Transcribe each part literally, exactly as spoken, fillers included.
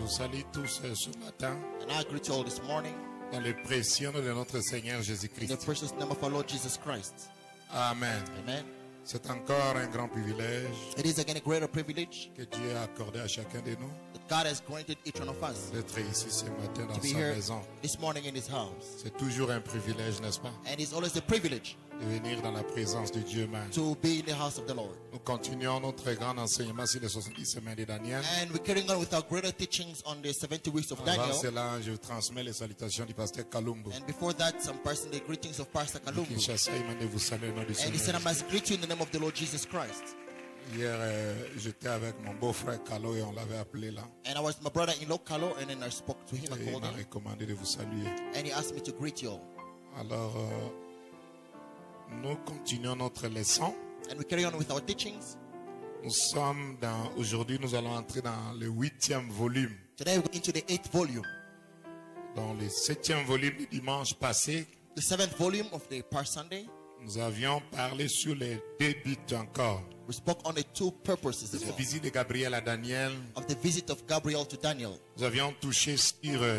vous salue tous euh, ce matin And I greet you all this morning dans le précieux nom de notre Seigneur in the Jésus-Christ. precious name of our Lord Jesus Christ. Amen. Amen. C'est encore un grand privilège It is again a greater privilege que Dieu a accordé à chacun de nous that God has granted each one of us d'être ici ce matin to dans be sa here maison. this morning in His house. C'est toujours un privilège, n'est-ce pas, And it's always a privilege de venir dans la présence de Dieu même. to be in the house of the Lord. Nous continuons notre grand enseignement sur les soixante-dix semaines de Daniel. And we're carrying on with our greater teachings on the seventy weeks of Avant Daniel. cela, je vous transmets les salutations du pasteur Kalumbu. And before that, some person the greetings of Pastor Kalumbu. Kinshasa, il m'a dit vous saluer au nom du And he said, I Seigneur. must greet you in the name of the Lord Jesus Christ. Hier, euh, j'étais avec mon beau-frère Kalo et on l'avait appelé là. And I was my brother-in-law, Carlo, and then I spoke to him, I Et il called m'a him, recommandé de vous saluer. and he asked me to greet you all. Alors, euh, nous continuons notre leçon. And we carry on with our teachings. Nous sommes dans, aujourd'hui, nous allons entrer dans le huitième volume. Today we go into the eighth volume. Dans le septième volume du dimanche passé, The seventh volume of the Par Sunday. nous avions parlé sur les deux buts encore. We spoke on the two purposes as La well. visite de Gabriel à Daniel. Of the visit of Gabriel to Daniel. Nous avions touché sur euh,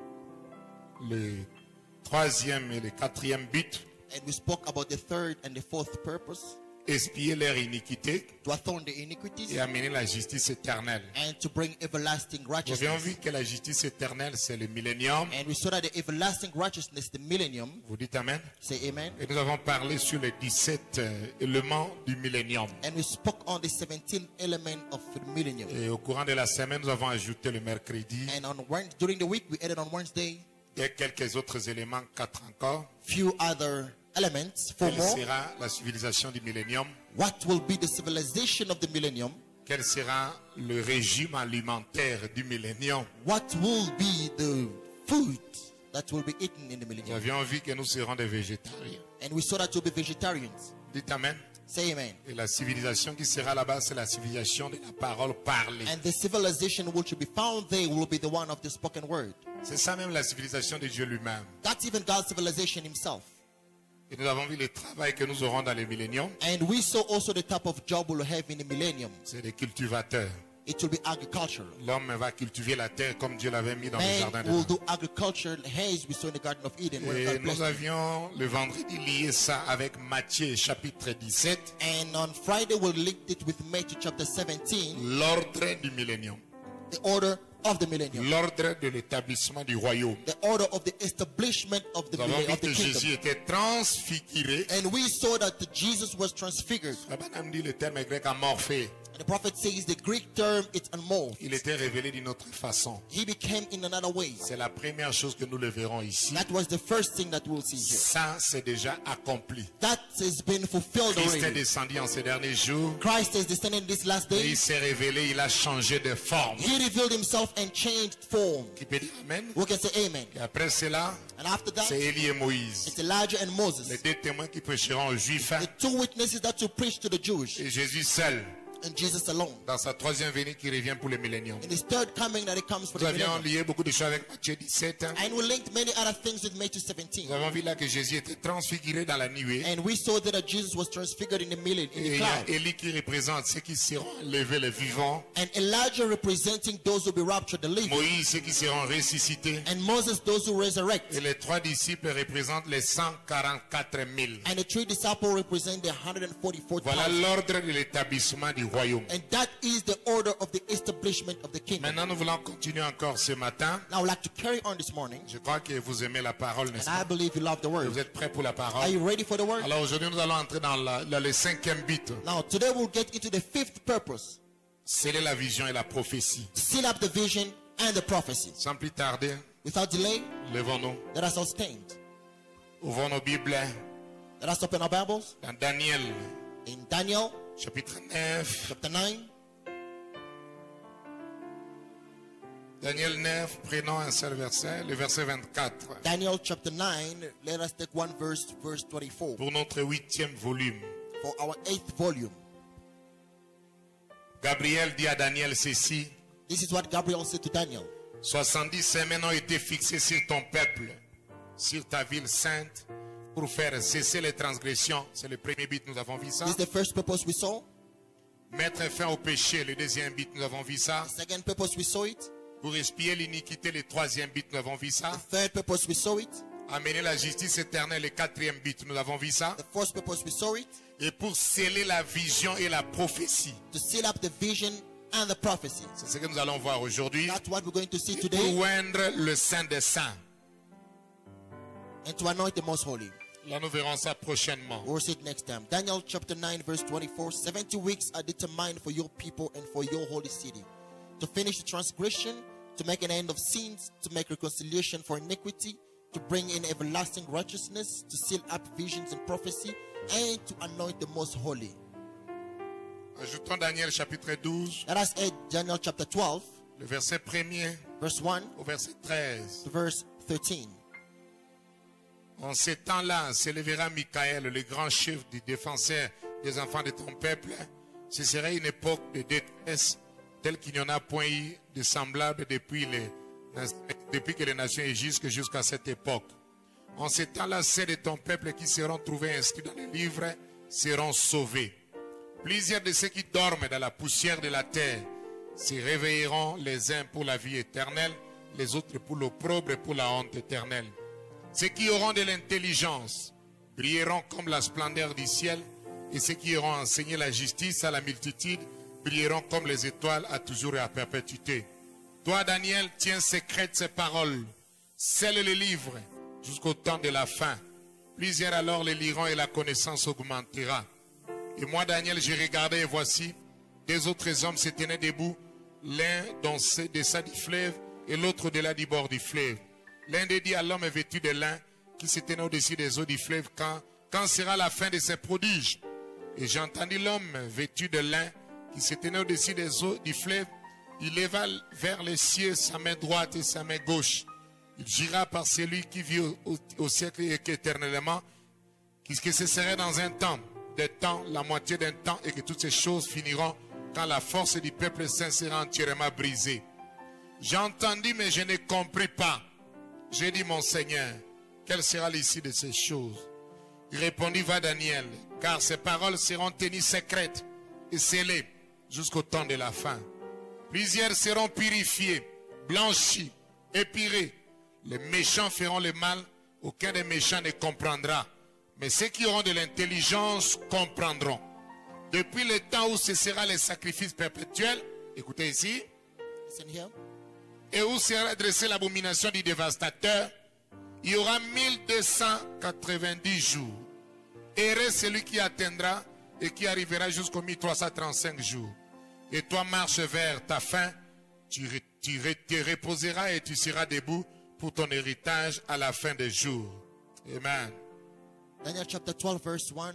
le troisième et le quatrième but. And we spoke about the third and the fourth purpose. Expier leur iniquité To atone the iniquities et amener la justice éternelle. and to bring everlasting Nous avions righteousness. vu que la justice éternelle, c'est le millénium. And we saw that the everlasting righteousness, the millennium. Vous dites Amen. Say amen. Et nous avons parlé sur les dix-sept euh, éléments du millénium. And we spoke on the seventeenth element of the millennium. Et au courant de la semaine, nous avons ajouté le mercredi And on Wed- during the week, we added on Wednesday et quelques autres éléments, quatre encore. few other elements, four Quelle more. sera la civilisation du millénium? What will be the civilization of the millennium? Quel sera le régime alimentaire du millénium? What will be the food that will be eaten in the Nous millennium? avions vu que nous serons des végétariens. And we saw that we'll be vegetarians. Dites Amen. Say amen. Et la civilisation qui sera là-bas, c'est la civilisation de la parole parlée. And the civilization which will be found there will be the one of the spoken word. C'est ça même la civilisation de Dieu lui-même. That's even God's civilization himself. Et nous avons vu le travail que nous aurons dans le millénium. And we saw also the type of job we'll have in the millennium. C'est des cultivateurs. It will be agricultural. L'homme va cultiver la terre comme Dieu l'avait mis dans le Man jardin de will Éden. do agriculture as we saw in the Garden of Eden. where Et God nous blessed him. avions le vendredi lié ça avec Matthieu chapitre dix-sept, And on Friday we'll link it with Matthew chapter seventeen, l'ordre du millénium, the order of the millennium. l'ordre de l'établissement du royaume. The order of the establishment of the, Nous avons millennium, vu of the que Jésus kingdom. était transfiguré. And we saw that Jesus was transfigured. Rabbanam dit le terme grec amorphé. And the prophet says the Greek term is unmorphed. Il était révélé d'une autre façon. He became in another way. C'est la première chose que nous le verrons ici. That was the first thing that we'll see here. Ça, c'est déjà accompli. That has been fulfilled Christ est already. descendu en ces derniers jours. Christ is descending this last Et il day. s'est révélé, il a changé de forme. He revealed himself and changed form. Qui peut dire Amen? We can say amen. Et après cela, And after that, c'est Élie et Moïse. it's Elijah and Les Moses. deux témoins qui prêcheront aux Juifs. The two witnesses that will preach to the Jewish. Et Jésus seul, And Jesus alone. dans sa troisième venue qui revient pour le millénium. In his third coming that it comes for Nous the avions millennium. lié beaucoup de choses avec Matthieu dix-sept. And we linked many other things with Matthew seventeen. Nous avons vu là que Jésus était transfiguré dans la nuée. And we saw that Jesus was transfigured in the millennium, in Et the il y a cloud. Élie qui représente ceux qui seront levés, les vivants. And Elijah representing those who be raptured, the living. Moïse, ceux qui seront ressuscités. And Moses, those who resurrect. Et les trois disciples représentent les cent quarante-quatre mille. And the three disciples represent the one hundred forty-four Voilà thousand. l'ordre de l'établissement du royaume. And that is the order of the establishment of the kingdom. Maintenant, nous voulons continuer encore ce matin. Now I would like to carry on this morning. Je crois que vous aimez la parole, n'est-ce And I pas? believe you love the word. Vous êtes prêts pour la Are parole? you ready for the word? Alors aujourd'hui, nous allons entrer dans, la- dans le cinquième but. Now today we'll get into the fifth purpose. Sceller la vision et la prophétie. Seal up the vision and the prophecy. Sans plus tarder, Without delay, levons-nous. let us all stand. Ouvrons nos Bibles Let us open our Bibles dans Daniel, in Daniel chapitre neuf. chapter nine. Daniel neuf, prenons un seul verset, le verset vingt-quatre. Daniel chapter nine. Let us take one verse, verse twenty-four. Pour notre huitième volume. For our eighth volume. Gabriel dit à Daniel ceci. This is what Gabriel said to Daniel. soixante-dix semaines ont été fixées sur ton peuple, sur ta ville sainte, pour faire cesser les transgressions. C'est le premier but, nous avons vu ça. This is the first purpose we saw. Mettre fin au péché, le deuxième but, nous avons vu ça. The second purpose we saw it. Pour expier l'iniquité, le troisième but, nous avons vu ça. The third purpose, we saw it. Amener la justice éternelle, le quatrième but, nous avons vu ça. The fourth purpose, we saw it. Et pour sceller la vision et la prophétie. To seal up the vision and the prophecy. C'est ce que nous allons voir aujourd'hui. That's what we're going to see Pour today. oindre le Saint des Saints. And to anoint the most holy. Là, nous verrons ça prochainement. We'll see it next time. Daniel chapter nine, verse twenty-four. seventy weeks are determined for your people and for your holy city. To finish the transgression, to make an end of sins, to make reconciliation for iniquity, to bring in everlasting righteousness, to seal up visions and prophecy, and to anoint the most holy. Ajoutons Daniel chapitre douze, Let us add Daniel chapter twelve, le verset premier verse one au verset treize. to verse thirteen. En ces temps-là, s'élèvera Michael, le grand chef du défenseur des enfants de ton peuple. Ce serait une époque de détresse telle qu'il n'y en a point eu de semblable depuis, les, depuis que les nations existent jusqu'à cette époque. En ces temps-là, ceux de ton peuple qui seront trouvés inscrits dans le livre seront sauvés. Plusieurs de ceux qui dorment dans la poussière de la terre se réveilleront, les uns pour la vie éternelle, les autres pour l'opprobre et pour la honte éternelle. Ceux qui auront de l'intelligence brilleront comme la splendeur du ciel, et ceux qui auront enseigné la justice à la multitude brilleront comme les étoiles à toujours et à perpétuité. Toi, Daniel, tiens secrète ces paroles, scelle les livres jusqu'au temps de la fin. Plusieurs alors les liront et la connaissance augmentera. Et moi, Daniel, j'ai regardé et voici, deux autres hommes se tenaient debout, l'un dans de ça du fleuve et l'autre de là du bord du fleuve. L'un des dit à l'homme vêtu de lin qui se tenait au-dessus des eaux du fleuve, quand, quand sera la fin de ces prodiges? Et j'ai entendu l'homme vêtu de lin qui se tenait au-dessus des eaux du fleuve. Il leva vers les cieux sa main droite et sa main gauche. Il jura par celui qui vit au, au, au siècle et éternellement, que ce serait dans un temps, des temps, la moitié d'un temps, et que toutes ces choses finiront quand la force du peuple saint sera entièrement brisée. J'ai entendu, mais je ne compris pas. J'ai dit, mon Seigneur, quelle sera l'issue de ces choses? Il répondit, va Daniel, car ces paroles seront tenues secrètes et scellées jusqu'au temps de la fin. Plusieurs seront purifiés, blanchis, épirés. Les méchants feront le mal, aucun des méchants ne comprendra. Mais ceux qui auront de l'intelligence comprendront. Depuis le temps où cessera les sacrifices perpétuels, écoutez ici, Listen here. et où sera adressée l'abomination du dévastateur, il y aura mille deux cent quatre-vingt-dix jours. Heureux celui qui atteindra et qui arrivera jusqu'aux mille trois cent trente-cinq jours. Et toi marche vers ta fin, tu, tu te reposeras et tu seras debout pour ton héritage à la fin des jours. Amen. Daniel chapter twelve, verse one.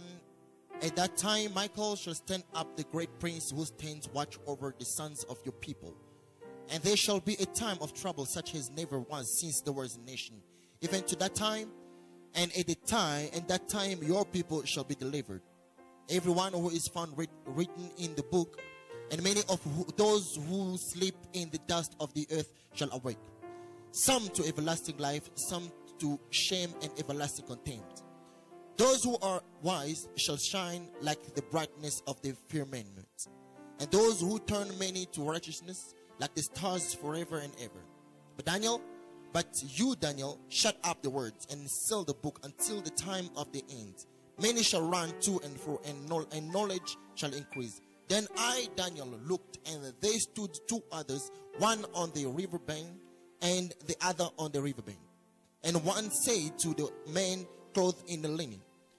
At that time, Michael shall stand up, the great prince who stands watch over the sons of your people. And there shall be a time of trouble such as never was since there was a nation. Even to that time, and at the time, and that time your people shall be delivered. Everyone who is found writ written in the book, and many of who, those who sleep in the dust of the earth shall awake. Some to everlasting life, some to shame and everlasting contempt. Those who are wise shall shine like the brightness of the firmament, and those who turn many to righteousness like the stars forever and ever. But Daniel, but you, Daniel, shut up the words and seal the book until the time of the end. Many shall run to and fro, and knowledge shall increase. Then I, Daniel, looked, and there stood two others, one on the river bank and the other on the river bank. And one said to the man clothed in the linen,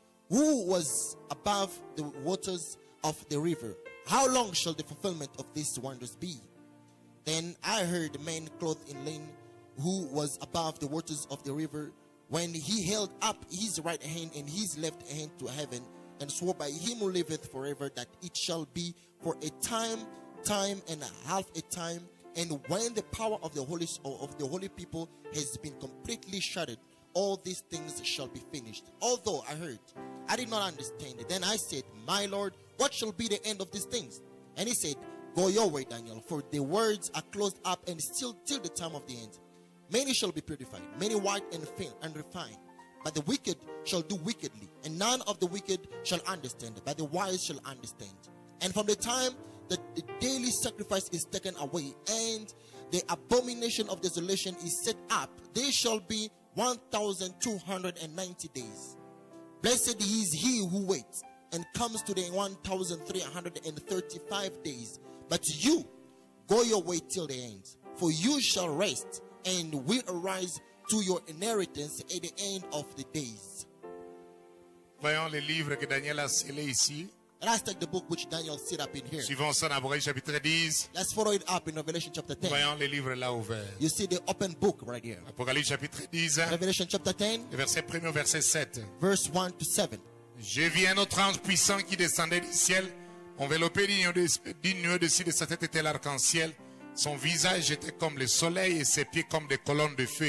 who was above the waters of the river, how long shall the fulfillment of these wonders be? Then I heard the man clothed in linen, who was above the waters of the river, when he held up his right hand and his left hand to heaven, and swore by him who liveth forever that it shall be for a time, time and a half a time, and when the power of the holy of the holy people has been completely shattered, all these things shall be finished. Although I heard, I did not understand it. Then I said, my Lord, what shall be the end of these things? And he said, go your way, Daniel, for the words are closed up and still till the time of the end. Many shall be purified, many white and fair and refined. But the wicked shall do wickedly, and none of the wicked shall understand, but the wise shall understand. And from the time the, the daily sacrifice is taken away, and the abomination of desolation is set up, they shall be one thousand two hundred ninety days. Blessed is he who waits and comes to the one thousand three hundred thirty-five days. But you, go your way till the end, for you shall rest and will arise to your inheritance at the end of the days. Voyons les livres que Daniel a scellés ici. Let's take the book which Daniel set up in here. Suivons ça dans Apocalypse chapitre dix. Let's follow it up in Revelation chapter ten. Voyons les livres là ouverts. You see the open book right here. Apocalypse chapitre dix, Revelation chapter ten, le verset premier au verset sept. verse one to seven. J'ai vu un autre ange puissant qui descendait du ciel, enveloppé d'une nuée dessus de sa tête était l'arc-en-ciel. Son visage était comme le soleil et ses pieds comme des colonnes de feu.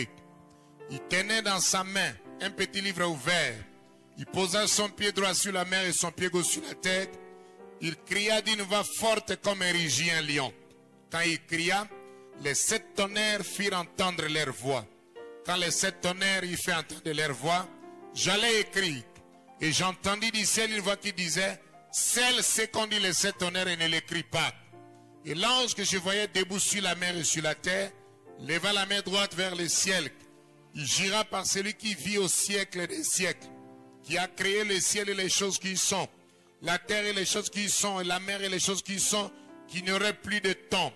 Il tenait dans sa main un petit livre ouvert. Il posa son pied droit sur la mer et son pied gauche sur la terre. Il cria d'une voix forte comme un rugit un lion. Quand il cria, les sept tonnerres firent entendre leur voix. Quand les sept tonnerres y firent entendre leur voix, j'allais écrire. Et j'entendis du ciel une voix qui disait, celle c'est qu'on dit les sept tonnerres et ne l'écrit pas. Et l'ange que je voyais debout sur la mer et sur la terre, leva la main droite vers le ciel. Il gira par celui qui vit au siècle des siècles, qui a créé le ciel et les choses qui y sont, la terre et les choses qui y sont, et la mer et les choses qui y sont, qu'il n'y aurait plus de temps.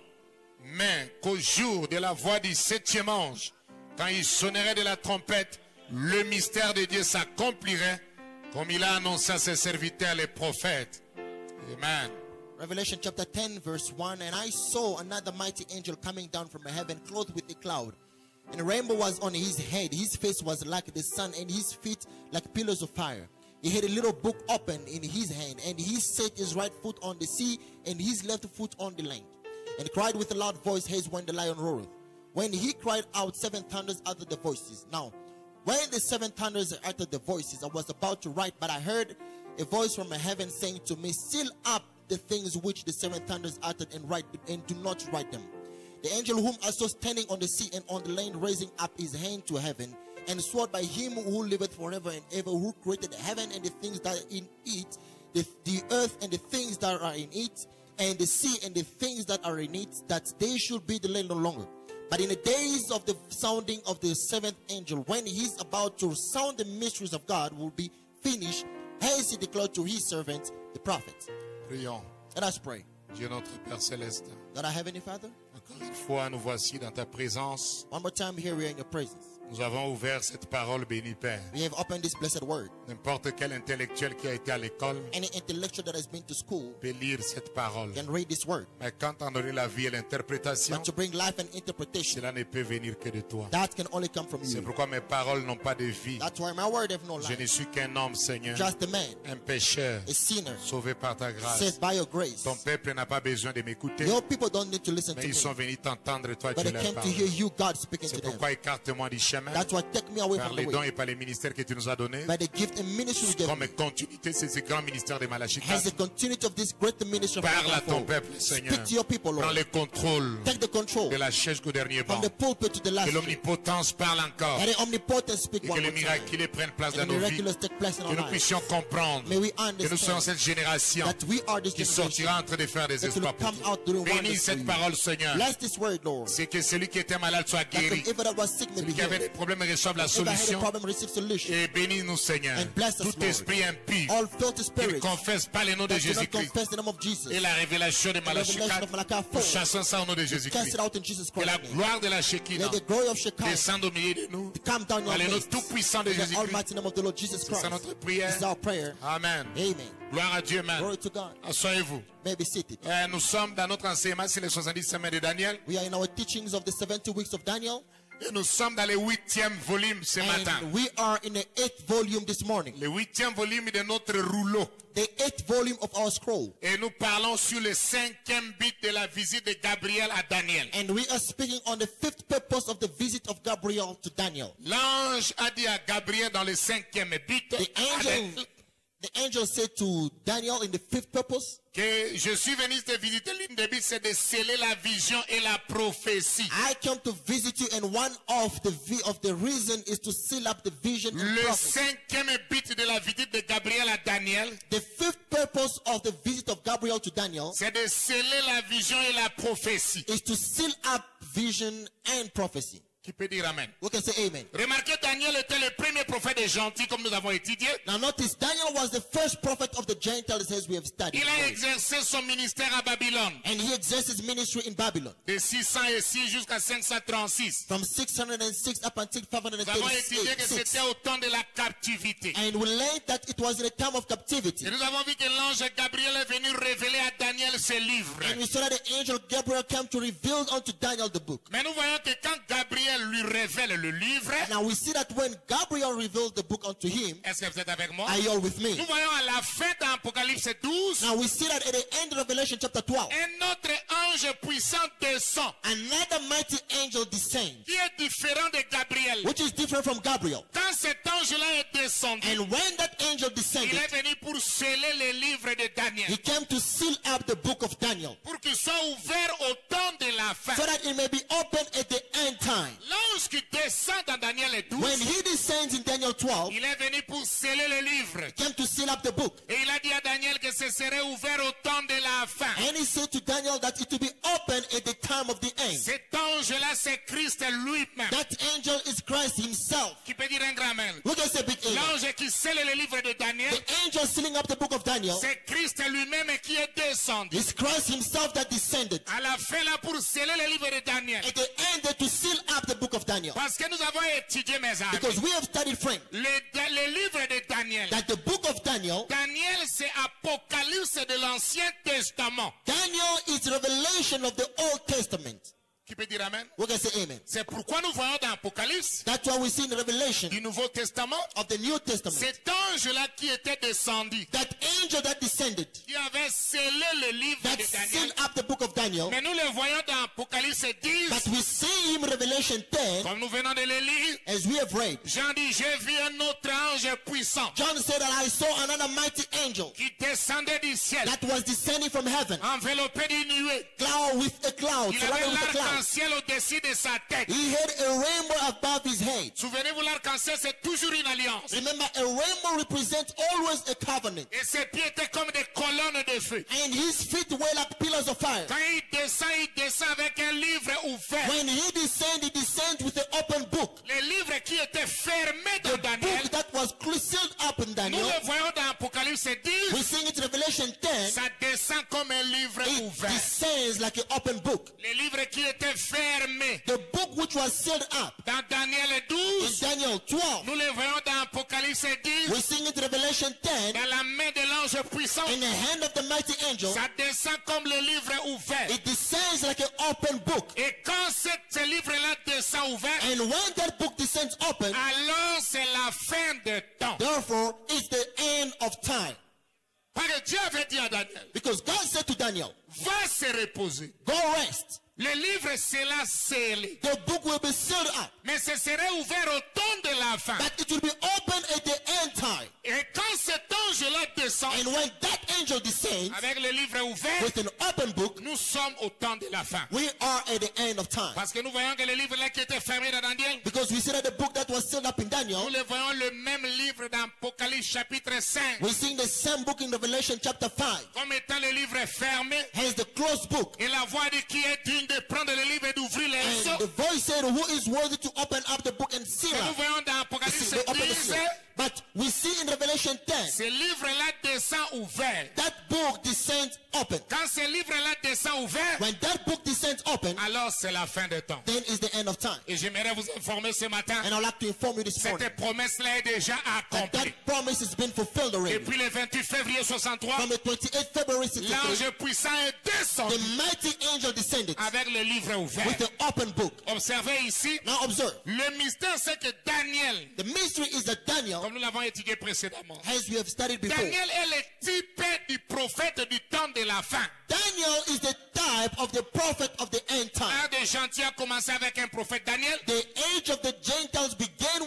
Mais qu'au jour de la voix du septième ange, quand il sonnerait de la trompette, le mystère de Dieu s'accomplirait, comme il a annoncé à ses serviteurs les prophètes. Amen. Revelation chapter ten, verse one. And I saw another mighty angel coming down from heaven, clothed with a cloud. And a rainbow was on his head. His face was like the sun, and his feet like pillars of fire. He had a little book open in his hand, and he set his right foot on the sea, and his left foot on the land. And cried with a loud voice, as when the lion roareth. When he cried out, seven thunders uttered the voices. Now, when the seven thunders uttered the voices, I was about to write, but I heard a voice from heaven saying to me, seal up the things which the seven thunders uttered, and write, and do not write them. The angel whom I saw standing on the sea and on the land, raising up his hand to heaven, and swore by him who liveth forever and ever, who created heaven and the things that are in it, the, the earth and the things that are in it, and the sea and the things that are in it, that they should be the land no longer. But in the days of the sounding of the seventh angel, when he is about to sound, the mysteries of God will be finished, as he declared to his servants, the prophets. Prions. Let us pray. Dieu notre Père Céleste, God, our Heavenly Father, encore une fois, nous voici dans ta présence. one more time here we are in your presence. Nous avons ouvert cette parole bénie, Père. We have opened this blessed word. N'importe quel intellectuel qui a été à l'école Any intellectual that has been to school peut lire cette parole. can read this word. Mais quand on donne la vie et l'interprétation, But to bring life and interpretation, cela ne peut venir que de toi. that can only come from C'est you. pourquoi mes paroles n'ont pas de vie. That's why my word have no Je ne life. suis qu'un homme, Seigneur, Just a man, un pécheur, a sinner, sauvé par ta grâce. saved by your grace. Ton peuple n'a pas besoin de m'écouter, Your people don't need to listen mais to ils sont me, venus t'entendre, toi, but tu they leur came to parles. hear you, God, speaking to C'est them. pourquoi écarte-moi du chemin That's why take me away par from les the dons way. et par les ministères que tu nous as donnés. By the gift and ministry you gave Comme me, continuité, c'est ce grand ministère de Malachie as the quatre. continuity of this great ministry of Parle à ton God. peuple, Seigneur. Speak to your people, Prends Lord. le contrôle Take the control de la chaise jusqu'au dernier banc. from the pulpit to the last Que seat. l'omnipotence parle encore. Let the omnipotence speak Et que one les more time. miraculeux prennent place dans And the nos vies. miraculous take place in Que our nous lives. puissions comprendre May we que nous soyons understand cette génération that we are this qui generation sortira en train de faire des that will exploits pour come toi. out doing Bénis wonders for cette you. parole, Seigneur. Bless this word, Lord. C'est que celui qui était malade soit That guéri. whoever that was sick may be Celui qui avait healed. des problèmes reçoive la Whoever had a solution. problem receive solution. Et bénis-nous, Seigneur. And bless us, Tout Lord. esprit impur All filthy qui ne spirits confesse pas le nom de that do not Jésus-Christ confess the name of Jesus. et la révélation de Malachie revelation quatre, of Malachi nous four. chassons ça au nom de Cast Jésus-Christ. it out in Jesus Que la Christ's name. gloire de la Shekinah Let the glory of Shekinah descende au milieu de nous. come down in Dans our le nom midst. tout-puissant de In the Jésus-Christ. almighty name of the Lord Jesus C'est Christ. ça notre prière. This is our prayer. Amen. Amen. Gloire à Dieu, man. Glory to God. Asseyez-vous. May be seated. Euh, nous sommes dans notre enseignement sur les soixante-dix semaines de Daniel. We are in our teachings of the seventy weeks of Daniel. Et nous sommes dans le huitième volume ce matin. And we are in the eighth volume this morning. Le huitième volume de notre rouleau. The eighth volume of our scroll. Et nous parlons sur le cinquième but de la visite de Gabriel à Daniel. And we are speaking on the fifth purpose of the visit of Gabriel to Daniel. L'ange a dit à Gabriel dans le cinquième but, The angel, The angel said to Daniel in the fifth purpose, que je suis venu te visiter, l'une des buts, c'est de sceller la vision et la prophétie. I came to visit you, and one of the vi- of the reason is to seal up the vision and Le prophecy. cinquième but de la visite de Gabriel à Daniel, The fifth purpose of the visit of Gabriel to Daniel c'est de sceller la vision et la prophétie. is to seal up vision and prophecy. Qui peut dire amen? We can say amen. Remarquez, Daniel était le premier prophète des gentils, comme nous avons étudié. Now notice, Daniel was the first prophet of the Gentiles, as we have studied. Il a exercé son ministère à Babylone, And he exerced his ministry in Babylon de six cent six jusqu'à cinq cent trente-six. from six hundred six up until five hundred Nous avons étudié que thirty-six. c'était au temps de la captivité. And we learned that it was in a time of captivity. Et nous avons vu que l'ange Gabriel est venu révéler à Daniel ses livres. And we saw that the angel Gabriel came to reveal unto Daniel the book. Mais nous voyons que quand Gabriel lui révèle le livre, Now we see that when Gabriel revealed the book unto him, est-ce que vous êtes avec moi? are you all with me? Nous voyons à la fin d'Apocalypse douze, Now we see that at the end of Revelation chapter twelve, un autre ange puissant descend, another mighty angel descends, qui est différent de Gabriel. which is different from Gabriel. Quand cet ange-là est descendu, And when that angel il descended, est venu pour sceller les livres de Daniel, he came to seal up the book of Daniel, pour qu'il soit ouvert au temps de la fin. so that it may be open at the end time. L'ange qui descend dans Daniel When douze, he descends in Daniel twelve, il est venu pour sceller le livre. he came to seal up the book. Et il a dit à Daniel que ce serait ouvert au temps de la fin. And he said to Daniel that it will be open at the time of the end. Cet ange-là, c'est Christ lui-même. That angel is Christ himself. Qui peut dire un grand amen? We can say big amen. L'ange qui scelle le livre de Daniel, The angel sealing up the book of Daniel c'est Christ lui-même qui est descendu. is Christ himself that descended À la fin, là, pour sceller le livre de Daniel. at the end to seal up the book of Daniel. Parce que nous avons étudié, mes amis, Because we have studied, friend, le, le livre de Daniel. that the book of Daniel, Daniel, c'est Apocalypse de l'Ancien Testament. Daniel is revelation of the Old Testament. Qui peut dire amen? We can say amen. C'est pourquoi nous voyons dans Apocalypse That's why we see in the revelation du Nouveau Testament of the New Testament cet ange-là qui était descendu, that angel that descended, qui avait scellé le livre that de Daniel. sealed up the book of Daniel, Mais nous le voyons dans Apocalypse dix, but we see him in Revelation ten, comme nous venons de le lire. as we have read. Jean dit, j'ai vu un autre ange puissant John said that I saw another mighty angel qui descendait du ciel, that was descending from heaven, enveloppé d'une nuée. cloud with a cloud, Il avait surrounded with a cloud. l'arc-en-ciel au-dessus de sa tête. He had a rainbow above his head. Souvenez-vous, l'arc-en-ciel, c'est toujours une alliance. Remember, a rainbow represents always a covenant. Et ses pieds étaient comme des colonnes de feu. And his feet were like pillars of fire. Quand il descend, il descend avec un livre ouvert. When he descends, he descends with an open book. Le livre qui était fermé dans The Daniel, book that was sealed up in nous Daniel, le voyons dans Apocalypse dix, we see it in Revelation ten, ça descend comme un livre it ouvert. descends like an open book. Le livre qui était fermé The book which was sealed up dans Daniel in douze, Daniel twelve, nous le voyons dans Apocalypse dix, we see it in Revelation ten, dans la main de l'ange puissant. in the hand of the mighty angel, Ça descend comme le livre ouvert. it descends like an open book. Et quand ce ce livre-là descend ouvert, And when that book descends open, alors c'est la fin de temps. therefore, it's the end of time. Parce que Dieu avait dit à Daniel, Because God said to Daniel, va se reposer. go rest. Le livre sera scellé. The book will be sealed up, Mais ce serait ouvert au temps de la fin. but it will be open at the end time. Et quand cet ange-là descend, And when that angel descends avec le livre ouvert, with an open book, nous sommes au temps de la fin. we are at the end of time. Parce que nous voyons que le livre-là qui était fermé dans Daniel, Because we see that the book that was sealed up in nous Daniel, le voyons le même livre dans Apocalypse chapitre cinq, we see the same book in Revelation chapter five, comme étant le livre fermé. has the closed book. Et la voix dit qui est digne de prendre le livre et d'ouvrir les And sceaux. the voice said, who is worthy to open up the book and seal Et nous up? voyons dans You Apocalypse see, they open the dix, seal. But we see in Revelation ten, ce livre-là descend ouvert. that book descends open. Quand ce livre-là descend ouvert, When that book descends open, alors c'est la fin des temps. then is the end of time. Et j'aimerais vous informer ce matin, And I'd like to inform you this morning cette promesse-là est déjà that accomplie. that promise has been fulfilled already. Depuis le vingt-huit février soixante-trois, From the twenty-eighth February sixty-three, l'ange puissant est descendu the mighty angel descended avec le livre ouvert. with the open book. Observez ici, Now observe, le mystère c'est que Daniel, the mystery is that Daniel, comme nous l'avons étudié précédemment, as we have studied before, Daniel est le type du prophète du temps de la fin. Daniel is the type of the prophet of the end time. L'ère des gentils a commencé avec un prophète Daniel. The age of the Gentiles began with the prophet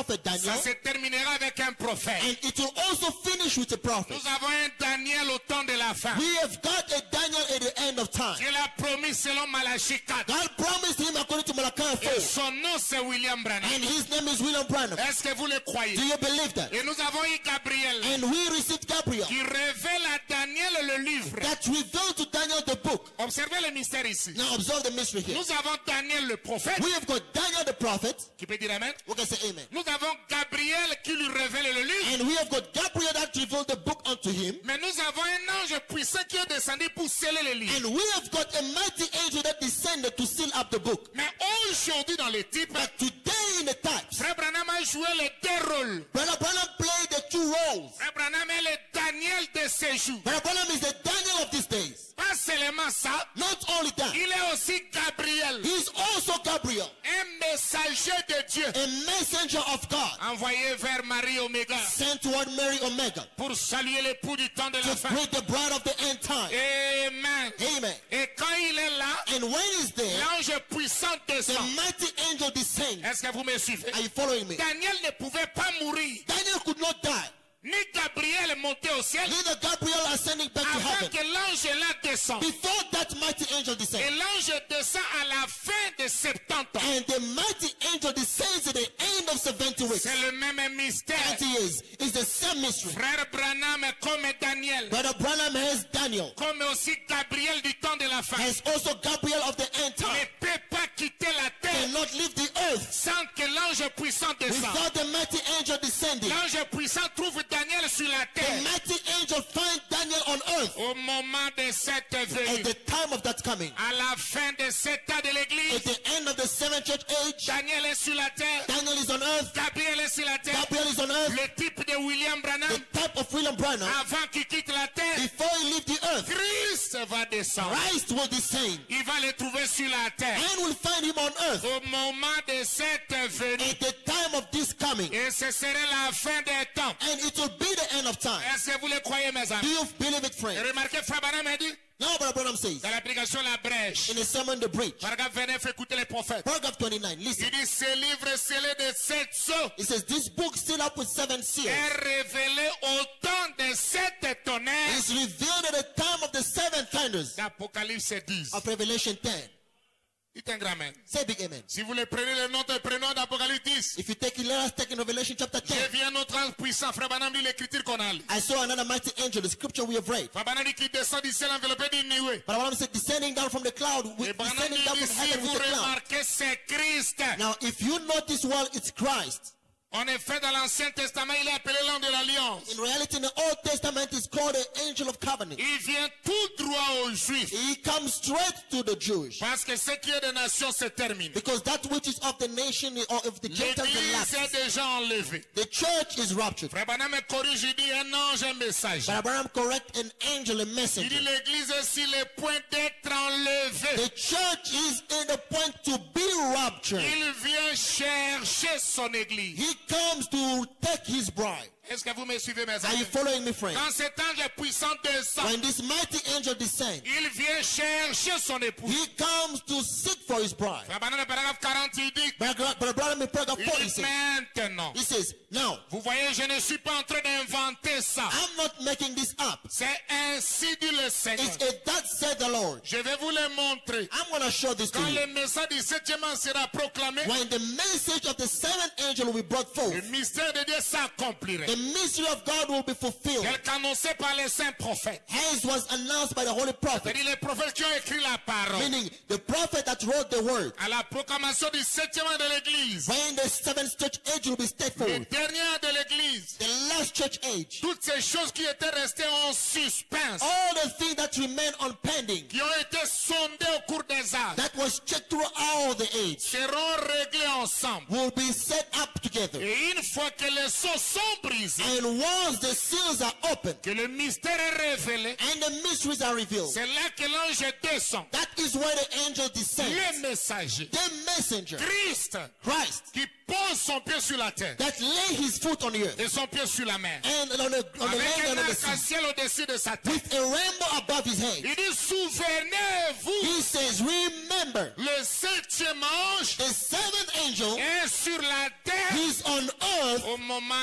prophet ça Daniel, se terminera avec un prophète. and it will also finish with a prophet. Nous avons un Daniel au temps de la fin. We have got a Daniel at the end of time. Dieu l'a promis selon Malachie quatre. God promised him according to Malachi Et four, son nom c'est William Branham. and his name is William Branham. Est-ce que vous le croyez? Do you believe that? Et nous avons eu Gabriel And we received Gabriel qui révèle à Daniel le livre. that revealed to Daniel the book. Observez le mystère ici. Now observe the mystery here. Nous avons Daniel le prophète. We have got Daniel the prophet. Qui peut dire amen? We can say amen. Nous avons Gabriel qui lui révèle le livre. And we have got Gabriel that revealed the book unto him. Mais nous avons un ange puissant qui est descendu pour sceller le livre. And we have got a mighty angel that descended to seal up the book. Mais aujourd'hui dans les types, But today in the types, Frère Branham a joué les deux rôles. Brother Branham played the two roles. Frère Branham est le Daniel de ces jours. Brother Branham is the Daniel of these days. Pas seulement ça, Not only that, il est aussi Gabriel, he is also Gabriel, un messager de Dieu, a messenger of God, envoyé vers Marie Oméga sent toward Mary Omega pour saluer l'époux du temps de la to fin. greet the bride of the end time. Amen. Amen. Et quand il est là, And when he's there, l'ange puissant the descend. mighty angel descends. Est-ce que vous me suivez? Are you following me? Daniel ne pouvait pas mourir, Daniel could not die. ni Gabriel monter au ciel Neither Gabriel ascending back to avant heaven. que l'ange là descende. Before that mighty angel Et descends. l'ange descend à la fin de septante ans. And the mighty angel descends at the end of seventy weeks. C'est le même mystère. That is, is the same mystery. Frère Branham comme Daniel, Brother Branham has Daniel, comme aussi Gabriel du temps de la fin, has also Gabriel of the end ne time. peut pas quitter la terre Cannot leave the earth sans que l'ange puissant descende. without the mighty angel descending. L'ange puissant trouve Daniel sur la The terre mighty angel finds Daniel on earth au moment de cette at venue. the time of that coming. À la fin de cet âge de At l'église, the end of the seventh church age, Daniel est sur la terre, Daniel is on earth, Gabriel est sur la terre, Gabriel is on earth, le type de William the Branham, type of William Branham, avant qu'il quitte la terre, before he leave the earth, Christ va descendre. Christ will descend Il va le trouver sur la terre and will find him on earth au moment de cette venue. at the time of this coming. Et ce serait la fin des temps. And it will be the end of time. Est-ce que vous le croyez, mes Do amis? you believe it, Et friend? remarquez, Frère Branham a dit, Now, Brother Branham says, dans la prédication La Brèche, in the sermon, The Breach, paragraphe vingt-neuf, écoutez les prophètes. paragraph twenty-nine, listen. Il dit, ce livre scellé de sept sceaux It says, this book sealed up with seven seals est révélé au temps de sept tonnerres is revealed at the time of the seven thunders d'Apocalypse dix. of Revelation ten. Dites un grand amen. Say big amen. Si vous le prenez le nom de prénom d'Apocalypse dix, If you take it, let us take in Revelation chapter je ten. viens notre ange puissant. Frère Branham lit l'écriture qu'on a lu. I saw another mighty angel, the scripture we have read. Frère Branham dit qu'il descend du ciel enveloppé d'une nuée. But I want to say, descending down from the cloud, Et with, Branham descending down dit, from si heaven vous with the cloud. remarquez, c'est Christ. Now, if you notice well, it's Christ. En effet, dans l'Ancien Testament, il est appelé l'ange de l'Alliance. In reality, in the Old Testament, it's called the angel of covenant. Il vient tout droit aux Juifs. He comes straight to the Jewish. Parce que ce qui est des nations se termine. Because that which is of the nation or of the Gentiles and L'église est lapses. déjà enlevée. The church is raptured. Frère Branham me corrige, il dit un ange, un message. But Abraham correct an angel, a Il dit messenger. l'église est sur le point d'être enlevée. The church is in the point to be raptured. Il vient chercher son église. He comes to take his bride. Est-ce que vous me suivez, mes Are you amis? following me, friend? Quand cet ange puissant descend, When this mighty angel descends, il vient chercher son époux. he comes to seek for his bride. Frère Branham, paragraphe quarante, il dit, But but Abraham in paragraph il forty dit says, maintenant. he says, now, Vous voyez, je ne suis pas en train d'inventer ça. I'm not making this up. C'est ainsi dit le Seigneur. It's a that said the Lord. Je vais vous le montrer. I'm going to show this to Quand you. le message du septième ange sera proclamé, When the message of the seventh angel will be brought forth, le mystère de Dieu s'accomplirait. the mystery of God will be fulfilled. Tel qu'annoncé par les saints prophètes. Hence was announced by the holy prophet, C'est-à-dire les prophètes qui ont écrit la parole. meaning the prophet that wrote the word. À la proclamation du septième an de l'église, When the seventh church age will be set le forth, dernier an de l'église, the last church age, toutes ces choses qui étaient restées en suspense, all the things that remain on pending, qui ont été sondées au cours des âges, that was checked through all the age, seront réglées ensemble. will be set up together. Et une fois que les sceaux sont brisés, And once the seals are opened que le mystère est révélé, and the mysteries are revealed, c'est là que l'ange descend. that is where the angel descends. Le messager, The messenger, Christ, Christ, qui pose son pied sur la terre that lay his foot on the earth et son pied sur la mer, and on the, on the avec land un and on the sea, arc-en-ciel au-dessus de sa tête. with a rainbow above his head. Il dit, souvenez-vous, He says, remember, le septième ange the seventh angel est sur la terre is on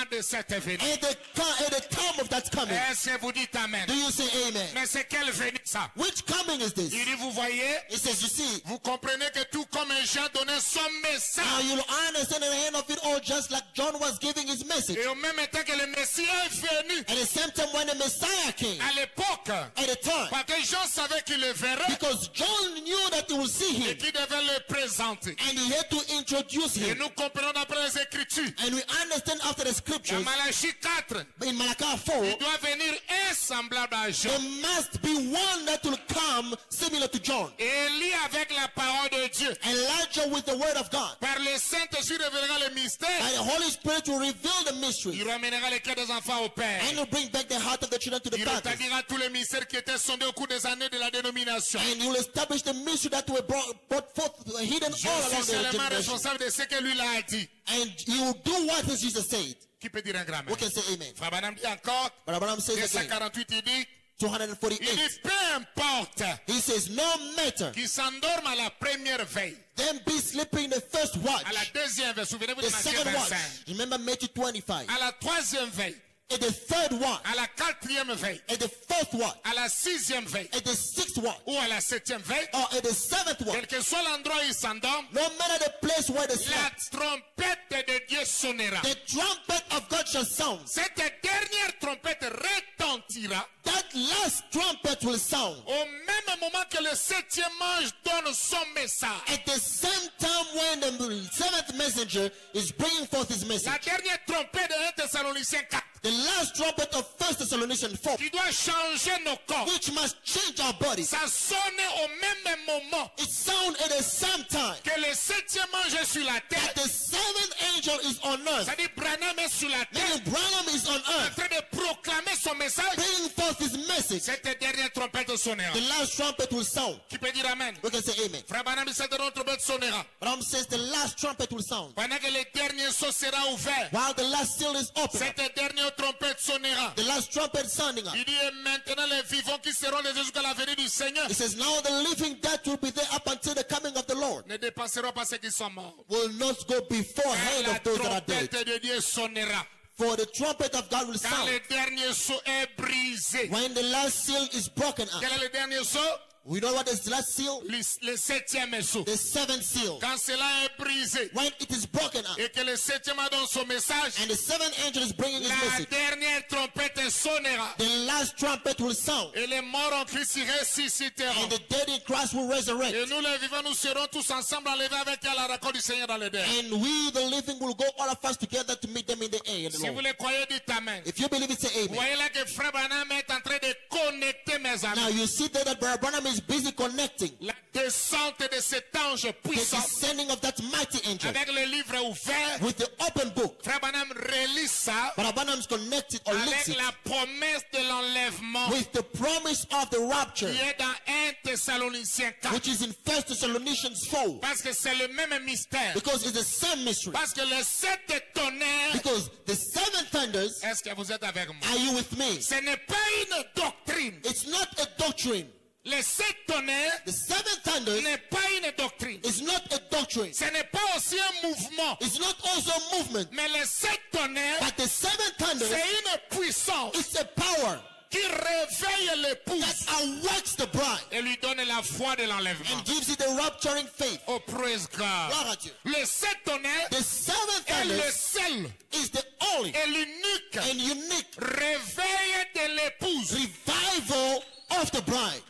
de cette venue. and the, co- and the time of that coming. Est-ce que vous dites Amen? Do you say amen? Mais c'est quelle venue ça? Which coming is this? Il dit, vous voyez, It says, you see, vous comprenez que tout comme Jean donnait son now message. you'll understand in the end of it all, just like John was giving his message. Et au même temps que le Messie est venu, At the same time when the Messiah came, à l'époque, at the time, parce que Jean savait qu'il le verrait because John knew that he will see et him, qu'il devait le présenter. and he had to introduce Et him. nous comprenons d'après les Écritures. And we understand after the Dans scriptures, Malachie quatre, in Malachi four, il doit venir un semblable à Jean. there must be one that will come similar to John. Élie avec la parole de Dieu. Elijah with the word of God. Par le Saint-Esprit révélera le mystère. And the Holy Spirit will reveal the mystery. Il ramènera les cœurs des enfants au Père. And will bring back the heart of the children to the Il fathers. rétablira tous les mystères qui étaient sondés au cours des années de la dénomination. And he will establish the mystery that were brought, brought forth, hidden Je all suis along the seulement generation. responsable de ce que lui l'a dit. And he will do what Jesus said. Qui peut dire un grand We amen? can say amen. Frère Branham dit encore, But Abraham says verset again, quarante-huit, il dit, two il forty-eight. dit, peu importe He says, no matter qu'il s'endorme à la première veille, them be sleeping the first watch, à la deuxième veille, souvenez-vous the de Matthieu second watch. vingt-cinq, Remember Matthew twenty-five. à la troisième veille, At the third watch, à la quatrième veille, at the fourth watch, à la sixième veille, at the sixth watch, ou à la septième veille, or at the seventh watch, quel que soit l'endroit où il s'endorme, no matter the place where they la slept, trompette de Dieu sonnera. the trumpet of God shall sound. Cette dernière trompette retentira That last trumpet will sound. au même moment que le septième ange donne son message. At the same time when the seventh messenger is bringing forth his La message. dernière trompette de un Thessaloniciens quatre, The last trumpet of First Thessalonians four, qui doit changer nos corps. which must change our bodies. Ça sonne au même moment It sound at the same time que le septième ange est sur la terre. that the seventh angel is on earth. C'est-à-dire Branham est sur la terre Meaning Branham is on en earth, train de proclamer son message. bringing forth his message. Cette dernière trompette sonnera. The last trumpet will sound. Qui peut dire Amen? We can say amen. Frère Branham dit cette dernière trompette sonnera. Branham says the last trumpet will sound. Pendant que le dernier sceau sera ouvert, While the last seal is open, cette dernière trompette sonnera. the last trumpet sounding up. Il dit, et maintenant les vivants qui seront les jusqu'à la venue du Seigneur It says, now the living dead will be there up until the coming of the Lord. ne dépasseront pas ceux qui sont morts. Will not go Et beforehand la of those that are dead. trompette de Dieu sonnera. For the trumpet of God will Quand sound. le dernier sceau est brisé. When the last seal is broken up. Quel est le dernier sceau? We know what is the last seal? Le, le septième sceau. The seventh seal. Quand cela est brisé When it is broken up. et que le septième a donné son message, And the seventh angel is bringing his la message. dernière trompette sonnera. The last trumpet will sound. Et les morts en Christ y ressusciteront. And the dead in Christ will resurrect. Et nous les vivants, nous serons tous ensemble enlevés avec à la rencontre du Seigneur dans les airs. And we, the living, will go all of us together to meet them in the air. Si vous le croyez, dites Amen. If you believe it, say Vous amen. voyez là que Frère Branham est en train de connecter mes amis. Now you see that Brother Branham is busy connecting La descente de cet ange the puissant descending of that mighty angel avec le livre ouvert. with the open book. Frère Branham relit ça Brother Branham is connected or links avec it la promesse de l'enlèvement with the promise of the rapture, qui est dans un Thessaloniciens quatre. which is in First Thessalonians four, Parce que c'est le même mystère. because it's the same mystery. Parce que les sept tonnerres, Because the seven thunders, est-ce que vous êtes avec moi? are you with me? Ce n'est pas une doctrine. It's not a doctrine. Les sept tonnerres The seven thunders n'est pas une doctrine. is not a doctrine. Ce n'est pas aussi un mouvement. It's not also a movement. Mais les sept tonnerres, But the seven thunders, c'est une puissance it's a power qui réveille l'épouse that awakes the bride et lui donne la foi de l'enlèvement. and gives it a rapturing faith. Oh, praise God. Glory to you. Les sept tonnerres The seven est le thunders seul is the only et l'unique and unique réveil de l'épouse. revival of the bride.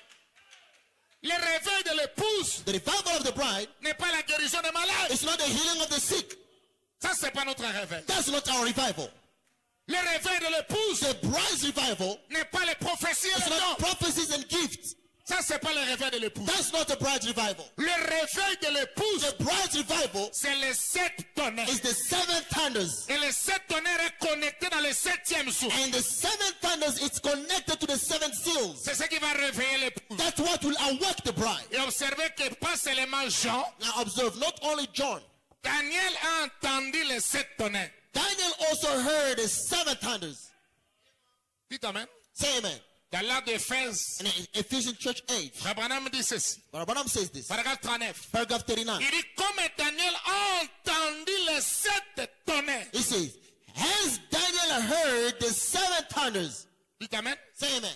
Le réveil de l'épouse The revival of the bride n'est pas la guérison des malades. is not the healing of the sick. Ça, c'est pas notre réveil. That's not our revival. Le réveil de l'épouse The bride's revival n'est pas les prophéties et is les not dons. prophecies and gifts. Ça, c'est pas le réveil de l'épouse. That's not the bride's revival. Le réveil de l'épouse, The bride's revival c'est les sept tonnerres. is the seven thunders. Et les sept tonnerres est connecté dans le septième sceau. And the seven thunders, it's connected to the seven seals. C'est ce qui va réveiller l'épouse. That's what will awake the bride. Et observez que pas seulement Jean, Now observe, not only John, Daniel a entendu les sept tonnerres. Daniel also heard the seven thunders. Dites Amen. Say amen. Dans l'acte d'Éphèse, And in Ephesians church eight, Frère Branham dit ceci. Brother Branham says this, Paragraphe trente-neuf. paragraph thirty-nine. Il dit, comme Daniel a entendu les sept tonnerres, He says, Has Daniel heard the seven thunders? Dites amen. Say amen.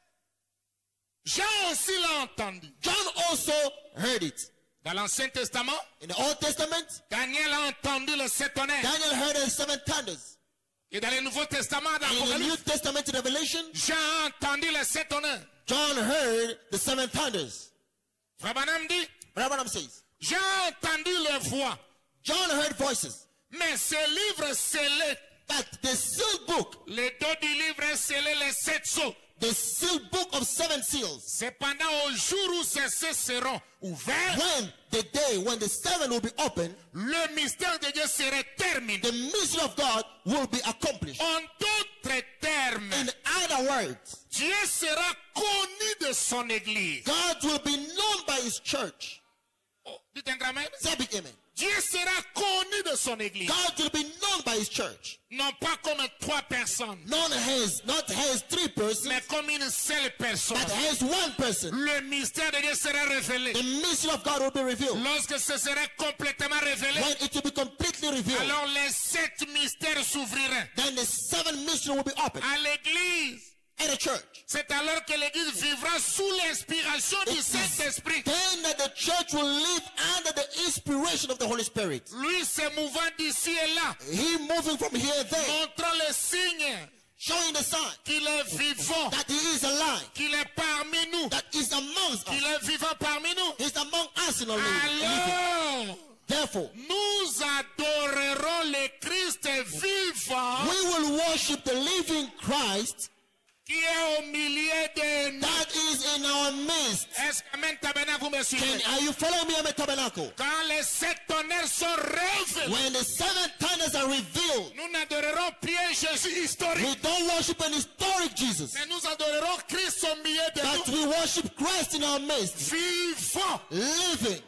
Jean aussi l'a entendu. John also heard it. Dans l'Ancien Testament, In the Old Testament, Daniel a entendu le sept tonnerres. Daniel heard the seven thunders. Et dans le Nouveau Testament, dans And in the New l'Apocalypse, Testament, in Revelation, Jean a entendu les sept tonnerres. John heard the seven thunders. Frère Branham dit, Brother Branham says, Jean a entendu les voix. John heard voices, Mais ce livre scellé, but the sealed book, le dos du livre est scellé, les sept sceaux. the sealed book of seven seals, C'est pendant au jour où ces sceaux seront ouverts, when the day when the seven will be opened, le mystère de Dieu serait terminé. the mystery of God will be accomplished. En d'autres termes, In other words, Dieu sera connu de son église. God will be known by his church. Oh, dites un grand amen. Say a big amen. Dieu sera connu de son église. God will be known by his church. Non pas comme trois personnes, None has, not has three persons, mais comme une seule personne. but has one person. Le mystère de Dieu sera révélé. The mystery of God will be revealed. Lorsque ce sera complètement révélé, When it will be completely revealed, alors les sept mystères s'ouvriraient then the seven mystery will be opened à l'église. at the church. C'est alors que l'église vivra sous l'inspiration du It is Saint-Esprit. then that the church will live under the inspiration of the Holy Spirit. Lui se mouvant d'ici et là, He moving from here and there, montrant les signes showing the sign qu'il est vivant, that he is alive, qu'il est parmi nous, that is amongst us. qu'il est vivant parmi nous. He's among us in our living. Alors, Therefore, nous adorerons le Christ vivant we will worship the living Christ qui est au milieu de nous. that is in our midst. Est-ce que Amen Tabernacle, vous me Can, suivez? are you following me on the tabernacle? Quand les sept tonnerres sont révélés, When the seven thunders are revealed, nous n'adorerons plus un Jésus historique, we don't worship an historic Jesus, mais nous adorerons Christ au milieu de but nous, we worship Christ in our midst, vivant. living.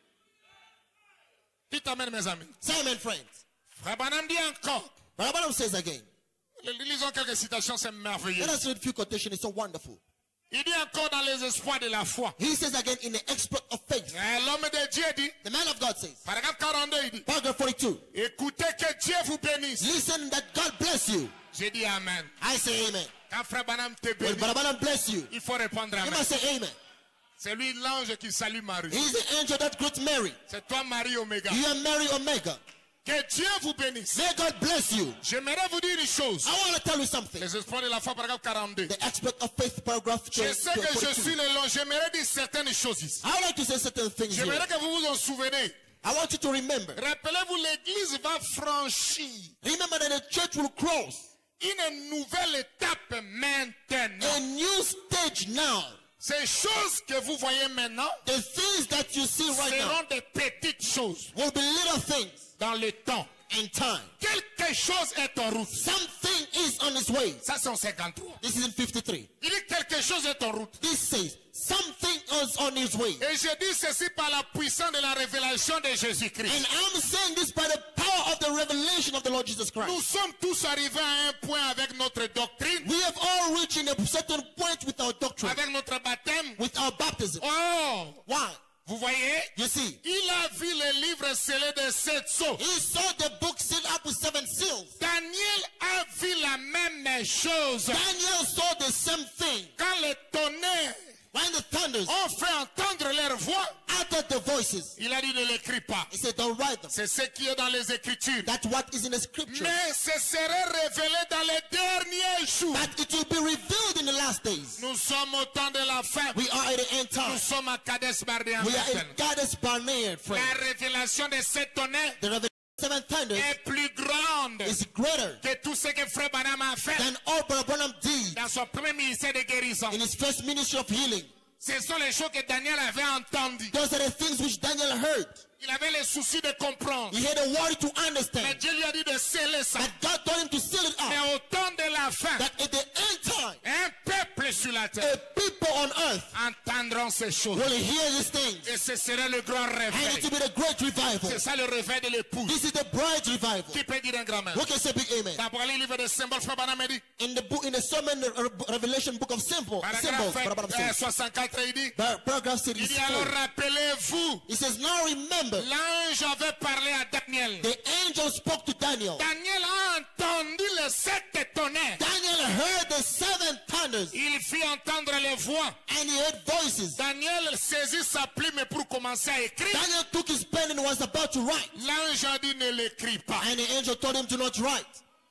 Dites Amen, mes amis. Say amen, friends. Frère Branham dit encore. Brother Branham says again. Lisons quelques citations, c'est merveilleux. Let us read a few quotations. It's so wonderful. Il dit encore dans les espoirs de la foi. He says again in the exploit of faith. Eh, L'homme de Dieu dit, The man of God says, paragraphe quarante-deux, il dit, paragraph forty-two, écoutez que Dieu vous bénisse. listen that God bless you. J'ai dit Amen. I say amen. Quand Frère Branham te When bénit, Brother Branham bless you, il faut répondre you Amen. must say amen. C'est lui l'ange qui salue Marie. He's the angel that greets Mary. C'est toi Marie Oméga. You are Mary Omega. Que Dieu vous bénisse. May God bless you. J'aimerais vous dire une chose. I want to tell you something. Les espoirs de la foi, paragraphe quarante-deux. The exploit of faith, paragraph Je sais que je forty-two. suis le long. J'aimerais dire certaines choses ici. I would like to say certain things here. J'aimerais que vous vous en souvenez. I want you to remember. Rappelez-vous, l'église va franchir Remember that the church will cross une nouvelle étape maintenant. a new stage now. Ces choses que vous voyez maintenant The things that you see right now seront des petites choses will be little things dans le temps. in time. Quelque chose est en route. Something is on its way. Ça, c'est en cinquante-trois. This is in fifty-three. Il dit quelque chose est en route. This says something is on its way. Et je dis ceci par la puissance de la révélation de Jésus-Christ. And I'm saying this by the power of the revelation of the Lord Jesus Nous Christ. sommes tous arrivés à un point avec notre doctrine, We have all reached in a certain point with our doctrine, avec notre baptême. with our baptism. Oh, Why? vous voyez, You see, il a vu le livre scellé de sept sceaux. he saw the book sealed up with seven seals. Daniel a vu la même chose. Daniel saw the same thing. Quand les tonnerres When the thunders ont fait entendre leur voix, uttered the voices, il a dit ne l'écris pas. he said, don't write them. C'est ce qui est dans les Écritures. That's what is in the scripture. Mais ce serait révélé dans les derniers jours. But it will be revealed in the last days. Nous sommes au temps de la fin. We are at the end Nous time. sommes à Kadesh Barnea We are maintenant. in Goddess Barnea, friend. La révélation de ces tonnerres The revelation of seven thunders est plus grande is greater que tout ce que Frère Branham a fait than all Brother Branham did dans son premier ministère de guérison. in his first ministry of healing. Ce sont les choses que Daniel avait entendues. Those are the things which Daniel heard. Il avait le souci de comprendre. He had a worry to Mais understand. Dieu lui a dit de sceller ça. But God told him to seal it Mais up. au temps de la fin, That at the end time, un peuple sur la terre a people on earth entendront ces choses. will hear these things. Et ce serait le grand And it réveil. will be the great revival. C'est ça le réveil de l'épouse. This is the bride revival. Qui peut dire un grand mère? Who can say big amen? Dans le livre de symboles, Frère Branham a dit, In the book, in the sermon uh, Revelation book of symbol, symbols, Brother Branham paragraphe euh, says, soixante-quatre, il dit, Par- paragraph il dit alors sixty-four. rappelez-vous, He says, now remember, l'ange avait parlé à Daniel. the angel spoke to Daniel. Daniel a entendu les sept tonnerres, Daniel heard the seven thunders il fit entendre les voix. and he heard voices. Daniel saisit sa plume pour commencer à écrire. Daniel took his pen and was about to write. L'ange a dit ne l'écris pas. And the angel told him to not write.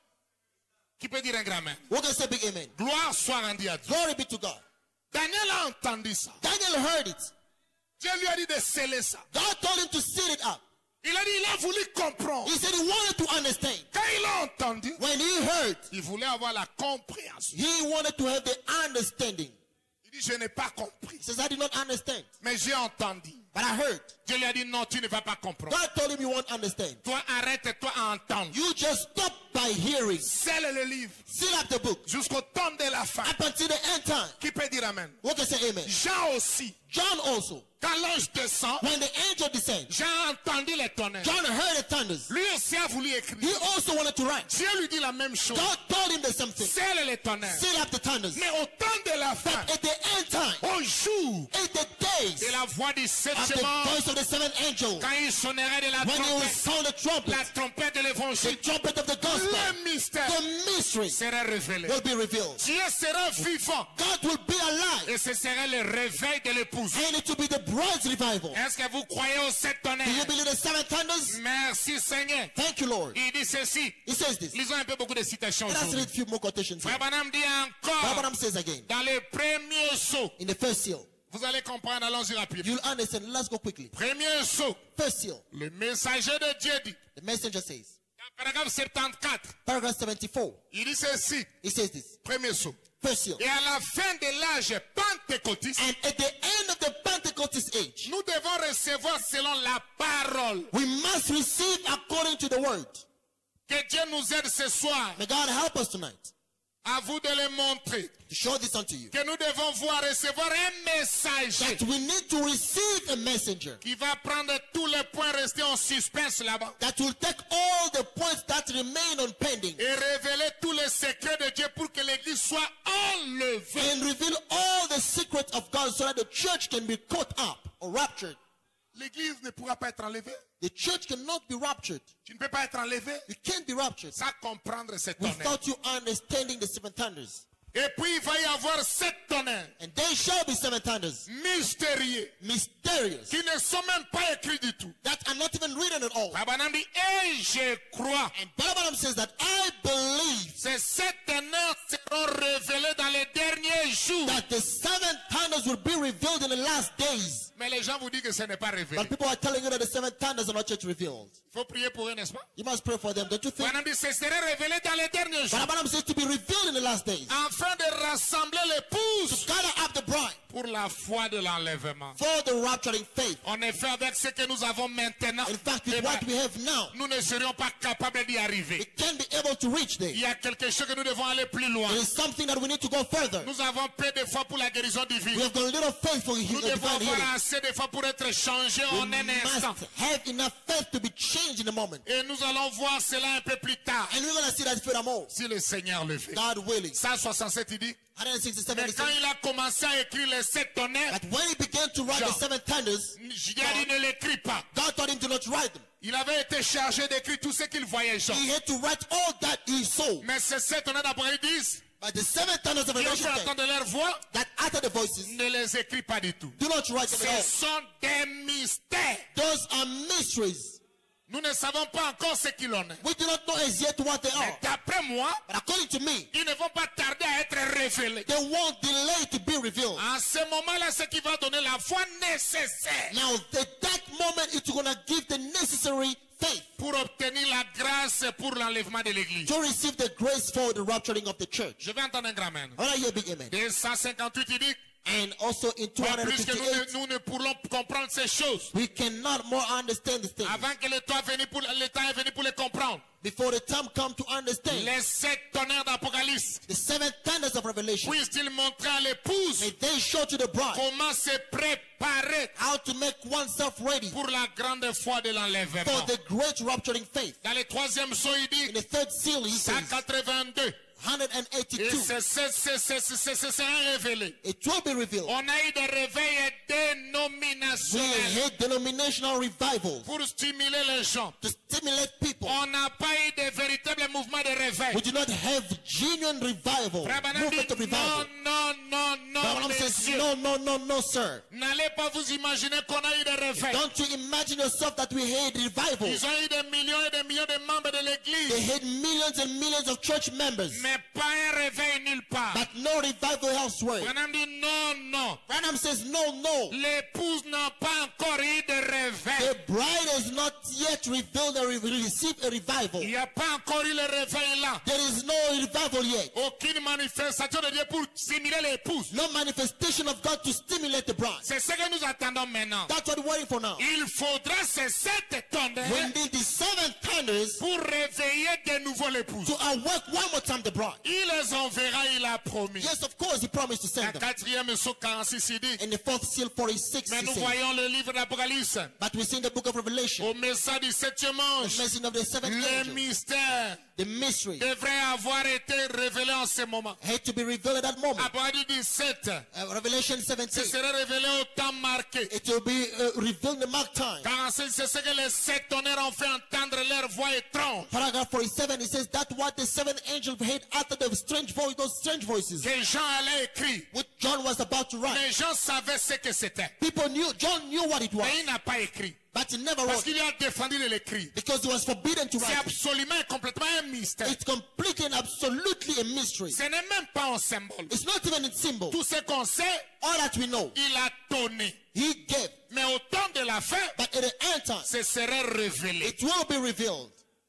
Qui peut dire un grand amen? Who can say big amen? Gloire soit rendue à Dieu. Glory be to God. Daniel a entendu ça. Daniel heard it. Dieu lui a dit de sceller ça. God told him to seal it up. Il a dit, il a voulu comprendre. He said he wanted to understand. Quand il a entendu, When he heard, il voulait avoir la compréhension. he wanted to have the understanding. Il dit, je n'ai pas compris. He says, I did not understand, Mais j'ai entendu. but I heard. Dieu lui a dit, non, tu ne vas pas comprendre. God told him you won't understand. Toi, arrête-toi à entendre. You just stop by hearing. Scelle le livre Seal up the book jusqu'au temps de la fin. up until the end time. Qui peut dire amen? Who can say amen? Jean aussi. John also, Quand l'ange descend, when the angel descends, Jean a entendu les tonnerres. John heard the thunders. Lui aussi a voulu He écrire. also wanted to write. Dieu lui dit la même chose. God told him the same thing. Scelle les tonnerres. Seal up the thunders. Mais au temps de la fin, At the end time, au jour in the days de la voix du of septième the ange, voice of the seventh angel, quand il sonnerait de la when he will trompette, sound the trumpet, la trompette de the l'évangile, trumpet of the gospel, le mystère the mystery sera révélé. will be revealed. Dieu sera vivant God will be alive, et ce sera le réveil de l'épouse. and it will be the bride's revival. Est-ce que vous croyez aux sept Do you tonnerres? believe the seven thunders? Merci Seigneur. Thank you, Lord. Il dit ceci. He says this. Lisons un peu beaucoup de citations Let us aujourd'hui. read a few more quotations here. Frère Branham dit Brother encore, Branham says again, dans le premier saut, in the first seal, vous allez comprendre, allons-y rapidement. you'll understand. Let's go quickly. Premier saut, First seal, le messager de Dieu dit, the messenger says, dans paragraphe soixante-quatorze, paragraph seventy-four, il dit ceci, he says this. premier saut. First seal. Et à la fin de l'âge pentecôtiste, And at the end of the Pentecost age, nous devons recevoir selon la parole. we must receive according to the word. Que Dieu nous aide ce soir. May God help us tonight À vous de le montrer. to show this unto you. Que nous devons voir recevoir un message That we need to receive a messenger qui va prendre tous les points restés en suspense là-bas that will take all the points that remain on pending et révéler tous les secrets de Dieu pour que l'église soit enlevée. and reveal all the secrets of God so that the church can be caught up or raptured. L'église ne pourra pas être enlevée. The church cannot be raptured. Tu ne peux pas être enlevé You can't be raptured sans comprendre ces tonnerres. without you understanding the seven thunders. Et puis il va y avoir sept tonnerres And there shall be seven thunders, mystérieux mysterious, qui ne sont même pas écrits du tout. that are not even written at all. Abraham dit, et je crois. And Balaam says that I believe Ces sept tonnerres seront révélés dans les derniers jours. that the seven thunders will be revealed in the last days. Mais les gens vous disent que ce n'est pas révélé. But people are telling you that the seven thunders are not yet revealed. Il faut prier pour eux, n'est-ce pas? You must pray for them, don't you think? Abraham dit, ce serait révélé dans les derniers jours. But Balaam says to be revealed in the last days. Afin de rassembler l'épouse Gather up the bride pour la foi de l'enlèvement. for the rapturing faith. En effet, avec ce que nous avons maintenant, In fact, with eh ben, what we have now, nous ne serions pas capables d'y we arriver. can't be able to reach there. Il y a quelque chose que nous devons aller plus loin. There is something that we need to go further. Nous avons peu de foi pour la guérison We divine. have got a little faith for he- Nous devons divine avoir healing. assez de foi pour être changés We en un instant. must have enough faith to be changed in a moment. Et nous allons voir cela un peu plus tard. And we're going to see that furthermore. Si le Seigneur le fait. God willing. cent soixante-sept, il dit, one sixty-seven, mais it quand says il a commencé à écrire les sept tonnerres, that when he began to write the Jean. seven thunders, Dieu a dit ne l'écris pas. God told him to not write them. Il avait été chargé d'écrire tout ce qu'il voyait, Jean. He had to write all that he saw. Mais ces sept tonnerres d'après ils disent, But the seven thunders of qui ont Revelation fait came, entendre leur voix, that utter the voices, ne les écrit pas du tout. do not write them at all. Ce sont des mystères. Those are mysteries. Nous ne savons pas encore ce qu'il en est. We do not know as yet what they Mais are. d'après moi, But according to me, ils ne vont pas tarder à être révélés. they won't delay to be revealed. En ce moment-là, ce qui va donner la foi nécessaire Now, at that moment, it's going to give the necessary faith pour obtenir la grâce pour l'enlèvement de l'église. to receive the grace for the rapturing of the church. Je vais entendre un grand amen. All right, hear a big amen. deux cent cinquante-huit, il dit, And also in pas plus que nous ne, two fifty-eight, nous ne pourrons comprendre ces choses we cannot more understand the things avant que le temps, est venu pour, le temps est venu pour les comprendre. before the time come to understand. Les sept tonnerres d'Apocalypse, The seven thunders of Revelation. puissent-ils montrer à l'épouse May they show to the bride comment se préparer how to make oneself ready pour la grande foi de for l'enlèvement. the great rapturing faith. Dans le troisième saut, il In dit the third seal, he says, cent quatre-vingt-deux. one Et eighty-two, c'est c'est- c'est- c'est- c'est- c'est- c'est révélé. it will be revealed. On a eu des réveils We dénominationnels had denominational revivals pour stimuler les gens to stimulate people. On n'a pas eu de véritable mouvement de réveil. We do not have genuine revival. Frère Branham Movement dit, of revival. non, non, non, non, Branham says, messieurs. no, no, no, no, sir. N'allez pas vous imaginer qu'on a eu des réveils. Don't you imagine yourself that we had revival. Ils ont eu des millions et des millions de membres de They l'église. had millions and millions of church members, Mais pas un réveil nulle part. but no revival elsewhere. Branham dit non, non. Branham says, no, no. L'épouse n'a pas encore eu de réveil. The bride has not yet revealed or re- received a revival. Il n'y a pas encore eu le réveil là. There is no revival yet. Aucune manifestation de Dieu pour stimuler l'épouse. No manifestation of God to stimulate the bride. C'est ce que nous attendons maintenant. That's what we're waiting for now. Il faudra ces sept tonnerres We need the seven thunders pour réveiller de nouveau l'épouse. to awake one more time the bride. Il les enverra, il a promis. Yes, of course, he promised to La send them. quatrième saut quarante-six, il dit. In the fourth seal, forty-six, Mais he nous says, voyons le livre d'Apocalypse. but we see in the book of Revelation, Au message du septième ange, the message of the seventh le angel, mystère the mystery, devrait avoir été révélé en ce moment. had to be revealed at that moment. Apocalypse dix-sept, Uh, Revelation ce seventeen, serait révélé au temps marqué. it will be uh, revealed in the mark time. quarante-cinq, c'est ce que les sept tonnerres ont fait entendre leur voix étrange. Paragraph forty-seven, it says that what the seven angels had uttered the strange voice, those strange voices, Que Jean allait écrire. which John was about to write. Mais Jean savait ce que c'était. People knew, John knew what it was, Mais il n'a pas écrit. but he never Parce wrote qu'il a défendu de l'écrit. because he was forbidden to C'est write it. absolument et complètement un mystère. It's completely and absolutely a mystery. Ce n'est même pas un symbole. It's not even a symbol. Tout ce qu'on sait, All that we know, il a donné. he gave, Mais au temps de la fin, but at the end time, ce serait révélé. it will be revealed.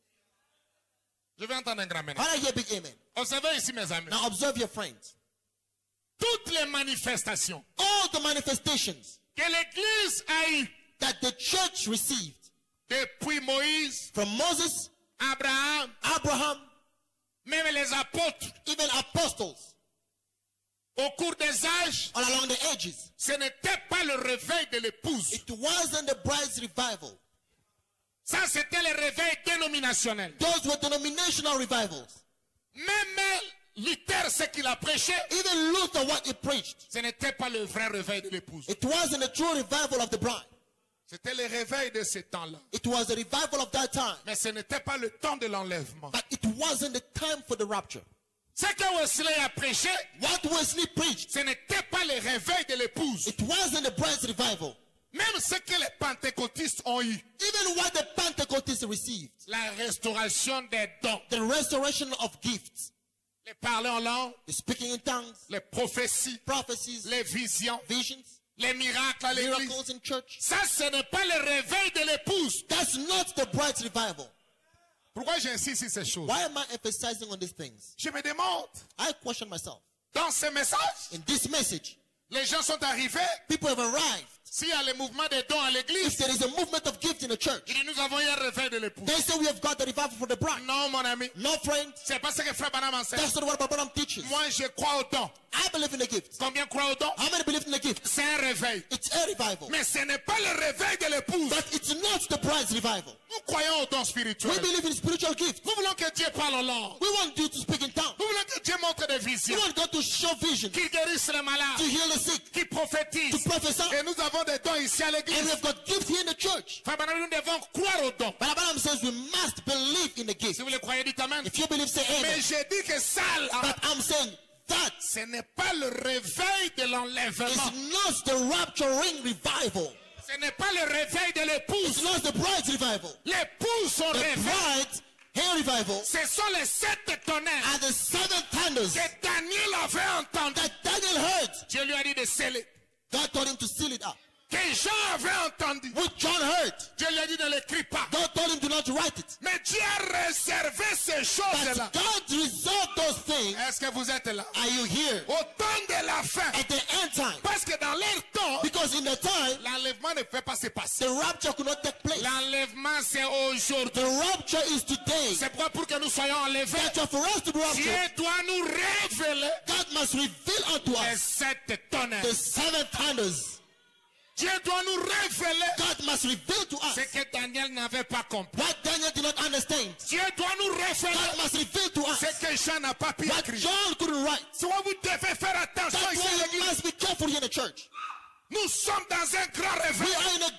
Je vais entendre un grand amen. How do I hear big amen? Observez ici, mes amis. Now observe your friends. Toutes les manifestations All the manifestations que l'Église a eues that the church received depuis Moïse, from Moses, Abraham, Abraham, même les apôtres, even apostles, au cours des âges, all along the edges, ce n'était pas le réveil de l'épouse. it wasn't the bride's revival. Ça, c'était le réveil dénominationnel. Those were denominational revivals. Même Luther, ce qu'il a prêché, Even Luther, what he preached, ce n'était pas le vrai réveil de l'épouse. it wasn't a true revival of the bride. C'était le réveil de ce temps-là. It was a revival of that time. Mais ce n'était pas le temps de l'enlèvement. But it wasn't the time for the rapture. Ce que Wesley a prêché, What Wesley preached, ce n'était pas le réveil de l'épouse. it wasn't the bride's revival. Même ce que les pentecôtistes ont eu, Even what the Pentecostals received, la restauration des dons, the restoration of gifts, les parler en langue, the speaking in tongues, les prophéties, prophecies, les visions, visions, les miracles à l'église. miracles in church. Ça, ce n'est pas le réveil de l'épouse. That's not the bride's revival. Pourquoi j'insiste sur ces choses? Why am I emphasizing on these things? Je me demande, I question myself. dans ce message, In this message, les gens sont arrivés. people have arrived. S'il y a le mouvement des dons à If l'église, there is a movement of gift in the church, il dit, nous avons eu un réveil de l'épouse. they say we have got the revival for the bride. Non, mon ami. No, friend, C'est pas ce que Frère Branham enseigne. that's not what Abraham teaches. Moi, je crois aux dons. I believe in the gift. Combien croient aux dons? How many believe in the gift? C'est un réveil. It's a revival. Mais ce n'est pas le réveil de l'épouse. But it's not the bride's revival. Nous croyons aux dons We spirituels. believe in spiritual gifts. Nous voulons que Dieu parle en langue. We want you to speak in tongues. Nous voulons que Dieu montre des We visions. want God to show vision, Qu'il guérisse les to malades. heal the sick, Qui prophétise. to prophesy. Et nous avons des dons ici à And we l'église. have got gifts here in the church. Frère Branham, nous devons croire aux dons. But Abraham says we must believe in the gift. Si vous le croyez, dites amen. If you believe, say Mais amen. j'ai dit que ça, là, But I'm saying that ce n'est pas le réveil de is l'enlèvement. not the rapturing revival. Ce n'est pas le réveil de It's l'épouse. not the bride's revival. L'épouse, son The réveil, bride, her revival, ce sont les sept tonnerres are the seven thunders que Daniel avait entendu. that Daniel heard. Dieu lui a dit de sceller. God told him to seal it up. Que Jean avait entendu. Which John heard. Dieu lui a dit ne l'écris pas. God told him to not write it. Mais Dieu a réservé ces choses-là. But God resolved those things. Est-ce que vous êtes là? Are you here? Au temps de la fin. At the end time. Parce que dans leur temps, Because in the time, l'enlèvement ne peut pas se passer. the rapture could not take place. L'enlèvement, c'est aujourd'hui. The rapture is today. C'est pourquoi pour que nous soyons enlevés, But for us to be Dieu raptured, doit nous révéler God must reveal unto les us sept tonnerres. the seven thunders. Dieu doit nous révéler God must reveal to ce us que Daniel n'avait pas compris. what Daniel did not understand. Dieu doit nous God révéler must reveal to us ce que Jean n'a pas pu what écrire. John couldn't write. C'est pourquoi vous devez faire attention That's ici à why we l'église. must be careful here in the church. Nous sommes dans un grand We réveil. are in a great Et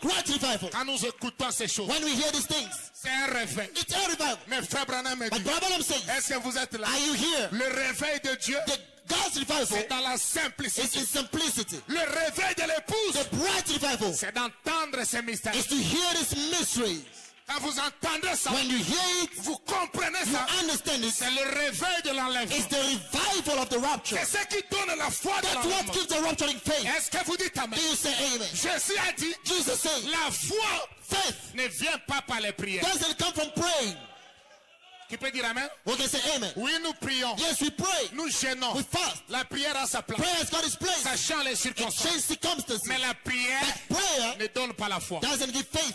revival. Quand nous écoutons ces choses, When we hear these things, c'est un réveil. it's a revival. Mais frère Branham me But dit, Brother Branham says, est-ce que vous êtes là? are you here? Le réveil de Dieu, The God's revival c'est dans la is simplicité. in simplicity. Le réveil de l'épouse, The bride's revival c'est d'entendre ces mystères. is to hear these mysteries. Quand vous entendez ça, When you hear it, vous comprenez you ça. understand it. C'est le réveil de l'enlèvement. It's the revival of the rapture. C'est ce qui donne la foi de That's what l'enlèvement. gives the rapturing faith. Est-ce que vous dites amen? Do you say amen? Jésus a dit, Jesus said, la foi faith ne vient pas par les prières. doesn't come from praying. Qui peut dire amen? We can say amen. Oui, nous prions. Yes, we pray. Nous gênons. We fast. La prière a sa place. Prayer has got its place. Ça change les It circonstances. changes circumstances. Mais la prière But prayer ne donne pas la foi. doesn't give faith.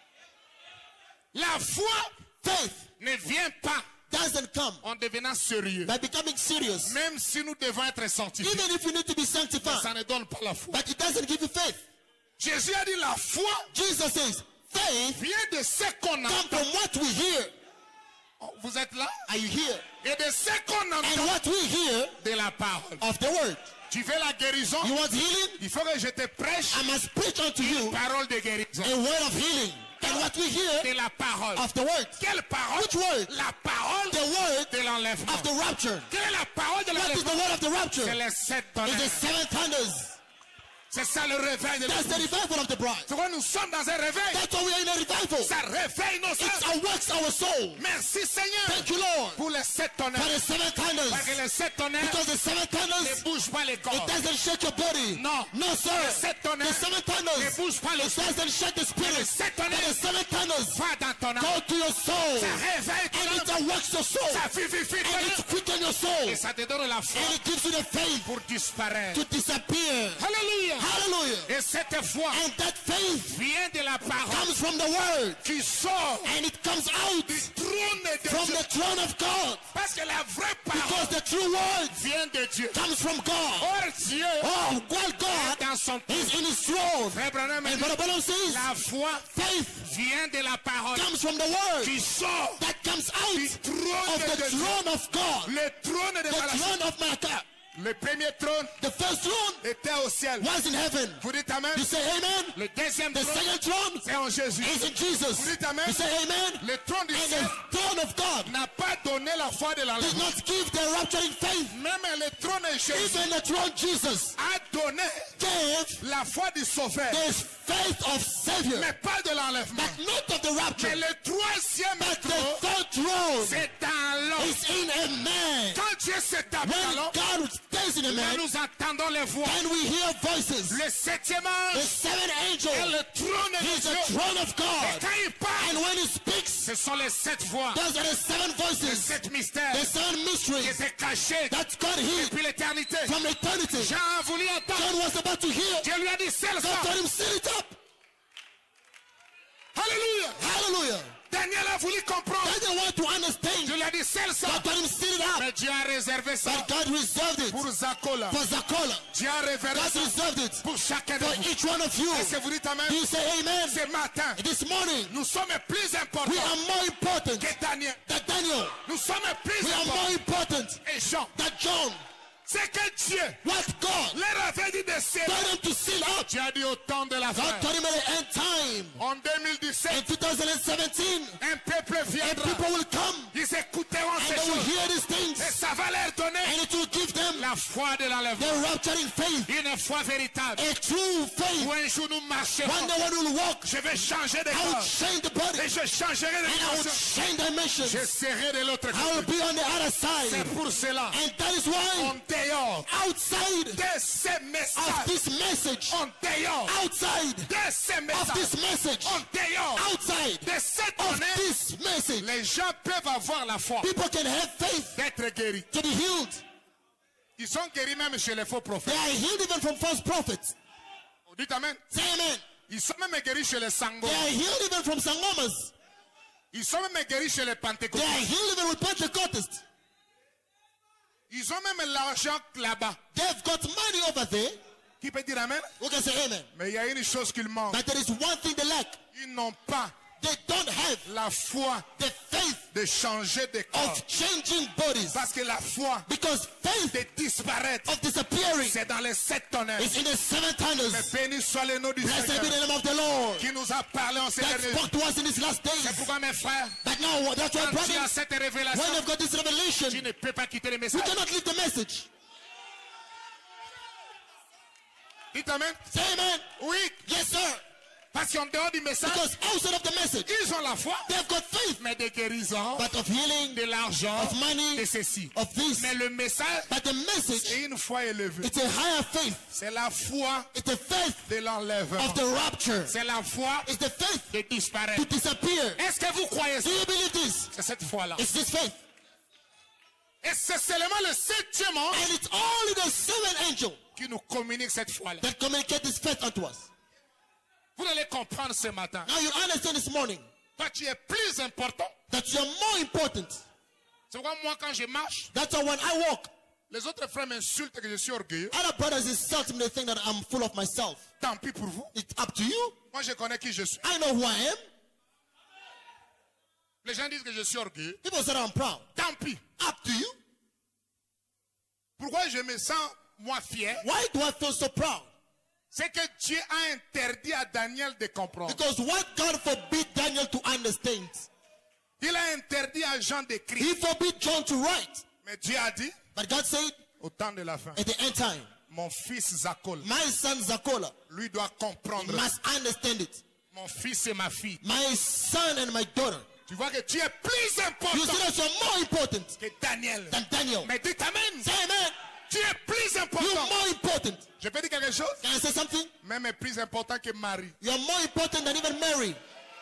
La foi Faith ne vient pas doesn't come en devenant sérieux. by becoming serious. Même si nous devons être sanctifiés, Even if you need to be ça sanctified, ne donne pas la foi. but it doesn't give you faith. Jésus a dit la foi Jesus says, faith vient de ce qu'on comes entend. from what we hear. Oh, vous êtes là? Are you here? Et de ce qu'on And entend what we hear de la parole. of the word. Tu veux la guérison? You want healing? Il faut que je te prêche I must preach unto une you parole de guérison. a word of healing. And what we hear De la parole. of the word. Quelle parole? Which word? La parole The word de l'enlèvement. of the rapture. Quelle est la parole de What is the l'enlèvement? word of the rapture? C'est les sept It's the tonnerres. seven thunders. C'est ça le réveil de That's the l'épouse. revival of the bride. Tu vois, nous sommes dans un réveil. That's why we are in a revival. Ça réveille nos It âmes. awakes our soul. Merci Seigneur Thank you, Lord, pour les sept for tonnerres. the seven thunders. Parce que les sept tonnerres Because the seven ne thunders, bougent pas les it corps. doesn't shake your body. Non. No, sir. Les sept The tonnerres seven ne thunders, bougent pas le it sang. doesn't shake the spirit. Les sept But the tonnerres seven thunders va dans ton âme. go to your soul. Ça réveille ton And it âme. awakes your soul. Ça vivifie ton And âme. it quickens your soul. Et ça te donne la foi And it gives you the faith pour disparaître. to disappear. Alléluia. Hallelujah. Et cette foi And that faith vient de la parole comes from the word. qui sort And it comes out du trône de from Dieu. the throne of God. Parce que la vraie Because parole the true word vient de Dieu. comes from God. Or Dieu Oh, well, God dans son is in his throne. Frère Branham And dit, Brother Branham says, la foi faith vient de la parole comes from the word qui sort that comes du out trône of the de Dieu. throne of God. Le trône de The Malachi. throne of Malachi. Le premier trône The first throne était au ciel. was in heaven. Vous dites amen. You say amen. Le deuxième The trône second throne c'est en Jésus. is in Jesus. Vous dites amen. You say amen. Le trône du And ciel the throne of God n'a pas donné la foi de did l'enlèvement. not give the rapturing faith. Même le trône de Jésus Even the throne Jesus a donné gave la foi du sauveur. the faith of Savior, Mais pas de l'enlèvement. but not of the rapture. Mais le troisième But the trône, third throne c'est dans l'homme. is in a man. Quand Dieu s'établit When dans l'homme, God stays in a là man, nous entendons les voix. then we hear voices. Le septième The ange seven est angels le trône de is the Dieu. throne of Et God. quand il parle, And when he speaks, ce sont les sept voix, those are the seven les voices, sept mystères the seven qui mysteries étaient cachés that God hid depuis l'éternité. from eternity. Jean a voulu entendre. John was about to hear. Dieu lui a dit, c'est le God sang. told him, seal it up. Alléluia. Hallelujah. Daniel a voulu comprendre. They didn't want to understand. Dieu lui a dit, c'est le sang. God told him, seal it up. Mais Dieu a réservé ça But God reserved it pour Zakola. for Zakola. Dieu a réservé God ça reserved it pour chacun de for vous. each one of you. Est-ce que vous dites amen? Do you say amen? Ce matin, This morning, nous sommes plus we importants are more important que Daniel. than Daniel. Nous sommes plus We are importants more important que Jean. than John. C'est que Dieu What God leur avait dit de sceller. told him to seal up. Dieu a dit au temps de la God fin. told him at the end time. En deux mille dix-sept, In two thousand seventeen, un peuple and viendra. people will come Ils écouteront and ces they will choses. hear these things, Et ça va leur donner and it will give them la foi de l'enlèvement. the rapturing faith, Une foi véritable. a true faith. Où un jour nous marcherons. One day when we will walk, Je vais changer de I will corps. change the body, Et je changerai de and I will dimension. change dimensions. Je serai de l'autre I will côté. be on the other C'est side. pour cela. And that is why En dehors outside de ces of messages. this message, En dehors outside de ces of messages. this message, En dehors outside de cette of honneur. this message, Les gens peuvent avoir la foi people can have faith d'être guéris. to be healed. Ils sont guéris même chez les faux They prophètes. are healed even from false prophets. Dites amen. Say amen. Ils sont même guéris chez les sangos. They are healed even from sangomas. Ils sont même guéris chez les They are pentecôtistes. healed even with Pentecostists. Ils ont même l'argent là-bas. They've got money over there. Qui peut dire amen? We can say amen. Mais il y a une chose qu'ils manquent. But there is one thing they lack. Ils n'ont pas They don't have la foi the faith de changer de corps. of changing bodies. Parce que la foi Because faith de disparaître, of disappearing c'est dans les sept tonnerres. is in the seven Mais thunders. béni soit le nom du Blessed be Seigneur the name of the Lord qui nous a parlé en ces that derniers spoke jours. to us in these last C'est days. pourquoi mes frères, But now, that's why, quand tu as brothers, cette when révélation, you've got this revelation, tu ne peux pas quitter le we message. cannot leave the message. Dites amen. Say amen. Oui, Yes, sir. parce qu'en dehors du message, Because outside of the message, ils ont la foi, they've got faith, mais des guérisons, but of healing, de l'argent, of money, de ceci. of this. Mais le message, But the message, c'est une foi élevée. it's a higher faith. C'est la foi It's a faith de l'enlèvement. of the rapture. C'est la foi It's the faith de disparaître. to disappear. Est-ce que vous croyez ça? Do you believe this? C'est cette foi-là. It's this faith. Et c'est seulement le septième ange And it's only the seventh angel qui nous communique cette foi-là. that communicate this faith unto us. Vous allez comprendre ce matin. Now you understand this morning Toi, tu es plus important. that you are more important. C'est pourquoi moi, quand je marche, That's why when I walk, les autres frères m'insultent que je suis orgueilleux. other brothers insult me, they think that I'm full of myself. Tant pis pour vous. It's up to you. Moi, je connais qui je suis. I know who I am. Les gens disent que je suis orgueilleux. People say that I'm proud. Tant pis. Up to you. Pourquoi je me sens, moi, fier? Why do I feel so proud? C'est que Dieu a interdit à Daniel de comprendre. Because what God forbid Daniel to understand, Il a interdit à Jean d'écrire. he forbid John to write. Mais Dieu a dit, But God said au temps de la fin, at the end time, mon fils Zakol, my son Zakola lui doit comprendre. must understand it. Mon fils et ma fille. My son and my daughter. Tu vois que tu es plus You important see that you're more important que Daniel. than Daniel. Mais dites amen. Say amen. Tu es plus You're important. more important. Je peux dire quelque chose? Can I say something? Même plus important que Marie. You're more important than even Mary.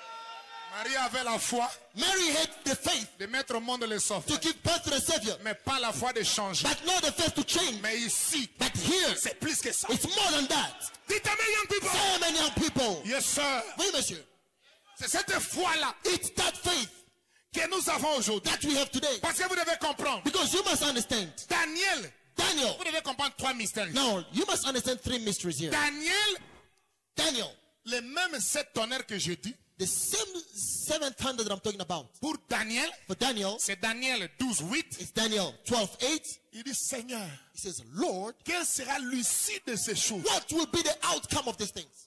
Marie avait la foi Mary had the faith de mettre au monde le sauveur. to give birth to the Savior, Mais pas la foi de changer. but not the faith to change. Mais ici, But here, c'est plus que ça. it's more than that. Dites amen, young people. Say amen, young people. Yes, sir. Oui, monsieur. C'est cette foi-là It's that faith que nous avons aujourd'hui. that we have today. Parce que vous devez comprendre. Because you must understand. Daniel, Daniel. vous devez comprendre trois mystères. Now, you must understand three mysteries here. Daniel, Daniel, les mêmes sept tonnerres que je dis, the same seventh hundred that I'm talking about. pour Daniel, For Daniel, c'est Daniel douze, huit. it's Daniel twelve eight. Il dit, Seigneur, He says, Lord, quelle sera l'issue de ces choses? what will be the outcome of these things?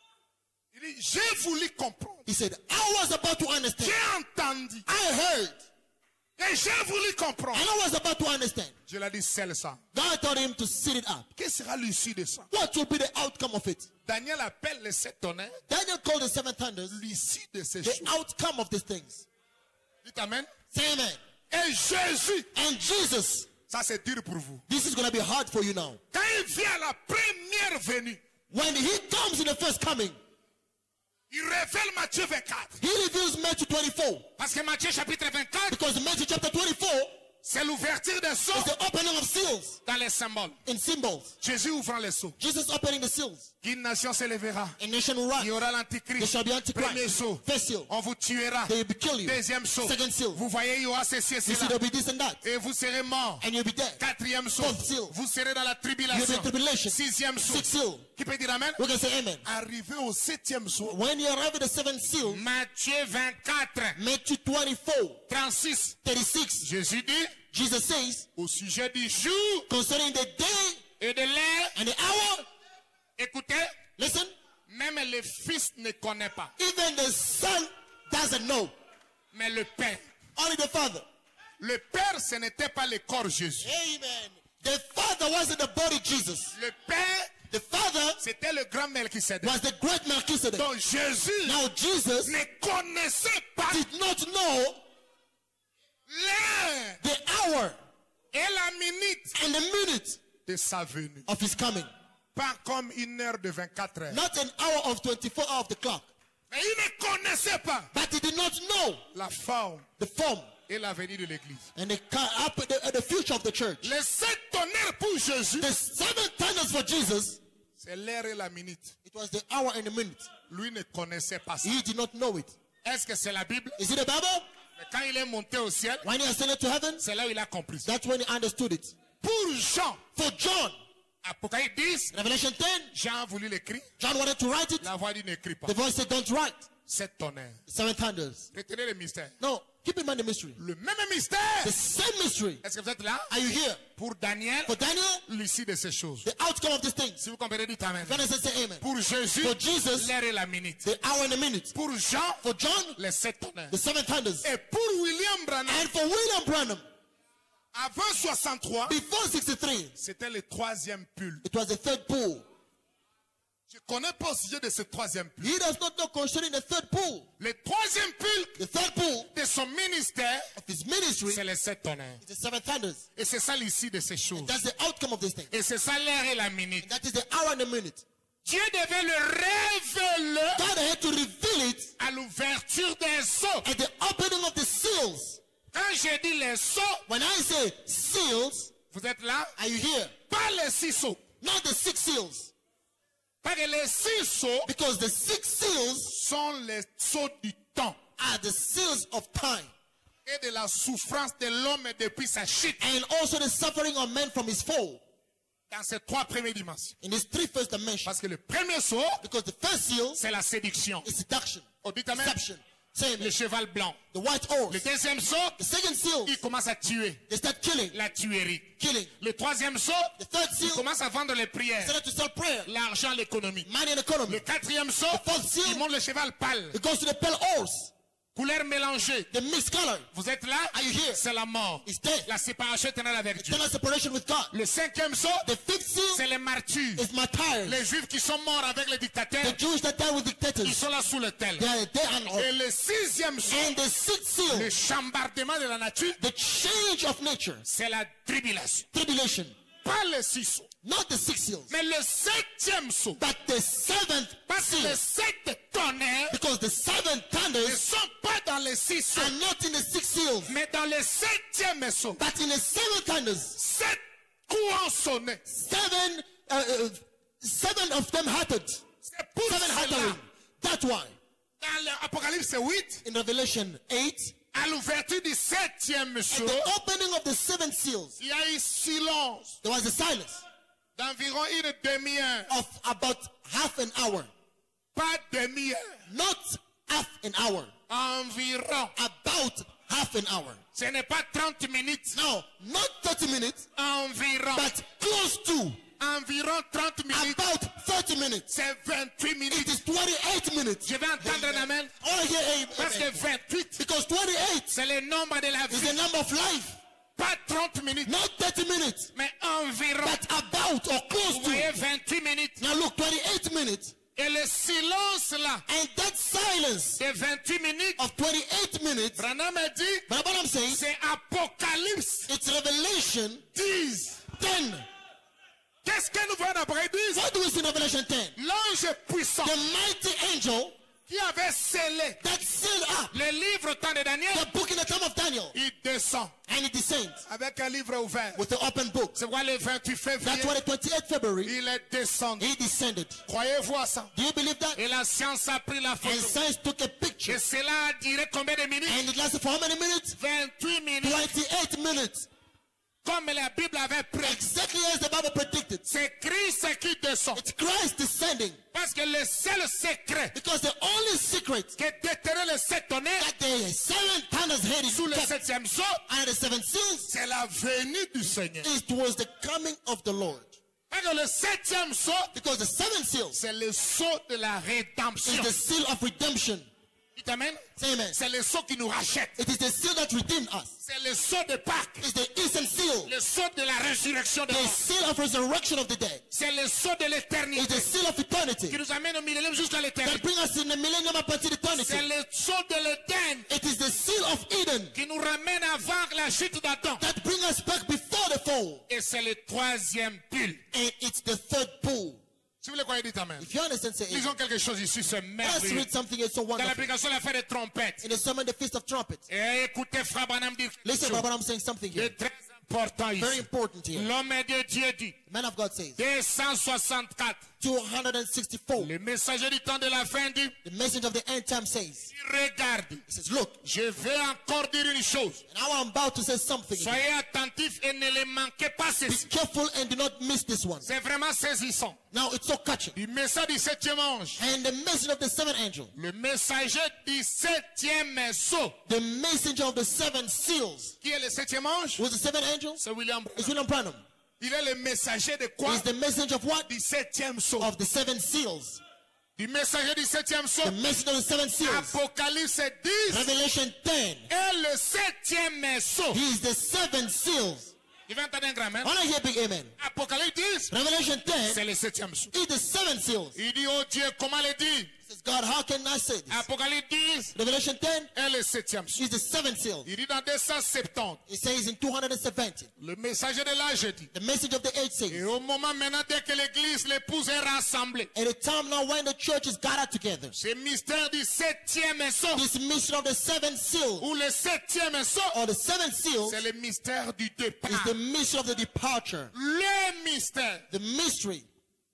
Il dit, j'ai voulu comprendre. He said, I was about to understand. J'ai entendu. I heard. Et j'ai voulu comprendre. And I was about to understand. Je l'ai dit, c'est ça. God told him to sit it up. Quelle sera l'issue de ça? What will be the outcome of it? Daniel appelle les sept tonnerres Daniel called the seven thunders l'issue de ces the choses. outcome of these things. Dites amen. Say amen. Et Jésus, And Jesus, ça c'est dur pour vous. this is going to be hard for you now. Quand il vient à la première venue, When he comes in the first coming, il révèle Matthieu vingt-quatre. he reveals Matthew twenty-four. Parce que Matthieu chapitre vingt-quatre, Because Matthew chapter twenty-four c'est l'ouverture des sceaux is the opening of seals dans les symboles. in symbols. Jésus ouvrant les sceaux. Jesus opening the seals. Qu'une nation s'élèvera. A nation will Il y rise. aura There l'antichrist. shall be Premier antichrist. saut. First seal. On vous tuera. They will kill you. Deuxième saut. Second seal. Vous voyez, il y aura ceci et You see, cela. there'll be this and that. Et vous serez morts. And you'll be dead. Quatrième saut. Fourth seal. Vous serez dans la You'll be tribulation. in tribulation. Sixième saut. Sixth seal. Qui peut dire amen? We can say amen. Arrivé au septième saut. When you arrive at the seventh seal, Matthieu vingt-quatre, Matthew twenty-four, trente-six. thirty-six, Jésus dit, Jesus says, au sujet du jour concerning the day et de l'heure, and the hour, écoutez, listen, même le Fils ne connaît pas, even the Son doesn't know, mais le Père. only the Father. Le Père, ce n'était pas le corps Jésus. Amen. The Father wasn't the body Jesus. Le Père, The Father c'était le grand Melchisedec. was the great Melchizedek. Donc Jésus Now Jesus ne connaissait pas did not know l'heure the hour et la minute and the minute de sa venue. of his coming. Pas comme une heure de vingt-quatre heures. Not an hour of twenty-four hours of the clock. Mais il ne connaissait pas But he did not know la forme the form et la venue de l'Église. and the, ca- up- the, the future of the church. Les sept tonnerres pour Jésus, The seven thunders for Jesus, c'est l'heure et la minute. it was the hour and the minute. Lui ne connaissait pas ça. He did not know it. Est-ce que c'est la Bible? Is it the Bible? Mais quand il est monté au ciel, When he ascended to heaven, c'est là où il a compris ça. that's when he understood it. Pour Jean, For John, Apocalypse dix, Revelation ten, Jean a voulu l'écrire. John wanted to write it. La voix dit n'écris pas. The voice said, don't write. Sept tonnerres. Seven thunders. Retenez le mystère. No, Keep in mind the mystery. Le même mystère. The same mystery. Est-ce que vous êtes là? Are you here? Pour Daniel, For Daniel, l'issue de ces choses. the outcome of these things. Si vous comprenez, dites amen. If you understand, say amen. Pour Jésus, For Jesus, l'heure et la minute. the hour and a minute. Pour Jean, For John, les sept tonnerres. the seven thunders. Et pour William Branham, And for William Branham, avant soixante-trois, before sixty-three, c'était le troisième pull. it was the third bull. Je ne connais pas au sujet de ce troisième pull. He does not know concerning the third bull. Le troisième pull The third bull de son ministère, of his ministry c'est les sept tonnerres. is the seven thunders. Et c'est ça l'issue de ces choses. That's the outcome of this thing. Et c'est ça l'heure et la minute. That is the hour and a minute. Dieu devait le révéler God had to reveal it à l'ouverture des sceaux. at the opening of the seals. Quand je dis les sceaux, When I say seals, vous êtes là? are you here? Pas les six sceaux. Not the six seals. Parce que les six sceaux Because the six seals sont les sceaux du temps are the seals of time. et de la souffrance de l'homme depuis sa chute. And also the suffering of man from his fall. Dans ces trois premières dimensions. In his three first dimensions. Parce que le premier sceau, Because the first seal c'est la séduction. is seduction. Oh, dites amen. Deception. Say Le amen. cheval blanc. The white horse. Le deuxième saut, The second seal, il commence à tuer. they start killing. La tuerie. Killing. Le troisième saut, The third il seal, commence à vendre les they prières. started to sell prayer. L'argent, l'économie. Money and economy. Le quatrième saut, The fourth seal, il monte le cheval pâle. it goes to the pale horse. Couleur mélangée. The mixed color. Vous êtes là? Are you here? C'est la mort. It's death. La séparation éternelle avec Dieu. Eternal separation with God. Le cinquième saut, The fifth seal c'est les martyrs. is martyrs. Les juifs qui sont morts avec les dictateurs, The Jews that die with ils dictators. sont là sous le tel. They are there and Et le sixième saut, And the sixth le seal, chambardement de la nature, the change of nature. c'est la tribulation. Tribulation. Pas les six sauts, Not the six seals. mais le septième saut. But the seventh Parce que les seal. sept tonnerres Because the seven ne thunders sont pas dans les six sauts, are not in the six seals. mais dans le septième saut. But in the seven thunders, Sept coups ont sonné. seven, uh, uh, seven of them uttered. C'est pour Seven cela, uttering. That's why. dans l'Apocalypse huit, In Revelation eight, à l'ouverture du septième at saut, the opening of the seven seals, il y a eu silence there was a silence d'environ une demi-heure. of about half an hour. Pas demi-heure, Not half an hour. environ. About half an hour. Ce n'est pas trente minutes, No, not thirty minutes, environ. but close to. Environ trente minutes, About thirty minutes. c'est vingt-huit It minutes. is twenty-eight minutes. Je vais entendre un amen. Oh, yeah, Parce que amen. vingt-huit, Because twenty-eight c'est le nombre de la is vie. the number of life. Pas trente minutes, Not thirty minutes, mais environ. but about or close Vous voyez, to. vingt-huit minutes. Now look, twenty-eight minutes. Et le silence là, And that silence de vingt-huit minutes, of twenty-eight minutes, Branham a dit, but what I'm saying, c'est Apocalypse it's Revelation dix. ten. Qu'est-ce que nous voyons dans Apocalypse dix? What do we see in Revelation ten? L'ange puissant The mighty angel qui avait scellé that sealed up le livre au temps de Daniel, the book in the time of Daniel, il descend and it descends avec un livre ouvert. with the open book. C'est pourquoi le vingt-huit février, That's why the twenty-eighth February, il est descendu. he descended. Croyez-vous à ça? Do you believe that? Et la science a pris la And photo. science took a picture. Et cela a duré combien de minutes? And it lasted for how many minutes? vingt-huit minutes. twenty-eight minutes. Comme la Bible avait prédit. Exactly as the Bible predicted. C'est Christ qui descend. It's Christ descending. Parce que le seul secret Because the only secret qui détenait les sept tonnerres that the seven thunders head is sous le kept septième saut, under the seven seals, c'est la venue du Seigneur. it was the coming of the Lord. Parce que le septième saut, Because the seven seals c'est le saut de la rédemption. is the seal of redemption. Dites amen. Say amen. C'est le saut qui nous rachète. It is the seal that redeemed us. C'est le saut de Pâques. It's the instant seal. Le saut de la résurrection de The mort. seal of resurrection of the dead. C'est le saut de It's l'éternité the seal of qui eternity nous amène au millénaire jusqu'à that l'éternité. brings us in the millennium up until eternity. C'est le saut de l'Éden It is the seal of Eden qui nous ramène avant la chute d'Adam. that brings us back before the fall. Et c'est le troisième pull. And it's the third pull. Si vous le croyez, dites amen. If you understand, say amen. Lisons quelque chose ici, c'est Let's merveilleux. read something that's so Dans wonderful. l'application de la fête des trompettes. In the sermon, the Feast of Trumpets. Et écoutez, Frère Branham dire quelque Listen, chose Brother, I'm saying something de here. très important Very ici. important here. L'homme de Dieu dit, The man of God says, deux cent soixante-quatre, two hundred sixty-four. le messager du temps de la fin dit, The message of the end time says, regarde, he says, look, je vais encore dire une chose. and now I'm about to say something. Soyez attentifs et ne les manquez pas Be ceci. careful and do not miss this one. C'est vraiment saisissant. Now it's so catching. Du message du septième ange. And the message of the seventh angel. Le messager du septième sceau. The messenger of the seven seals. Qui est le septième ange? Was the seventh angel? C'est William It's Branham. William Branham. Il est le messager de quoi? He's the messenger of what? Du septième sceau. Of the seven seals. Du messager du septième sceau. The messenger of the seven seals. Apocalypse dix. Revelation ten. Et le septième sceau. He is the seven seals. Il va entendre un grand amen. I want to hear a big amen. Apocalypse dix. Revelation ten C'est le septième sceau. is the seven seals. Il dit, oh Dieu, comment le dire? He says, God, how can I say this? Apocalypse dix Revelation ten est le septième sceau. is the seven seals. Il dit dans deux cent soixante-dix. It says in two hundred seventy. Le messager de l'âge dit. The message of the age Et says, au moment maintenant, dès que l'église, l'épouse est rassemblée, at a time now when the church is gathered together, ce mystère du septième sceau, this mission of the seven seals, ou le septième sceau, or the seven seals, c'est le mystère du départ. is the mission of the departure, Le mystère the mystery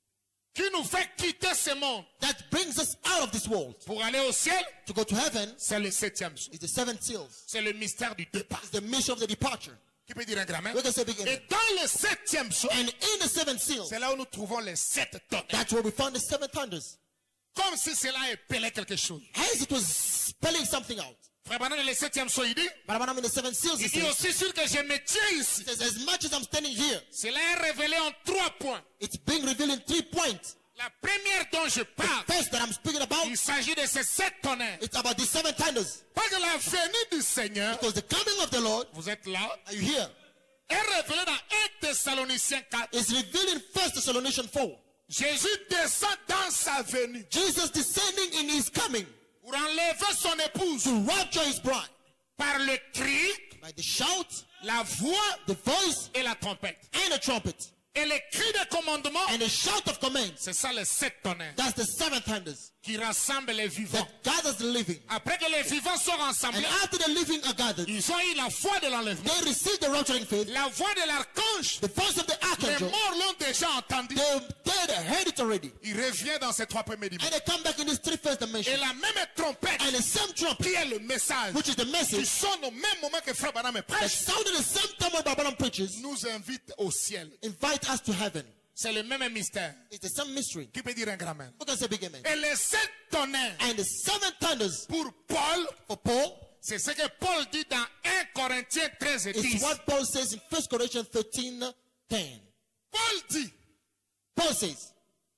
qui nous fait quitter ce monde that brings us out of this world pour aller au ciel, to go to heaven, c'est le septième sceau. is the seven seals. C'est le mystère du départ. It's the mission of the departure. Qui peut dire un grand amen? We can say big Et amen. dans le septième sceau, And in the seven seals, c'est là où nous trouvons les sept tonnes. that's where we found the seven thunders. Comme si cela épelait quelque chose. As it was spelling something out. Frère Branham, le septième sceau, il dit, But I'm in the seven seals, he il dit says, aussi sûr que je me tiens ici. he says, as much as I'm standing here, Cela est révélé en trois points. it's being revealed in three points. La première dont je parle, First that I'm speaking about, il s'agit de ces sept tonnerres. it's about the seven thunders. Parce que la venue du Seigneur, Because the coming of the Lord, vous êtes là, are you here? est révélée dans un Thessaloniciens quatre. It's revealed in First Thessalonians four. Jésus descend dans sa venue Jesus descending in his coming pour enlever son épouse to rapture his bride par le cri, by the shout, la voix the voice, et la trompette. and the trumpet, Et le cri de commandement, and the shout of command. c'est ça les sept tonnerres That's the seven thunders qui rassemblent les vivants. that gathers the living. Après que les vivants sont And rassemblés, after the living are gathered, ils ont eu la foi de l'enlèvement. they receive the rapturing faith. La voix de l'archange, The voice of the les archangel, morts l'ont déjà entendu. they dead heard it already. Il revient dans ces trois premiers dimanches. And they come back in these three first Et dimensions. la même trompette, And the same trumpet, qui est le message, which is the qui message, sonne au même moment que Frère Branham that prêche, sounded the same time when Babylon preaches, nous invite au ciel. invite us to heaven. C'est le même mystère. It's the same mystery. Qui peut dire un grand amen? Who can say big amen? Et les sept tonnerres, And the seven thunders pour Paul, for Paul, c'est ce que Paul dit dans un Corinthiens treize et it's dix. what Paul says in First Corinthians thirteen ten. Paul dit, Paul says,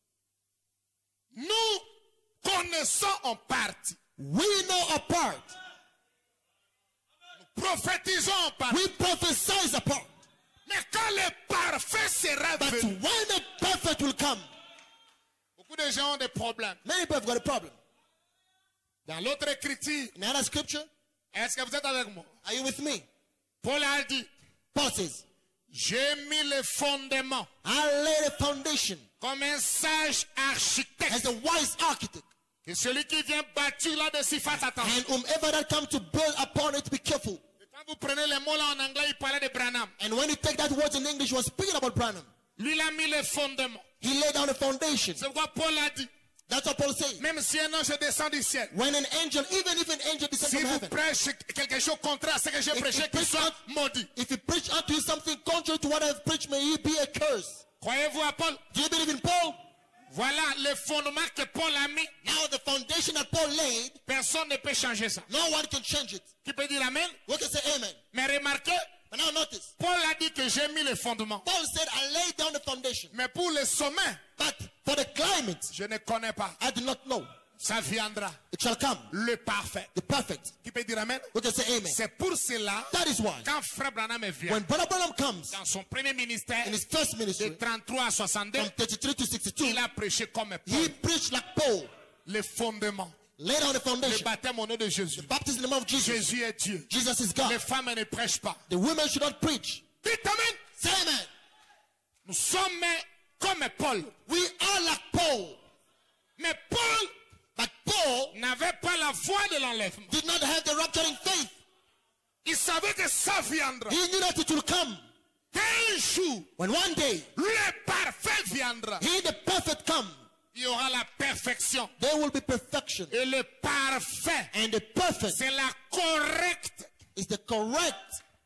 nous connaissons en partie, we know a part, prophétisons en partie. we prophesy a part, Mais quand le parfait sera but venu, when the perfect will come, beaucoup de gens ont des problèmes. many people have got a problem. Dans l'autre écriture, In another scripture, est-ce que vous êtes avec moi? are you with me? Paul a dit, Paul says, j'ai mis le fondement I laid a foundation comme un sage architecte. as a wise architect, Que celui qui vient bâtir là-dessus fasse attention. and whomever that comes to build upon it, be careful. Et quand vous prenez les mots là en anglais, il parlait de Branham. And when you take that word in English, he was speaking about Branham. Lui, il a mis le fondement. He laid down the foundation. C'est pourquoi Paul a dit, That's what Paul says. même si un ange descend du ciel, When an angel, even if an angel descends si from vous heaven, prêchez quelque chose contraire à ce que j'ai If prêché, you qu'il preach soit out- maudit. if he preach unto you something contrary to what I've preached, may he be a curse. Croyez-vous à Paul? Do you believe in Paul? Voilà le fondement que Paul a mis. Now the foundation that Paul laid, Personne ne peut changer ça. no one can change it. Qui peut dire Amen? We can say amen. Mais remarquez, But now notice, Paul a dit que j'ai mis le fondement. Paul said, I laid down the foundation. Mais pour le sommet, But for the climate, je ne connais pas. I do not know. Ça viendra. It shall come. Le parfait. The perfect. Qui peut dire Amen? We can say amen. C'est pour cela, That is why, quand Frère Branham vient, when Brother Branham comes dans son premier ministère, in his first de ministry, trente-trois à soixante-deux, from thirty-three to sixty-two, il a prêché comme Paul. he preached like Paul. Le fondement. Laid down the Le foundation. baptême au nom de Jésus. Baptism in the name of Jesus. Jésus est Dieu. Jesus is God. Les femmes ne prêchent pas. The women should not preach. Dites Amen. Say amen. Nous sommes comme Paul. We are like Paul. Mais Paul But Paul n'avait pas la voix de l'enlèvement. did not have the rapturing faith. Il savait que ça viendra. He knew that it will come. Un jour, When one day, le parfait viendra. he, the perfect, come, Il y aura la perfection. there will be perfection. Et le parfait, And the perfect c'est la correcte is the correct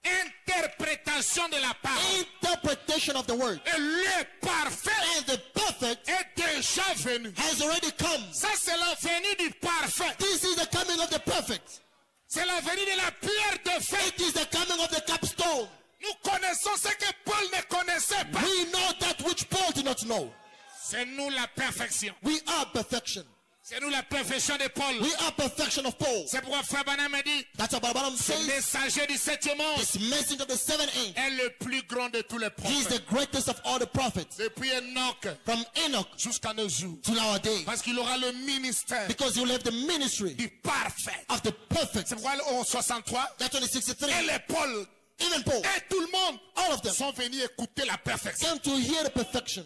Interprétation de la parole. Interpretation of the word. Et le parfait And the perfect est déjà venu. has already come. Ça, c'est la venue du parfait. This is the coming of the perfect. C'est la venue de la pierre de fête. It is the coming of the capstone. Nous connaissons ce que Paul ne connaissait pas. We know that which Paul did not know. C'est nous la perfection. We are perfection. C'est nous la perfection de Paul. We are perfection of Paul. C'est pourquoi Frère Branham me dit, That's what Balaam ce says. messager du septième ange This message of the seventh angel. est le plus grand de tous les He is the prophètes. greatest of all the prophets. Depuis Enoch From Enoch jusqu'à nos jours. to our day. Parce qu'il aura le ministère Because you will have the ministry du parfait. of the perfect. C'est pourquoi en soixante-trois, That's when et sixty-three. les Paul Even Paul. et tout le monde All of them sont venus écouter la perfection. came to hear the perfection.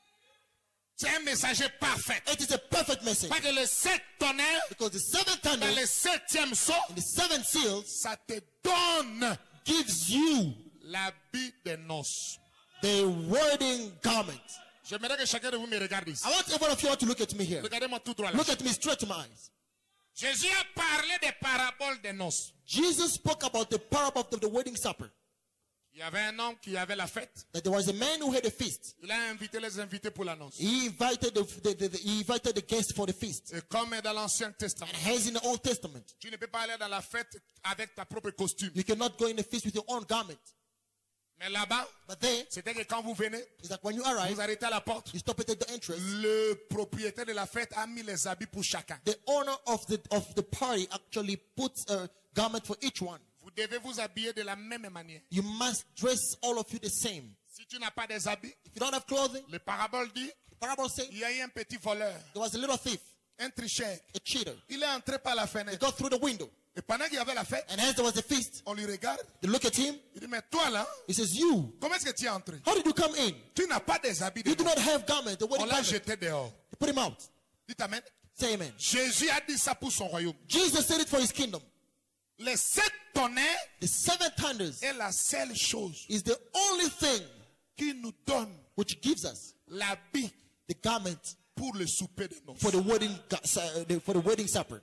C'est un messager parfait. It is a perfect message. Parce que le sept tonnerres Because the seventh dans thunder le septième saut, and the seven seals ça te donne gives you l'habit des noces. the wedding garment. J'aimerais que chacun de vous me regarde ici. I want every of you to look at me here. Regardez-moi tout droit là. Look at me straight to my eyes. Jésus a parlé des paraboles des noces. Jesus spoke about the parable of the wedding supper. Il y avait un homme qui avait la fête. That there was a man who had a feast. Il a invité les invités pour la noce. He invited the, the, the, the- he invited the guests for the feast. Et comme dans l'Ancien Testament, And as in the Old Testament, tu ne peux pas aller dans la fête avec ta propre costume. you cannot go in the feast with your own garment. Mais là-bas, But there, c'était que quand vous venez, it's like when you vous arrive, arrêtez à la porte. you stop it at the entrance. Le propriétaire de la fête a mis les habits pour chacun. The owner of the of the party actually puts a garment for each one. Vous devez vous habiller de la même manière. You must dress all of you the same. Si tu n'as pas des habits, If you don't have clothing, le parabole dit, the parable says il y a eu un petit voleur, there was a little thief, un tricheur. a cheater. Il est entré par la He fenêtre. got through the window. Et pendant qu'il y avait la fête, And as there was a feast, on lui regarde. they look at him. Il dit, mais toi là, He says, you, comment est-ce que tu es entré? how did you come in? Tu n'as pas des habits de You do noces. not have garment, the On wedding l'a garment. jeté dehors. They put him out. Dites amen. Say amen. Jésus a dit ça pour son royaume. Jesus said it for his kingdom. Les sept tonnerres The seven thunders est la seule chose is the only thing qui nous donne which gives us l'habit the garment pour le souper de noces. for the wedding ga- uh, the- for the wedding supper.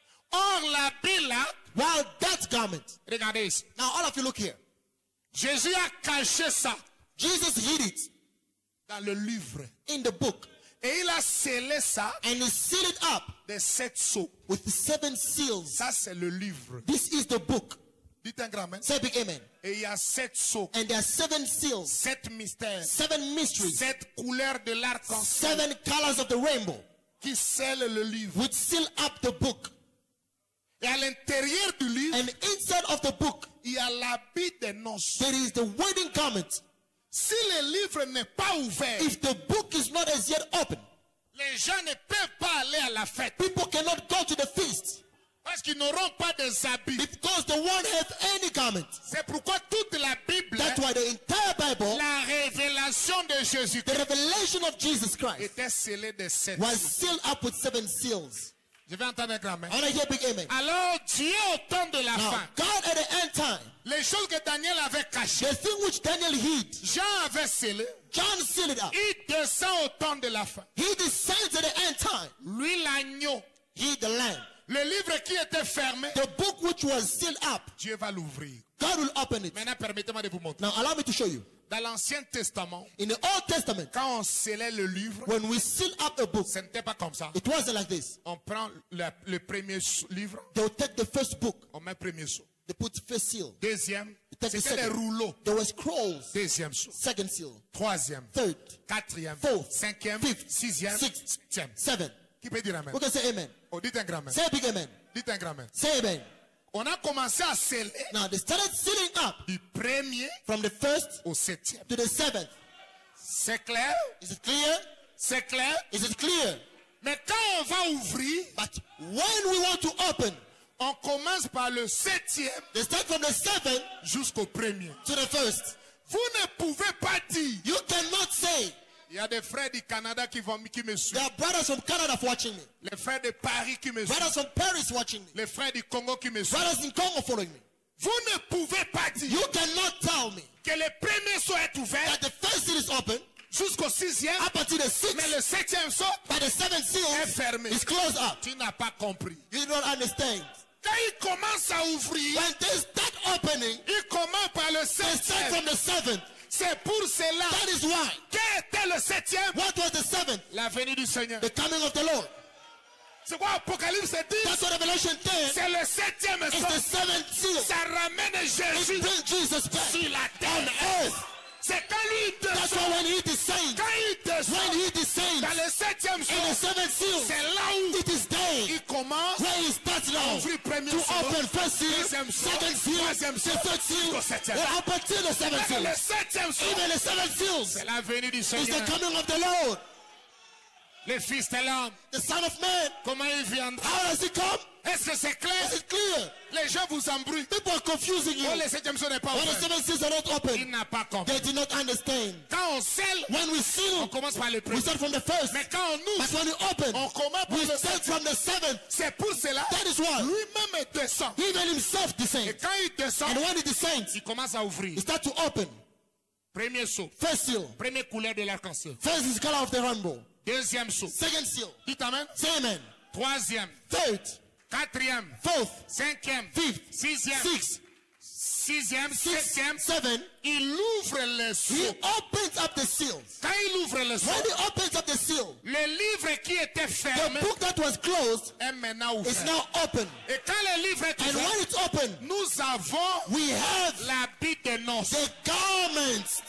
Or l'habit là, While that garment, regardez ici. now all of you look here. Jésus a caché ça Jesus hid it dans le livre. in the book Et il a scellé ça and he sealed it up des sept sceaux. with the seven seals. Ça, c'est le livre. This is the book. Dites un grand amen. Say a big amen. Et il y a sept sceaux, And there are seven seals, sept mystères, seven mysteries, sept couleurs de l'arc-en-ciel seven colors of the rainbow, qui scellent le livre. which seal up the book. Et à l'intérieur du livre, And inside of the book, il y a l'habit des noces. there is the wedding garment. Si le livre n'est pas ouvert, If the book is not as yet open, les gens ne peuvent pas aller à la fête people cannot go to the feast parce qu'ils n'auront pas des habits. because they won't have any garment. C'est pourquoi toute la Bible, That's why the entire Bible, la révélation de Jésus the revelation of Jesus Christ, était scellée de sept. was sealed up with seven seals. Je vais entendre un grand amen. I want to hear big amen. Alors Dieu au temps de la Now, fin, God at the end time, les choses que Daniel avait cachées, the thing which Daniel hid, Jean avait scellé, John sealed it up. il descend au temps de la fin. He descends at the end time. Lui l'agneau, He the lamb. le livre qui était fermé, The book which was sealed up, Dieu va l'ouvrir. God will open it. Maintenant, permettez-moi de vous montrer. Now allow me to show you. Dans l'Ancien Testament, In the Old Testament, quand on scellait le livre, when we seal up a book, ce n'était pas comme ça. it wasn't like this. On prend le, le premier sou- livre, They would take the first book, on met premier sceau. they put first seal. Deuxième, Take the c'était des second. rouleaux. There was scrolls, Deuxième sceau. second seal, Troisième, third, quatrième, Fourth, cinquième, fifth, sixième, sixth, septième. seven. Qui peut dire amen? We can say amen. Oh, dites un grand amen. Say a big amen. Dites un grand amen. Say amen. On a commencé à sceller Now they started sealing up du premier from the first au septième. to the seventh. C'est clair? Is it clear? C'est clair? Is it clear? Mais quand on va ouvrir, But when we want to open, on commence par le septième they start from the seventh jusqu'au premier. to the first. Vous ne pouvez pas dire. You cannot say. Il y a des frères du Canada qui, vont, qui me There suivent. are brothers from Canada watching me. Les frères de Paris qui me suivent. Brothers from Paris watching me. Les frères du Congo qui me suivent. Brothers in Congo following me. Vous ne pouvez pas dire You cannot tell me que le premier saut est ouvert that the first seal is open jusqu'au sixième, up until the mais sixth, le septième saut but the seventh seal est fermé. is closed up. Tu n'as pas compris. You don't understand. Quand il commence à ouvrir, When they start opening, il commence par le they start septième. from the seventh. C'est pour cela. That is why. Quel était le septième? What was the seventh? La venue du Seigneur. The coming of the Lord. C'est quoi Apocalypse dit? That's what Revelation ten. C'est le septième It's son. the seventh seal. Ça ramène Jésus It brings Jesus back sur la on terre. earth. C'est quand lui That's descend. why when he descends, Quand il descend when he descends dans le septième in the son, seventh seal, c'est là où it is there il commence where he starts now ouvrir premier to seal, open first seal, deuxième seal, second seal, troisième the seal, third seal, jusqu'au septième. and up until the seventh Dans seal. le septième son, Even the seventh seals c'est la venue du is the Seigneur. coming of the Lord, Le Fils de l'homme, the Son of Man. comment il viendra? How does he come? Est-ce que c'est Is clair? it clear? Les gens vous embrouillent. People are confusing you. Oh, le septième son n'est pas When the ouvert. seven seals are not Il open, n'a pas compris. they did not understand. Quand on scelle, When we on seal, commence par le we premier. start from the first. Mais quand on But ouvre, when we open, on commence par we le start septième. from the seventh. C'est pour cela, That is why lui-même descend. he even himself Et descends. quand il descend, And when he descends, il commence à ouvrir. he starts to open. Premier saut, First seal. première couleur de l'arc-en-ciel. First is the color of the rainbow. Deuxième saut, Second seal. dites amen. Say amen. Troisième, Third. quatrième, Fourth. cinquième, Fifth. sixième, Sixth. sixième, Six. septième. Seven. Il ouvre les He seaux. opens up the seals. Quand il ouvre les When seaux, he opens up the seal, le livre qui était the fermé book that was closed est maintenant is ouvert. now open. Et quand le livre est And ouvert, when it's open, nous avons we have l'habit de noces. the garments.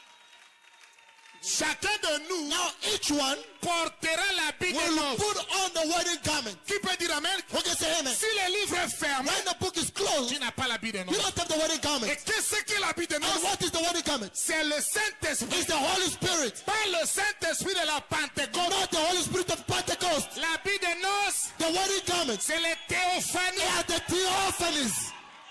Chacun de nous Now each one portera l'habit de will noces. put on the wedding garment. Qui peut dire amen? Who can say amen? Si le livre est fermé, When the book is closed, tu n'as pas l'habit de you noces. don't have the wedding Et garment. qu'est-ce que l'habit de And noces? what is the wedding garment? C'est le Saint-Esprit. It's the Holy Spirit. Pas le Saint-Esprit de la Pentecôte. Not the Holy Spirit of Pentecost. L'habit de noces, The wedding garment. c'est le théophanie. They are the theophanies.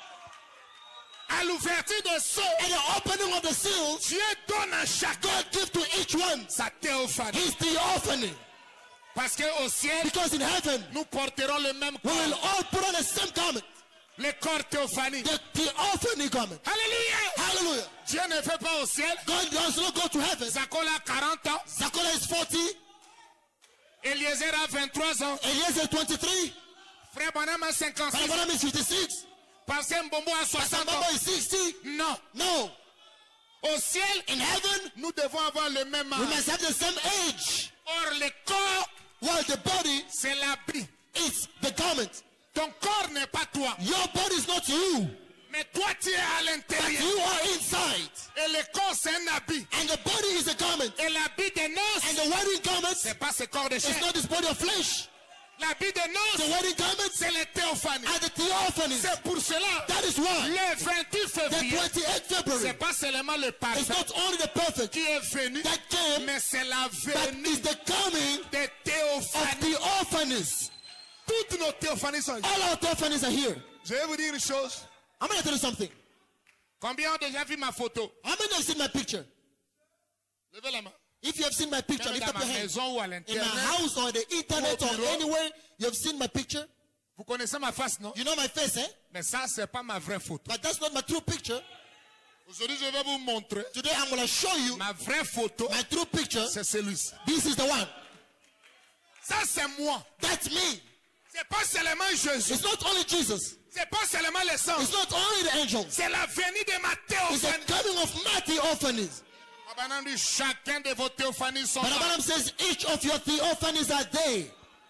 À l'ouverture des sceaux, And the opening of the seals, Dieu donne à chacun God gives to each one sa théophanie. his theophany. Parce qu'au ciel, Because in heaven, nous porterons le même we will corps. all put on the same garment. Le corps théophanie. The theophany garment. Alléluia. Hallelujah. Dieu ne fait pas au ciel. God does not go to heaven. Zakola a quarante ans. Zakola is forty. Eliezer a vingt-trois ans. Eliezer twenty-three. Frère Branham a cinquante-six. Barnabas is fifty-six. Pasteur Mbombo a Pastor soixante Baba ans. is sixty. Non. No. Au ciel, In heaven, nous devons avoir le même we âge. must have the same age. Or, le corps, While the body c'est l'habit. is the garment. Ton corps n'est pas toi. Your body is not you, Mais toi, tu es à but l'intérieur. you are inside. Et le corps, c'est un habit. And the body is a garment. Et l'habit de And noces, the wedding garment c'est pas ce corps de is chair. not this body of flesh. L'habit de The noces, wedding garment c'est le théophanie. are the theophanies. C'est pour cela, That is why le vingt-huit the février, twenty-eighth c'est February pas seulement le is parfait not only the perfect qui est venu, that came, mais c'est la but venue is the coming des of théophanies. theophanies. Toutes nos théophanies sont ici. All our theophanies are here. Je vais vous dire une chose. I'm going to tell you something. Combien ont déjà vu ma photo? How many have seen my picture? Levez la main. If you have seen my picture, Même lift dans up ma your hand. maison ou à In my l'internet. house or the internet Au or bureau. anywhere, you have seen my picture. Vous connaissez ma face, non? You know my face, eh? Mais ça, c'est pas ma vraie photo. But that's not my true picture. Aujourd'hui, je vais vous montrer. Today I'm going to show you Ma vraie photo, my true picture. c'est celui-ci. This is the one. Ça, c'est moi. That's me. C'est pas seulement Jésus. It's not only Jesus. C'est pas seulement les sangs. It's not only the angels. C'est la venue de ma It's the théophanie. coming of my theophanies. Abraham dit, chacun de vos théophanies sont But là. Abraham says each of your theophanies are there.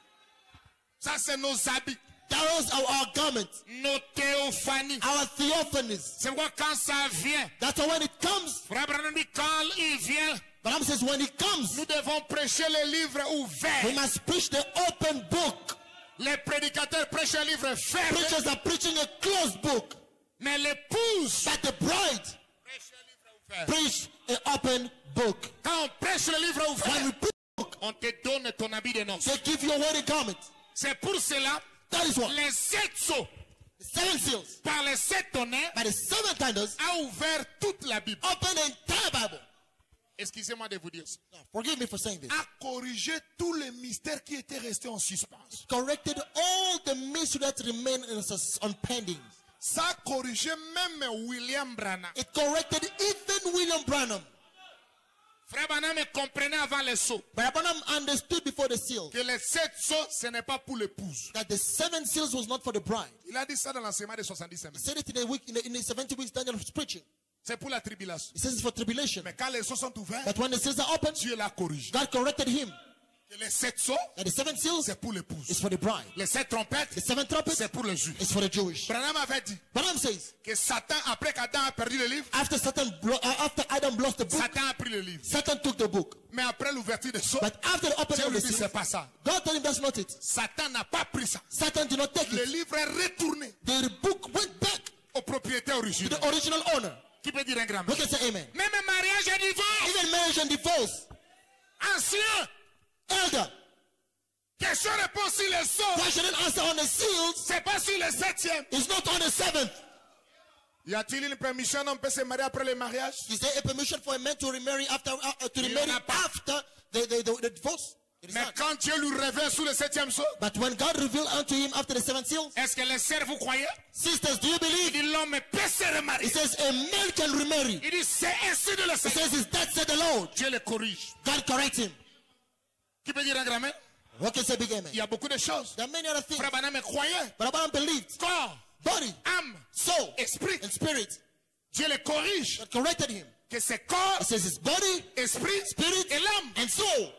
Ça, c'est nos habits. Those are our garments, Nos théophanies. our theophanies. C'est pourquoi quand ça vient, That's why when it comes, Frère Branham dit, quand il vient, Abraham says when it comes, nous devons prêcher le livre we ouvert. must preach the open book. Les prédicateurs prêchent un livre fermé, Preachers are preaching a closed book, mais l'épouse but the bride prêche un livre ouvert. preach an open book. Quand on prêche le livre When ouvert, we preach the book, on te donne ton habit de noces. they give you a wedding garment. C'est pour cela, That is what les sept sceaux, the seven seals par les sept tonnerres, by the seven thunders a ouvert toute la Bible. open the entire Bible. Excusez-moi de vous dire ça. Now, forgive me for saying this. A corrigé tous les mystères qui étaient restés en suspens. Corrected all the mystery that remain in sus- on pending. Ça a corrigé même William Branham. It corrected even William Branham. Frère Branham comprenait avant les sceaux But Branham understood before the seal que les sept sceaux, ce n'est pas pour l'épouse. that the seven seals was not for the bride. Il a dit ça dans l'enseignement des soixante-dix He semaines. said it in a week, in the, in the seventy weeks Daniel was preaching. C'est pour la tribulation. He says it's for tribulation. Mais quand les sceaux sont ouverts, But when the seals are opened, Dieu l'a corrigé. God corrected him. Que les sept sceaux, And the seven seals c'est pour l'épouse. is for the bride. Les sept trompettes, The seven trumpets c'est pour le juif. is for the Jewish. Branham avait dit Branham says, que Satan, après qu'Adam a perdu le livre, after Satan, blo- uh, after Adam lost the book, Satan a pris le livre. Satan took the book. Mais après l'ouverture des sceaux, But after the opening Dieu of lui the dit seal, c'est pas ça. God told him that's not it. Satan n'a pas pris ça. Satan did not take Le it. livre est retourné The book went back au propriétaire to original. the original owner. Qui peut dire un grand We mot? can say amen. Même mariage et divorce. Even marriage and divorce. Ancien. Elder, Question-réponse sur les sceaux. why shouldn't answer on the seals? C'est pas sur le septième. It's not on the seventh. Y a-t-il une permission on peut se marier après le mariage? Is there a permission for a man to remarry after uh, uh, to Il y remarry en a pas. after the, the, the, the divorce? It is Mais not. quand Dieu lui révèle sous le septième sceau, But when God revealed unto him after the seven seals, est-ce que les sœurs vous croyez? sisters, do you Il believe? dit l'homme peut se He remarier. says a man can remarry. Il dit c'est ainsi de le He Seigneur. says, is that said the Lord? Dieu le corrige. God correct him. Qui peut dire un grand amen? What can say big amen? Il y a beaucoup de choses. There are many other things. Frère Branham croyait. But Abraham believed. Corps, Body, âme, soul, esprit. and spirit. Dieu le corrige. God corrected him. Que c'est corps, He says his body, esprit spirit, et l'âme. and soul.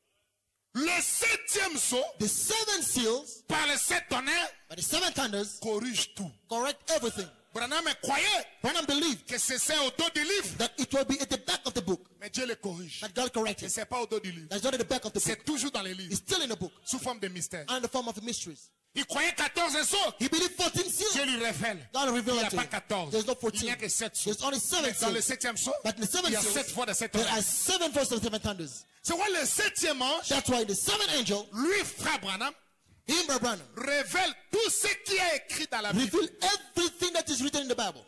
Le septième sceau, The seven seals, par les sept tonnerres, by the seven thunders, corrige tout. correct everything. Branham croyait Branham believed que c'est au dos du livre. that it will be at the back of the book. Mais Dieu le corrige. That God corrected. Et c'est pas au dos du livre. That's not at the back of the book. C'est toujours dans les livres. It's still in the book, Sous forme de mystère. under the form of mysteries. Il croyait quatorze sceaux. He believed fourteen seals. Dieu lui révèle. God Il revealed n'y a unto pas him. quatorze. There's no Il n'y fourteen. a que sept sceaux. There's only seven Mais dans le seals. septième sceau, But in the seven il y a seals, sept fois de sept there tonnerres. are seven first of seven thunders. C'est quoi le septième ange, That's why the seventh angel, lui, frère Branham, him, Brother Branham, révèle tout ce qui est écrit dans la Bible. revealed everything that is written in the Bible.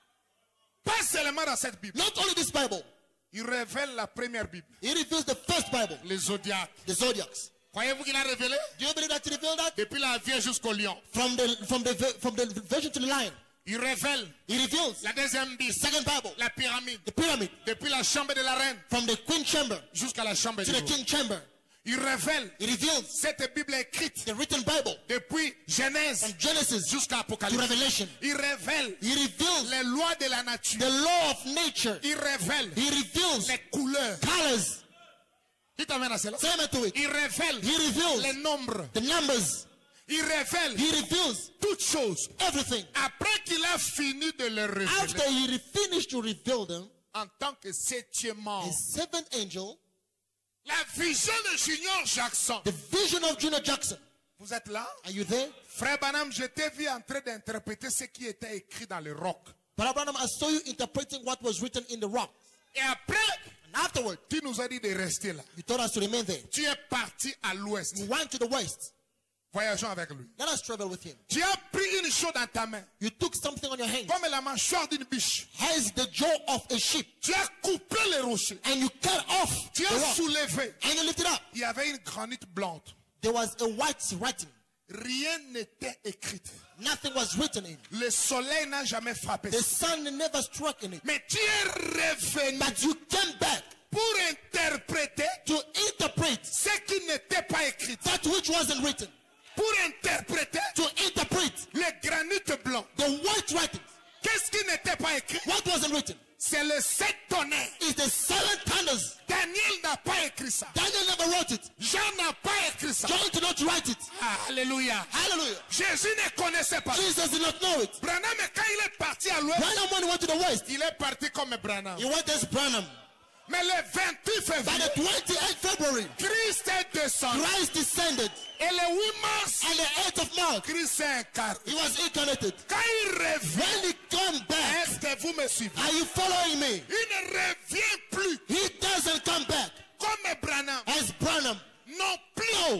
Pas seulement dans cette Bible. Not only this Bible, Il révèle la première Bible. he reveals the first Bible, Les zodiacs. the zodiacs. Croyez-vous qu'il a révélé? Do you believe that he revealed that? Depuis la Vierge jusqu'au lion. From the from the from the virgin to the lion, Il révèle he reveals la deuxième the Bible. second Bible, La pyramide. the pyramid, Depuis la chambre de la reine from the queen chamber jusqu'à la chambre to du the roi. king chamber. Il révèle He reveals cette Bible écrite the written Bible depuis Genèse from Genesis jusqu'à to Apocalypse. Revelation. Il révèle He reveals les lois de la nature. the law of nature. Il révèle He reveals les couleurs. colors. Qui t'amène à cela? Say amen to it. Il révèle He reveals les nombres. the numbers. Il révèle He reveals toutes choses. everything. Après qu'il a fini de les After révéler, he finished to reveal them, en tant que septième a ange, seventh angel, la vision de Junior Jackson. the vision of Junior Jackson. Vous êtes là? Are you there? Frère Branham, je t'ai vu en train d'interpréter ce qui était écrit dans le roc. Brother Branham, I saw you interpreting what was written in the rock. Et après, And afterward, tu nous as dit de rester là. you told us to remain there. Tu es parti à l'ouest. You went to the west. Voyageons avec lui. Let us travel with him. Tu as pris une chose dans ta main, You took something on your hand. comme la mâchoire d'une biche. Has the jaw of a sheep. Tu as coupé les rochers. And you cut off Tu the as rock. soulevé. And you lift it up. Il y avait une granite blanche. There was a white writing. Rien n'était écrit. Nothing was written in. Le soleil n'a jamais frappé. The sun never struck in it. Mais tu es revenu But you came back pour interpréter to interpret ce qui n'était pas écrit. that which wasn't written. Pour interpréter To interpret le granit blanc. the white writing. Qu'est-ce qui n'était pas écrit? What wasn't written C'est le sept tonnerres. is the seven thunders. Daniel n'a pas écrit ça. Daniel never wrote it. Jean n'a pas écrit ça. John did not write it. Ah, alléluia. Hallelujah. Jésus ne connaissait pas. Jesus did not know it. Branham, quand il est parti à l'ouest, Branham, when he went to the west, il est parti comme Branham. he went as Branham. Mais le vingt-huit By février, the twenty-eighth February, Christ est descendu. Christ descended. Et le huit mars, And the eighth of March, Christ s'est incarné. he was incarnated. Quand il revient, When he come back, est-ce que vous me suivez? are you following me? Il ne revient plus He doesn't come back comme Branham. as Branham. Non plus No,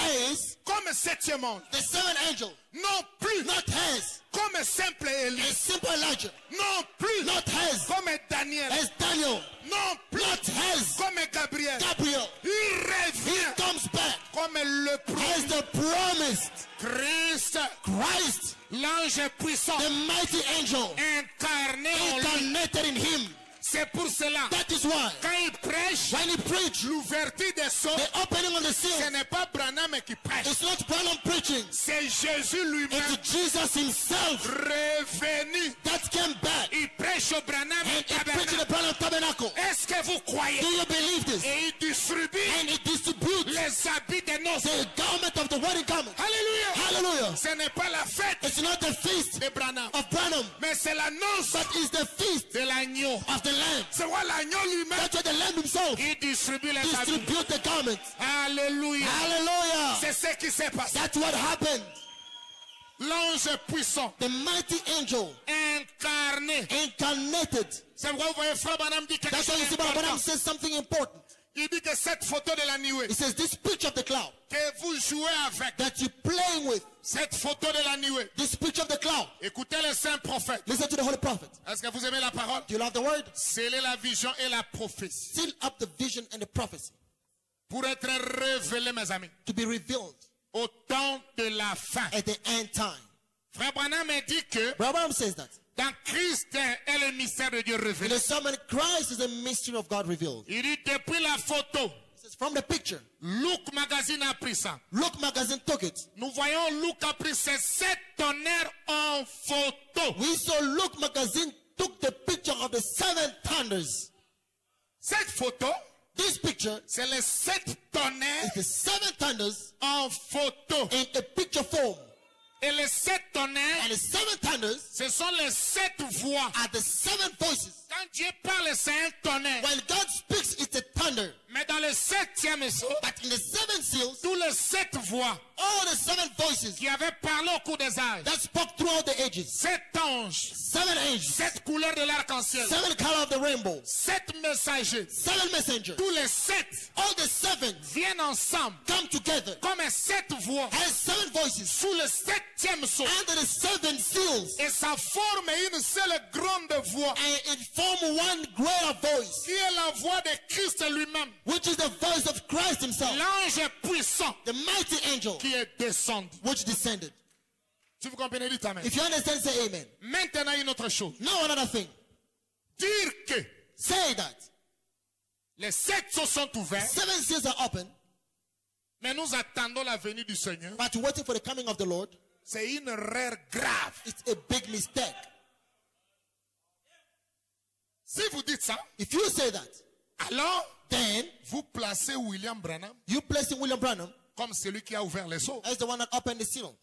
as comme septième ange. the seventh angel. Non plus Not as comme simple Élie. a simple Elijah. Non plus Not as comme Daniel. as Daniel. Non plus Not as comme Gabriel. Gabriel. Il He revient comes back comme le as the promised Christ, Christ, l'ange puissant, the mighty angel incarné en lui. incarnated in him. C'est pour cela. That is why Quand il prêche, when he preached, l'ouverture des sceaux, the opening of the ce seal, n'est pas Branham qui prêche. it's not Branham preaching. C'est Jésus lui-même It's Jesus himself revenu. that came back Il prêche au Branham and he preached in the tabernacle. Branham tabernacle. Est-ce que vous croyez? Do you believe this? Et il distribue And he distributes les habits des noces. the garment of the wedding garment. Alléluia. Hallelujah. Ce n'est pas la fête It's not the feast de Branham, of Branham, mais c'est la noce but it's the feast de l'agneau. of the Lamb. C'est quoi l'agneau lui-même? That's why the Lamb himself Il distribue les habits. distribute the garments. Alléluia. Hallelujah. C'est ce qui s'est passé. That's what happened. L'ange puissant, The mighty angel incarné. incarnated. C'est pourquoi vous voyez Frère Branham dit quelque That's why chose you see Branham d'important. says something important. Il dit que cette photo de la nuée He says this picture of the cloud que vous jouez avec, that you're playing with, cette photo de la nuée, this picture of the cloud. écoutez les saints prophètes. Listen to the holy prophet. Est-ce que vous aimez la parole? Do you love the word? Scellez la vision et la prophétie Seal up the vision and the prophecy pour être révélé, mes amis, to be revealed au temps de la fin. at the end time. Frère Branham dit que Branham says that. dans Christ est le mystère de Dieu In révélé. the sermon, Christ is a mystery of God revealed. Il dit depuis la photo, It says from the picture, Luc Magazine a pris ça. Luke magazine took it. Nous voyons Luc a pris ces sept tonnerres en photo. We saw Luke magazine took the picture of the seven thunders. Cette photo, This picture c'est les sept tonnerres is the seven thunders en photo. in a picture form. Et les sept tonnerres, And the seven thunders ce sont les sept voix. are the seven voices. Quand Dieu parle, c'est un tonnerre. When God speaks, it's a thunder. Mais dans le septième sceau, But in the seven seals, tous les sept voix all the seven voices qui avaient parlé au cours des âges, that spoke throughout the ages, sept anges, seven angels, sept couleurs de l'arc-en-ciel, seven colors of the rainbow, sept messagers, seven messengers, tous les sept all the seven viennent ensemble come together comme sept voix as seven voices sous le septième sceau. under the seven seals, Et ça forme une seule grande voix and it form one greater voice, qui est la voix de Christ lui-même. which is the voice of Christ himself, L'ange puissant the mighty angel qui est descendu. which descended. Si vous comprenez, dites amen. If you understand, say amen. Maintenant, une autre chose. Now another thing, Dire que say that les sept sceaux sont ouverts, seven seals are open, mais nous attendons la venue du Seigneur. but you're waiting for the coming of the Lord. C'est une erreur grave. It's a big mistake. Si vous dites ça, If you say that, alors then vous placez William Branham you placing William Branham comme celui qui a ouvert les sceaux. as the one that opened the seal,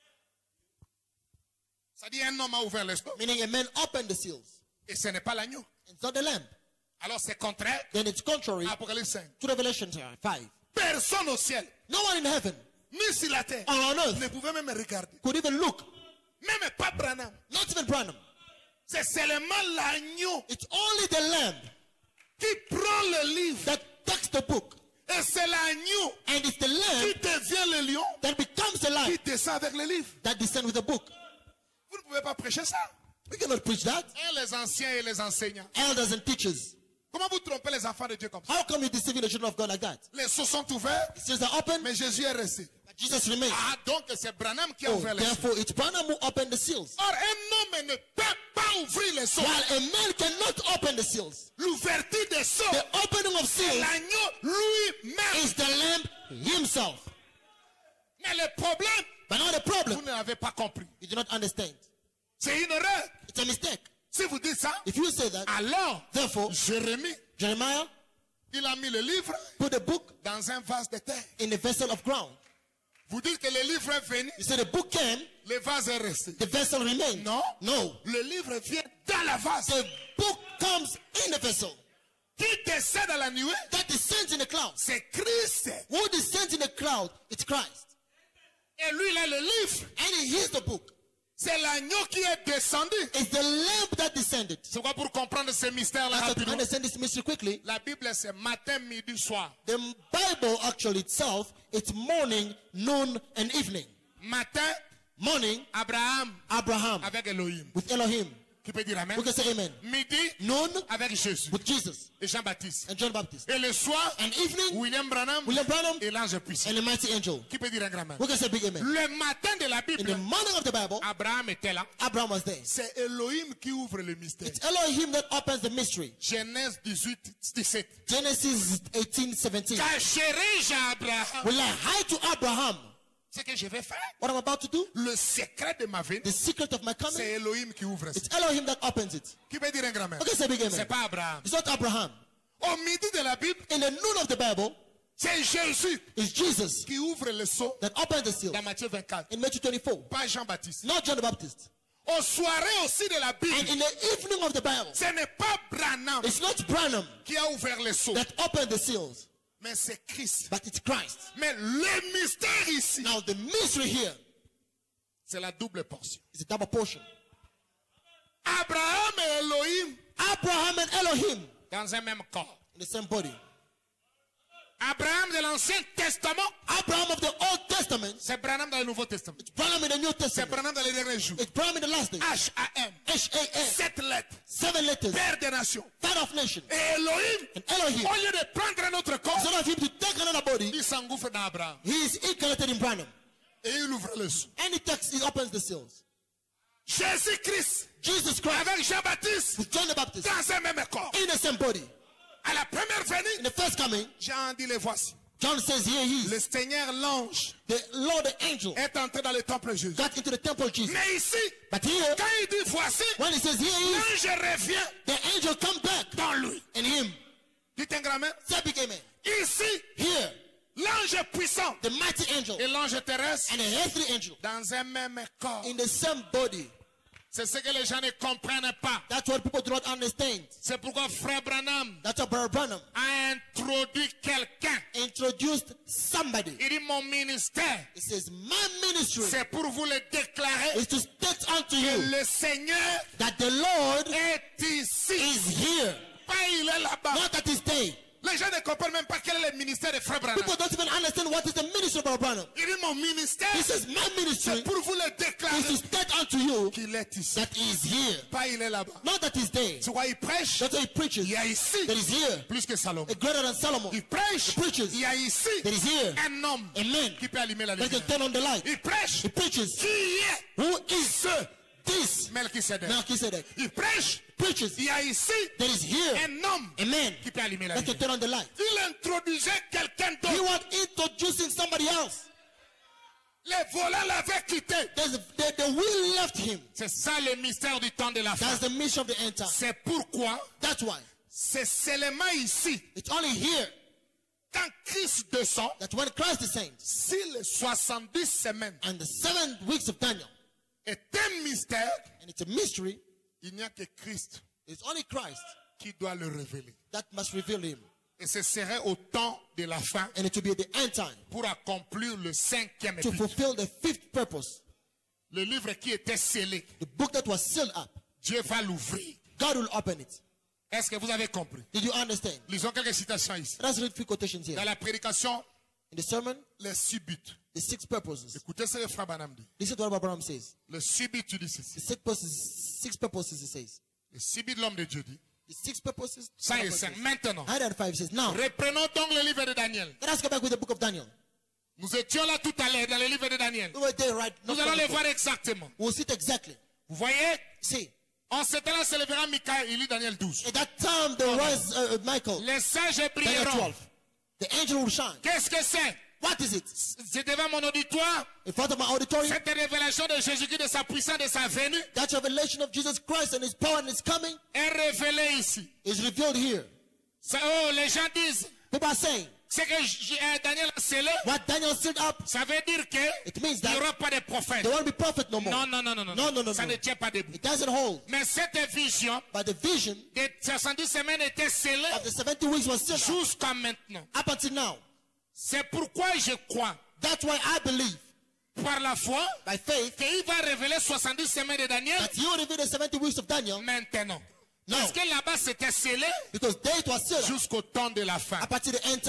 Ça dit un homme a ouvert les sceaux meaning a man opened the seals. et ce n'est pas l'agneau. It's not the lamb. Alors c'est contraire Then it's contrary à Apocalypse cinq. to Revelation five. Personne au ciel, No one in heaven ni sur la terre, or on earth ne pouvait même regarder. could even look. Même pas Branham. Not even Branham. C'est seulement l'agneau It's only the lamb qui prend le livre. that takes the book, Et c'est l'agneau and it's the qui lamb devient le lion that becomes the qui lion descend avec le livre. that descends with the book. Vous ne pouvez pas prêcher ça. We cannot preach that. Et les anciens et les enseignants. Elders and teachers. Comment vous trompez les enfants de Dieu comme ça? How come you deceiving the children of God like that? Les sceaux sont ouverts, The seals are open, mais Jésus est resté. but Jesus remains. Ah, donc c'est Branham qui a Oh, ouvert les sceaux. therefore, it's Branham who opened the seals. Or, un homme ne peut pas ouvrir les sceaux. While a man cannot open the seals, L'ouverture des sceaux, the opening of seals l'agneau lui-même. is the lamb himself. Mais le problème, But now the vous problem, n'avez pas compris. you do not understand. C'est une erreur. It's a mistake. Si vous dites ça, If you say that, alors, therefore, Jérémie, Jeremiah il a mis le livre put the book dans un vase de terre. in a vessel of ground. Vous dites que le livre est venu, You say the book came, le vase est resté. the vessel remained. Non. No. Le livre vient dans la vase. The book comes in the vessel. Qui descend dans la nuée, That descends in the cloud. c'est Christ. Who descends in the cloud? It's Christ. Et lui, il a le livre. And he hears the book. C'est l'agneau qui est descendu. It's the lamb that descended. C'est quoi pour comprendre ce mystère-là Now, to rapidement? understand this mystery quickly, La Bible, c'est matin, midi, soir. the Bible actually itself, it's morning, noon, and evening. Matin, Morning, Abraham Abraham avec Elohim. with Elohim. Qui peut dire amen? Who can say amen? Midi Noon avec Jésus with Jesus et Jean-Baptiste. and John Baptist. Et le soir, And evening, William Branham William Branham et l'ange puissant. and the mighty angel. Qui peut dire un grand amen? Who can say big amen? Le matin de la In the Bible, morning of the Bible, Abraham était là. Abraham was there. C'est Elohim qui ouvre le mystère. It's Elohim that opens the mystery. Genèse dix-huit, dix-sept. Genesis eighteen seventeen. Cacherai-je à Abraham Will I hide to Abraham ce que je vais faire? what I'm about to do? Le secret de ma venue, The secret of my coming? c'est Elohim qui ouvre ça. It's Elohim that opens it. Qui peut dire un grand amen? Who can say big C'est amen? pas Abraham. It's not Abraham. Au midi de la Bible, In the noon of the Bible, c'est Jésus it's Jesus qui ouvre le sceau that opens the seal. dans Matthieu vingt-quatre. In Matthew twenty-four, Pas Jean-Baptiste. not John the Baptist. Aux soirées aussi de la And Bible, in the evening of the Bible, ce n'est pas Branham it's not Branham qui a ouvert le sceau, that opened the seals, mais c'est Christ. but it's Christ. Mais le mystère ici, Now the mystery here c'est la double portion. is a double portion. Abraham et Elohim Abraham and Elohim dans un même corps. in the same body. Abraham de l'Ancien Testament, Abraham of the Old Testament, c'est Branham dans le Nouveau Testament. it's Branham in the New C'est Testament. Branham dans les derniers jours. It's Branham in the last days. H A M. H A M. Sept lettres. Seven letters. Père des nations. Father of nations. Et Elohim, And Elohim, au lieu de prendre un autre corps, instead of him to take another body, il s'engouffre dans Abraham. he is incarnated in Branham. Et il ouvre le sceau. And he takes, he opens the seals. Jésus-Christ, Jesus Christ avec Jean-Baptiste, with John the Baptist dans un même corps. in the same body. À la première venue, In the first coming, Jean dit les voici. John says, here he Le is. Seigneur, l'ange, The Lord, the angel, est entré dans le temple de Jésus. got into the temple of Jesus. Mais ici, But here, quand il dit voici, when he says, here he is, l'ange revient the angel come back dans lui. in him. Dites un grand amen. Say big amen. Ici, Here, l'ange puissant the mighty angel et l'ange terrestre and the earthly angel dans un même corps. in the same body. C'est ce que les gens ne comprennent pas. That's what people do not understand. C'est pourquoi Frère Branham That's why Brother Branham a introduit quelqu'un. introduced somebody. Il dit mon ministère, He says, my ministry c'est pour vous le déclarer is to state unto que you le Seigneur that the Lord est ici. is here. Pas il est là-bas. Not that he's there. Les gens ne comprennent même pas quel est le ministère de Frère Branham. People don't even understand what is the ministry of Brother Branham. Il dit mon ministère, He says, my ministry c'est pour vous le is to déclarer state unto you qu'il est ici. that he is here. Pas il est là-bas. Not that he's there. Tu vois, il prêche, That's why he preaches. il y a ici That is here. plus que Salomon. A greater than Solomon. Il prêche, He preaches. il y a ici That is here. un homme Amen. qui peut allumer la That can lumière. turn on the light. Il prêche He preaches. qui est Who is ce this? Melchisedec. Melchizedek. Il prêche, Preaches. il y a ici That is here. un homme Amen. qui peut allumer la That can lumière. turn on the light. Il introduisait quelqu'un He d'autre. was introducing somebody else. Les volants l'avaient quitté. There's a, the, the will left him. C'est ça le mystère du temps de la fin. That's the mission of the end time. C'est pourquoi That's why c'est seulement ici, it's only here quand Christ descend, that when Christ descends si les soixante-dix semaines and the seven weeks of Daniel, est un mystère, and it's a mystery, il n'y a que Christ it's only Christ qui doit le révéler. that must reveal him. Et ce serait au temps de la fin And it will be at the end time pour accomplir le cinquième to épître. fulfill the fifth purpose. Le livre qui était scellé, The book that was sealed up, Dieu va l'ouvrir. God will open it. Est-ce que vous avez compris? Did you understand? Lisons quelques citations ici. Let's read a few quotations here. Dans la prédication, In the sermon, les six buts. the six purposes. Écoutez ce que Frère Branham dit. Listen to what Abraham says. Le six buts, tu dis ceci. The six purposes, six purposes he says. Le six buts de l'homme de Dieu dit. The six purposes. Ça et cinq. Maintenant, one hundred five says, now, reprenons donc le livre de Daniel. let us go back with the book of Daniel. Nous étions là tout à l'heure dans le livre de Daniel. We were there, right? Nous Not allons long le ago. voir exactement. We'll see it exactly. Vous voyez, See, en ce temps-là se lèvera Michael, il lit Daniel douze. at that time there was uh, Michael, Les sages Daniel brilleront. twelve. The angel will shine. Qu'est-ce que c'est? What is it? C'est devant mon auditoire. In front of my auditorium, Cette révélation de Jésus-Christ, de sa puissance, de sa venue, that revelation of Jesus Christ and his power and his coming est révélée ici. is revealed here. Ça, oh, les gens disent, People are saying, c'est que J- euh, Daniel a scellé, what Daniel sealed up, ça veut dire que it means il n'y that aura pas de prophète. there won't be prophet no more. Non, non, non, non, non. No, no, no, Ça no. ne tient pas debout. It doesn't hold. Mais cette vision But the vision des soixante-dix semaines était scellée of the seventy weeks was sealed up, jusqu'à maintenant. up until now. C'est pourquoi je crois, That's why I believe, par la foi, by faith, qu'il va révéler soixante-dix semaines de Daniel that he will reveal the seventy weeks of Daniel, maintenant. No. Parce que là-bas, c'était scellé because there it was sealed up, jusqu'au temps de la fin. up until the end time.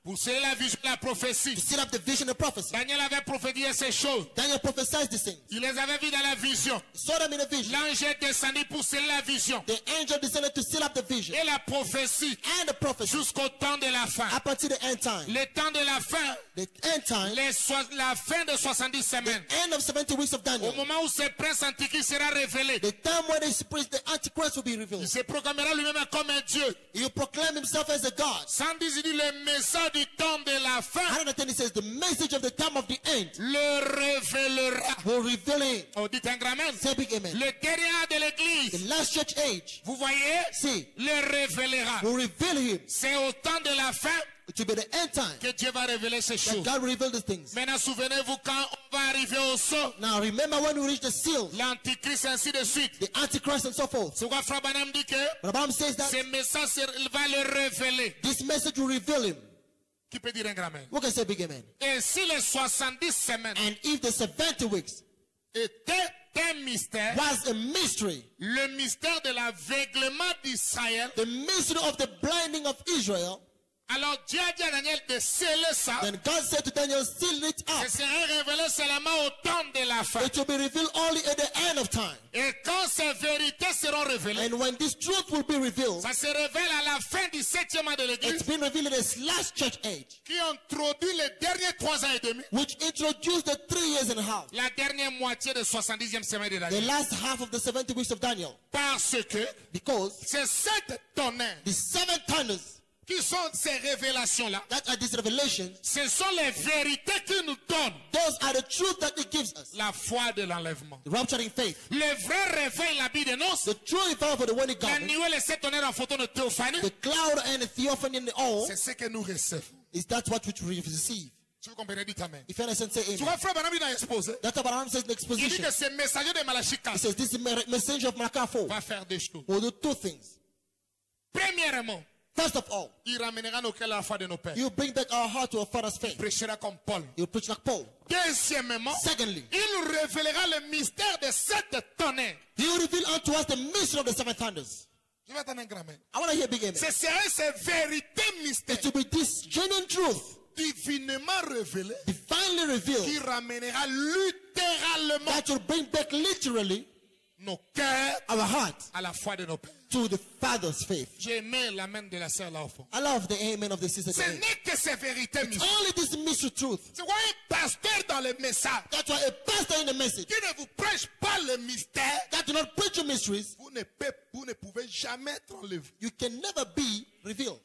Pour sceller la vision de la prophétie. To seal up the vision and prophecy. Daniel avait prophétisé ces choses. Daniel prophesied these things. Il les avait vues dans la vision. He saw them in a vision. L'ange est descendu pour sceller la vision. The angel descended to seal up the vision Et la prophétie and the prophecy jusqu'au temps de la fin. up until the end time. Le temps de la fin, The end time, les soi- la fin de soixante-dix semaines. end of seventy weeks of Au Daniel. moment où ce prince antichrist sera révélé, The time when the priest, the Antichrist will be il revealed. se proclamera lui-même comme un Dieu. He will proclaim himself as a God. cent dix, il dit le message du temps de la fin one hundred ten, it says the message of the time of the end le révélera. will reveal him. On dit un grand amen. Say big amen. Le dernier de The l'église, last church age, vous voyez, see, le révélera. will reveal him. C'est au temps de la fin It will be the end time que Dieu va révéler ces that choses. God will reveal these things. Maintenant, souvenez-vous quand on va arriver au saut, Now remember when we reach the seal, l'antichrist ainsi de suite. the Antichrist and so forth. C'est pourquoi Frère Branham dit que But the Bible says that ce message il va le révéler. this message will reveal him. Qui peut dire un grand amen? Who can say big amen? Et si les soixante-dix semaines And if the seventy weeks étaient un mystère, was a mystery, le mystère de l'aveuglement d'Israël, the mystery of the blinding of Israel, alors Dieu a dit à Daniel de sceller ça. then God said to Daniel, seal it up. Ce serait révélé seulement au temps de la fin. It will be revealed only at the end of time. Et quand ces vérités seront révélées, And when this truth will be revealed, ça se révèle à la fin du septième an de it's l'église, been revealed in this last church age, qui introduit les derniers trois ans et demi, which introduced the three years and a half, la dernière moitié de soixante-dixième semaine de the Daniel. last half of the seventy weeks of Daniel. Parce que Because c'est sept tonnerres the seven thunders qui sont ces révélations-là, that are these revelations, ce sont les vérités qui nous donnent those are the truth that it gives us. la foi de l'enlèvement. The rapturing faith. Le vrai réveil, la Bible dénonce, The true revival for the wedding la garment, nuée, les sept tonnerres en photo de théophanie, the cloud and the theophany and the all, c'est ce que nous recevons. is that what we receive. Tu vous comprenez, dites amen. If you understand, say Tu amen. vois, frère Branham, il a exposé. That's what Abraham says in the Il dit exposition. que ce messager de Malachie He quatre says this is the messenger of Malachi four va faire des choses. will do two things. Premièrement, First of all, il ramènera nos cœurs à la foi de nos pères. you bring back our heart to our father's faith. Il prêchera comme Paul. You preach like Paul. Deuxièmement, Secondly, il révélera le mystère de sept tonnerres. he will reveal unto us the mystery of the seven thunders. Je vais attendre un grand amen. I want to hear big amen. Ce serait ces vérités mystères It will be this genuine truth, divinement révélées divinely qui revealed, ramènera littéralement that will bring back literally nos cœurs our heart à la foi de nos pères. to the father's faith. J'aimais la main de la sœur là au fond. I love the amen of the sister. Ce today. n'est que ces vérités It's mystères. only this mystery truth. C'est quoi un pasteur dans le message That's why a pastor in the message qui ne vous prêche pas le mystère, that do not preach your mysteries, vous ne, pouvez, vous ne pouvez jamais être enlevé. you can never be revealed.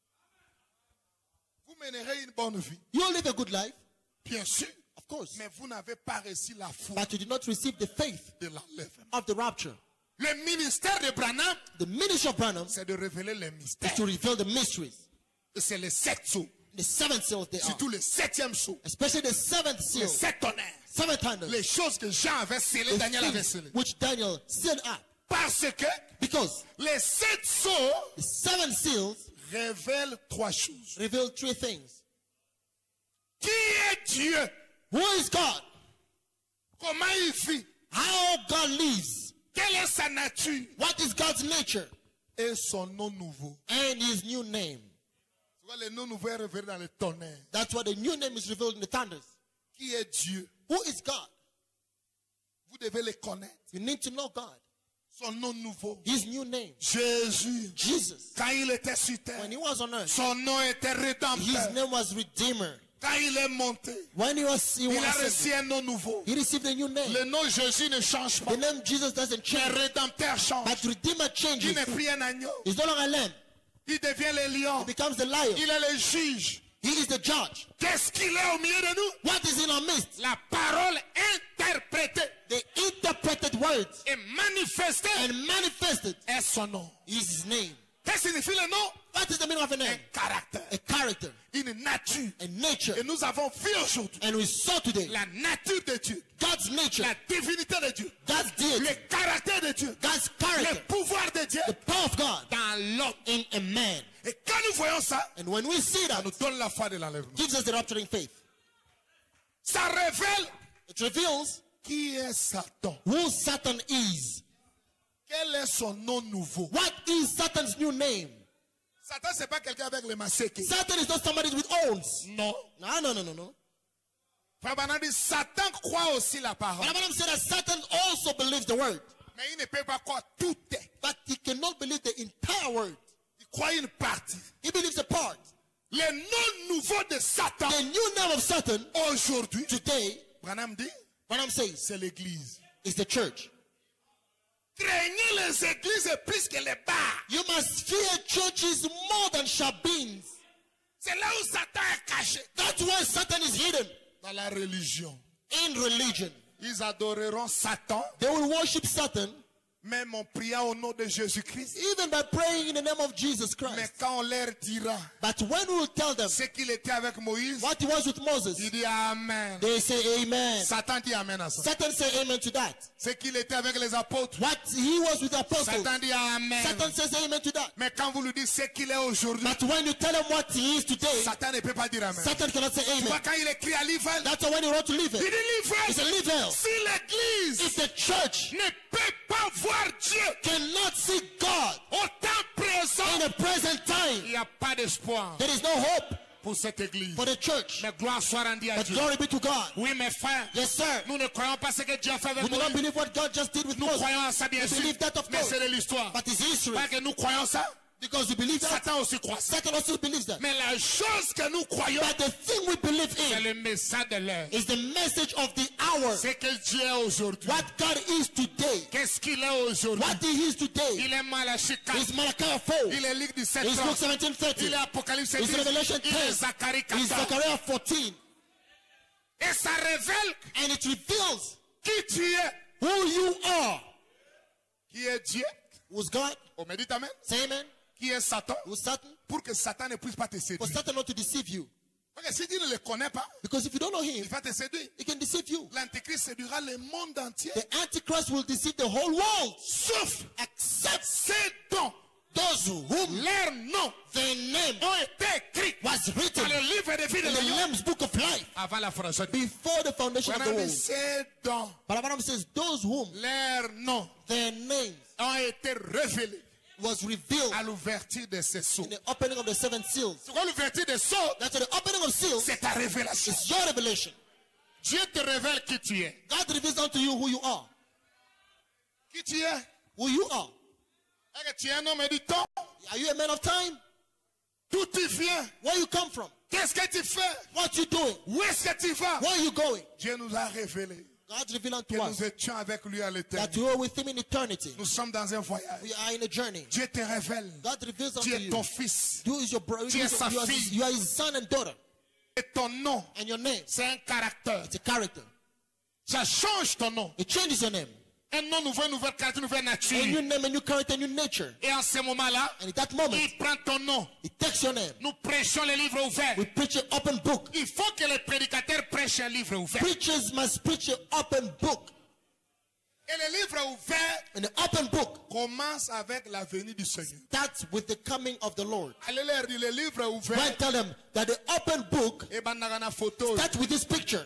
Vous mènerez une bonne vie, You'll live a good life, bien sûr, of course, mais vous n'avez pas reçu la foi but you did not receive the faith de l'enlèvement. of the rapture. Le ministère de Branham, The ministry of Branham c'est de révéler les is mystères. to reveal the mysteries. Et c'est les sept sceaux, The seven seals they are, surtout le septième sceau, especially the seventh les seal, sept tonnerres, seven thunders, les choses que Jean avait scellées, the Daniel avait things scellées. which Daniel sealed up. Parce que Because les sept sceaux the seven seals révèlent trois choses. reveal three things. Qui est Dieu? Who is God? Comment il vit? How God lives? Quelle est sa nature? What is God's nature? Et son nom nouveau. And his new name. Tu vois, le nom nouveau est révélé dans les tonnerres. That's why the new name is revealed in the thunders. Qui est Dieu? Who is God? Vous devez le connaître. You need to know God. Son nom nouveau. His new name. Jésus. Jesus. Quand il était sur terre, When he was on earth, son nom était his rédempteur. name was Redeemer. Quand il est monté, When he was, he il a was reçu un nom nouveau. he received a new name. Le nom Jésus ne change pas. The name Jesus doesn't Mais change, rédempteur change. but Redeemer Il changes. n'est plus un agneau. He's no longer a lamb. Il devient le lion. He becomes the lion. Il est le juge. He is the judge. Qu'est-ce qu'il est au milieu de nous? What is in our midst? La parole interprétée The interpreted words et manifestée and manifested est son nom. is his name. Qu'est-ce que signifie le nom? What is the meaning of a Un name? caractère, A character, une nature. a nature. Et nous avons vu aujourd'hui And we saw today la nature de Dieu, God's nature, la divinité de Dieu, God's deity, le caractère de Dieu, God's le character, pouvoir de Dieu the power of God dans l'homme. in a man. Et quand nous voyons ça, And when we see ça that, nous donne la foi de l'enlèvement. gives us the rapturing faith. Ça révèle It reveals qui est Satan. who Satan is. Quel est son nom nouveau? What is Satan's new name? Satan, c'est pas quelqu'un avec les masséques. Satan is not somebody with horns. Non. No, no, no, no, no. Frère Branham dit, Satan croit aussi la parole. But Abraham said that Satan also believes the word. Mais il ne peut pas croire tout. But he cannot believe the entire word. Il croit une partie. He believes a part. Le nom nouveau de Satan, The new name of Satan aujourd'hui, today, Branham dit, Branham says, c'est l'église. is the church. Craignez les églises plus que les bars. You must fear churches more than shabins. C'est là où Satan est caché. That's why Satan is hidden. Dans la religion. In religion. Ils adoreront Satan, They will worship Satan, même en priant au nom de Jésus-Christ. even by praying in the name of Jesus Mais Christ. quand on leur dira But when we will tell them ce qu'il était avec Moïse, what he was with Moses, il dit Amen. they say amen. Satan dit Amen à ça. Satan say amen to that. Ce qu'il était avec les apôtres, What he was with the apostles, Satan dit Amen. Satan says amen to that. Mais quand vous lui dites ce qu'il est aujourd'hui, But when you tell him what he is today, Satan ne peut pas dire Amen. Satan cannot say Tu vois, amen. quand il écrit à l'Ivel, That's why when he wrote to leave il it, dit he l'Ivel, said leave hell. si l'église If the church ne peut pas voir Dieu cannot see God au temps présent, in the present il time, n'y a pas d'espoir there is no hope pour cette église. for the church. Mais gloire soit rendue à But Dieu. glory be to God. Oui, mes frères, Yes, sir. nous ne croyons pas ce que Dieu a fait avec We do not Moïse. believe what God just did with Nous Moses. croyons à ça, bien We sûr. believe that, of Mais course. c'est de l'histoire. But it's history. Pas que nous croyons ça. Because we believe that. Satan aussi croit ça. Satan also believes that. Mais la chose que nous croyons, But the thing we believe c'est in le message de l'heure. is the message of the hour. C'est que Dieu est aujourd'hui. What God is today. Qu'est-ce qu'il est aujourd'hui? What he is today Il est Malachie quatre. is Malachi four. Il est Luc dix-sept. Is Luke seventeen thirty. Il est Apocalypse Is dix. Revelation Il est ten. Zacharie Is quatorze. Zechariah fourteen. Et ça révèle And it reveals qui tu es. who you are. Qui est Dieu? Who's God? On me dit Amen. Say amen. Qui est Satan? Who's Satan? Pour que Satan ne puisse pas te For séduire. Satan not to deceive you. Parce que si tu ne le connais pas, Because if you don't know him, il va te séduire. he can deceive you. L'Antéchrist séduira le monde entier. The Antichrist will deceive the whole world. Sauf Except ces dons. those whom Leurs noms their name ont été écrits was written dans le livre de vie de in the l'Union Lamb's book of life avant la fondation. before the foundation of the world. Ces dons, But Abraham says those whom leurs noms their names ont été révélés was revealed à l'ouverture de ces sceaux. in the opening of the seven seals. C'est quoi l'ouverture des sceaux? That's the opening of seals. C'est ta révélation. It's your revelation. Dieu te révèle qui tu es. God reveals unto you who you are. Qui tu es? Who you are. Est-ce que tu es un homme du temps? Are you a man of time? D'où tu viens? Where you come from? Qu'est-ce que tu fais? What you doing? Où est-ce que tu vas? Where are you going? Dieu nous a révélé God revealed que unto nous us étions avec lui à that l'éternité. you are with him in eternity. Nous sommes dans un voyage. We are in a journey. Dieu te révèle. God reveals unto Tu es you. ton fils. You is your brother. Tu You, es sa you, are his, fille. you are his son and daughter. Et ton nom, And your name. c'est un caractère. It's a character. Ça change ton nom. It changes your name. Un nom nouveau, une nouvelle caractère, une nouvelle A new nature. name, a new character, a new nature. Et en ce moment-là, And at that moment, il prend ton nom. it takes your name. Nous prêchons les livres ouverts. We preach an open book. Il faut que les prédicateurs prêchent un livre ouvert. Preachers must preach an open book. Et le livre ouvert And the open book commence avec la venue du Seigneur. starts with the coming of the Lord. Allez leur dire, le livre When ouvert, tell them that the open book et ben na photo. starts with this picture.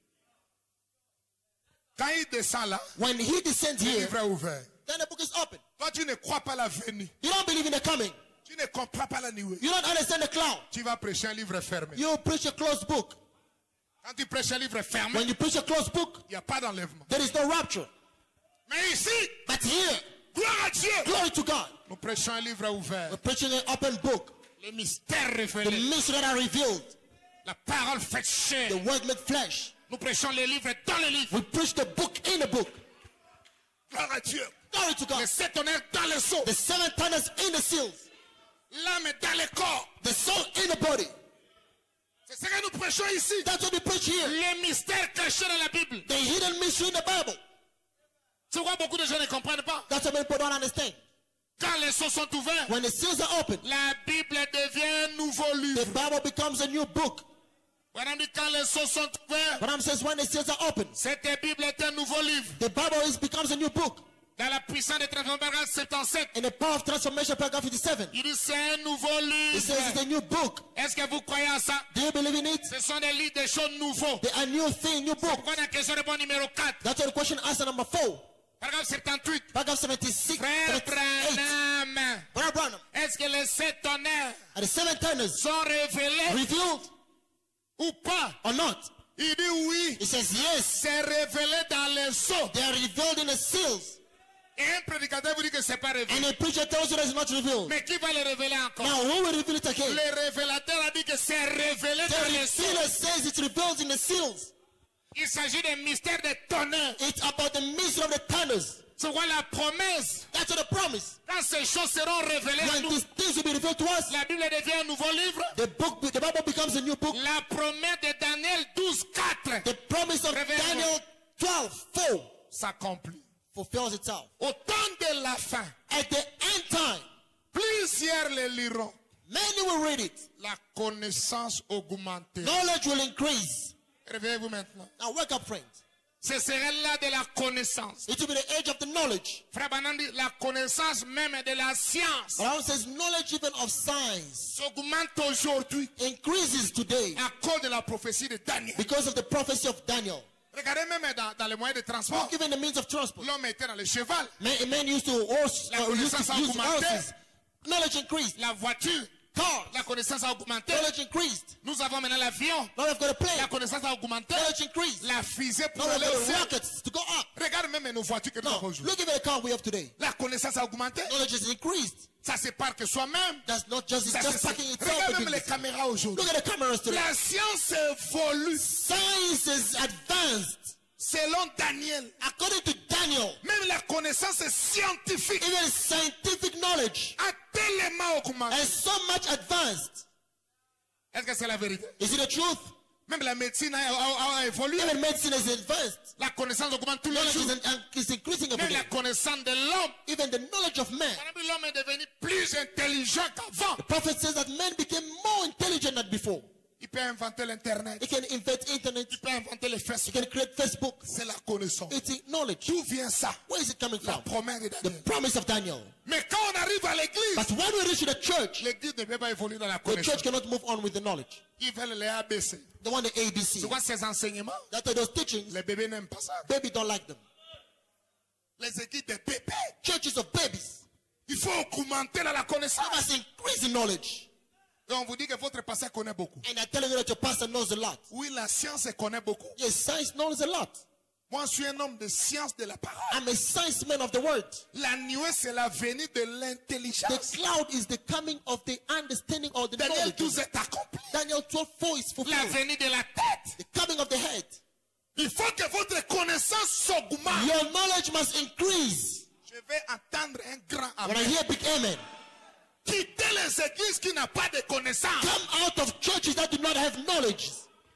Quand il descend là, When he descends le here, livre est ouvert. then the book is open. Toi, tu ne crois pas la venue. You don't believe in the coming. Tu ne comprends pas la nuée. You don't understand the cloud. Tu vas prêcher un livre fermé. You preach a closed book. Quand tu prêches un livre fermé, When you preach a closed book, il n'y a pas d'enlèvement. there is no rapture. Mais ici, But here, gloire à Dieu, glory to God. nous prêchons un livre ouvert. We're preaching an open book. Les mystères The révélés. mysteries that are revealed. La parole faite chair. The word made flesh. Nous prêchons les livres dans les livres. We preach the book in the book. Gloire à Dieu. Glory to God. Les sept honneurs dans le sceau. The seven thunders in the seals. L'âme est dans le corps. The soul in the body. C'est ce que nous prêchons ici. That's what we preach here. Les mystères cachés dans la Bible. The hidden mystery in the Bible. C'est pourquoi beaucoup de gens ne comprennent pas. That's what many people don't understand. Quand les sceaux sont ouverts, When the seals are open, la Bible devient un nouveau livre. the Bible becomes a new book. Madame dit quand les sceaux sont ouverts, But I'm says when the seals are open, cette Bible est un nouveau livre. the Bible is, becomes a new book. Dans la puissance de transformation soixante-dix-sept, In the power of transformation, paragraph fifty-seven, il dit c'est un nouveau it says it's livre. a new book. Est-ce que vous croyez à ça? Do you believe in it? Ce sont des livres, des choses nouveaux. They are new thing, new book. Pourquoi la question répond numéro quatre? That's what the question answer number four. Paragraphe soixante-dix-huit. Paragraph seventy-six, Frère seventy-eight. Branham Branham, Brother Branham, est-ce que les sept tonnerres are the seven thunders sont révélés revealed ou pas? or not? Il dit oui. He says yes. C'est révélé dans les sceaux. They are revealed in the seals. Et un prédicateur vous dit que c'est pas révélé. And a preacher tells you that it's not revealed. Mais qui va le révéler encore? Now, who will reveal it again? Le révélateur a dit que c'est révélé The dans les sceaux. revealer says it's revealed in the seals. Il s'agit des mystères des tonnerres. It's about the mystery of the thunders. C'est quoi la promesse? That's what the promise. Quand ces choses seront révélées à When nous, these things will be revealed to us, la Bible devient un nouveau livre. the book, the Bible becomes a new book. La promesse de Daniel douze, quatre The promise of Révèle-moi. Daniel twelve four s'accomplit. fulfills itself. Au temps de la fin, At the end time, plusieurs le liront. many will read it. La connaissance augmentée. Knowledge will increase. Réveillez-vous maintenant. Now wake up, friends. Ce serait là de la connaissance. It will be the age of the knowledge. Frère Branham dit la connaissance même de la science But it says knowledge even of science s'augmente aujourd'hui increases today à cause de la prophétie de Daniel. because of the prophecy of Daniel. Regardez même dans, dans les moyens de transport. Even the means of transport. L'homme était dans le cheval, Men, men used to horse, La uh, used connaissance to use augmentée. horses. Knowledge increased. la voiture, Cars. la connaissance a augmenté. Knowledge increased. Nous avons maintenant l'avion, Now we've got a plane. la connaissance a augmenté. Knowledge increased. La fusée pour Now we've aller au got ciel. rockets to go up. Regarde même nos voitures que nous Now, avons aujourd'hui. look at the car we have today. La connaissance a augmenté. Knowledge is increased. Ça se part que soi-même. That's not just, it's Ça just se- packing itself. Regarde within même les this. caméras aujourd'hui. Look at the cameras today. La science évolue Science is advanced. selon Daniel. According to Daniel, Même la connaissance scientifique even scientific knowledge a tellement augmenté. is so much advanced. Est-ce que c'est la vérité? Is it the truth? Même la médecine a, a- a évolué. Even medicine is advanced. La connaissance augmente tous les Knowledge jours. is, in- is increasing every Même la day. connaissance de l'homme. Even the knowledge of man. L'homme est devenu plus intelligent qu'avant. The prophet says that men became more intelligent than before. Il peut inventer l'internet. They can invent internet. Il peut inventer les They Facebook. can create Facebook. C'est la connaissance. It's knowledge. D'où vient ça? Where is it coming La from? promesse de The Daniel. promise of Daniel. Mais quand on arrive à l'église, But when we reach the church, l'église ne peut pas évoluer dans la the church connaissance. cannot move on with the knowledge. Ils veulent les A B C. They want the A B C. C'est quoi ces enseignements? That are those teachings, Les bébés n'aiment pas ça. baby don't like them. Les équipes de bébés. Churches of babies. Il faut augmenter dans la You connaissance. must increase in knowledge. Et on vous dit que votre pasteur connaît beaucoup. And I tell you that your pastor knows a lot. Oui, la science connaît beaucoup. Yes, science knows a lot. Moi, je suis un homme de science de la parole. I'm a science man of the word. La nuée, c'est la venue de The l'intelligence. cloud is the coming of the understanding of the Daniel knowledge. douze est accompli. Daniel twelve four is La fulfilled. venue de la tête. The coming of the head. Il faut que votre connaissance s'augmente. Your knowledge must increase. Je vais entendre un grand When I amen. hear big amen, Quittez les églises qui n'ont pas de connaissance. come out of churches that do not have knowledge.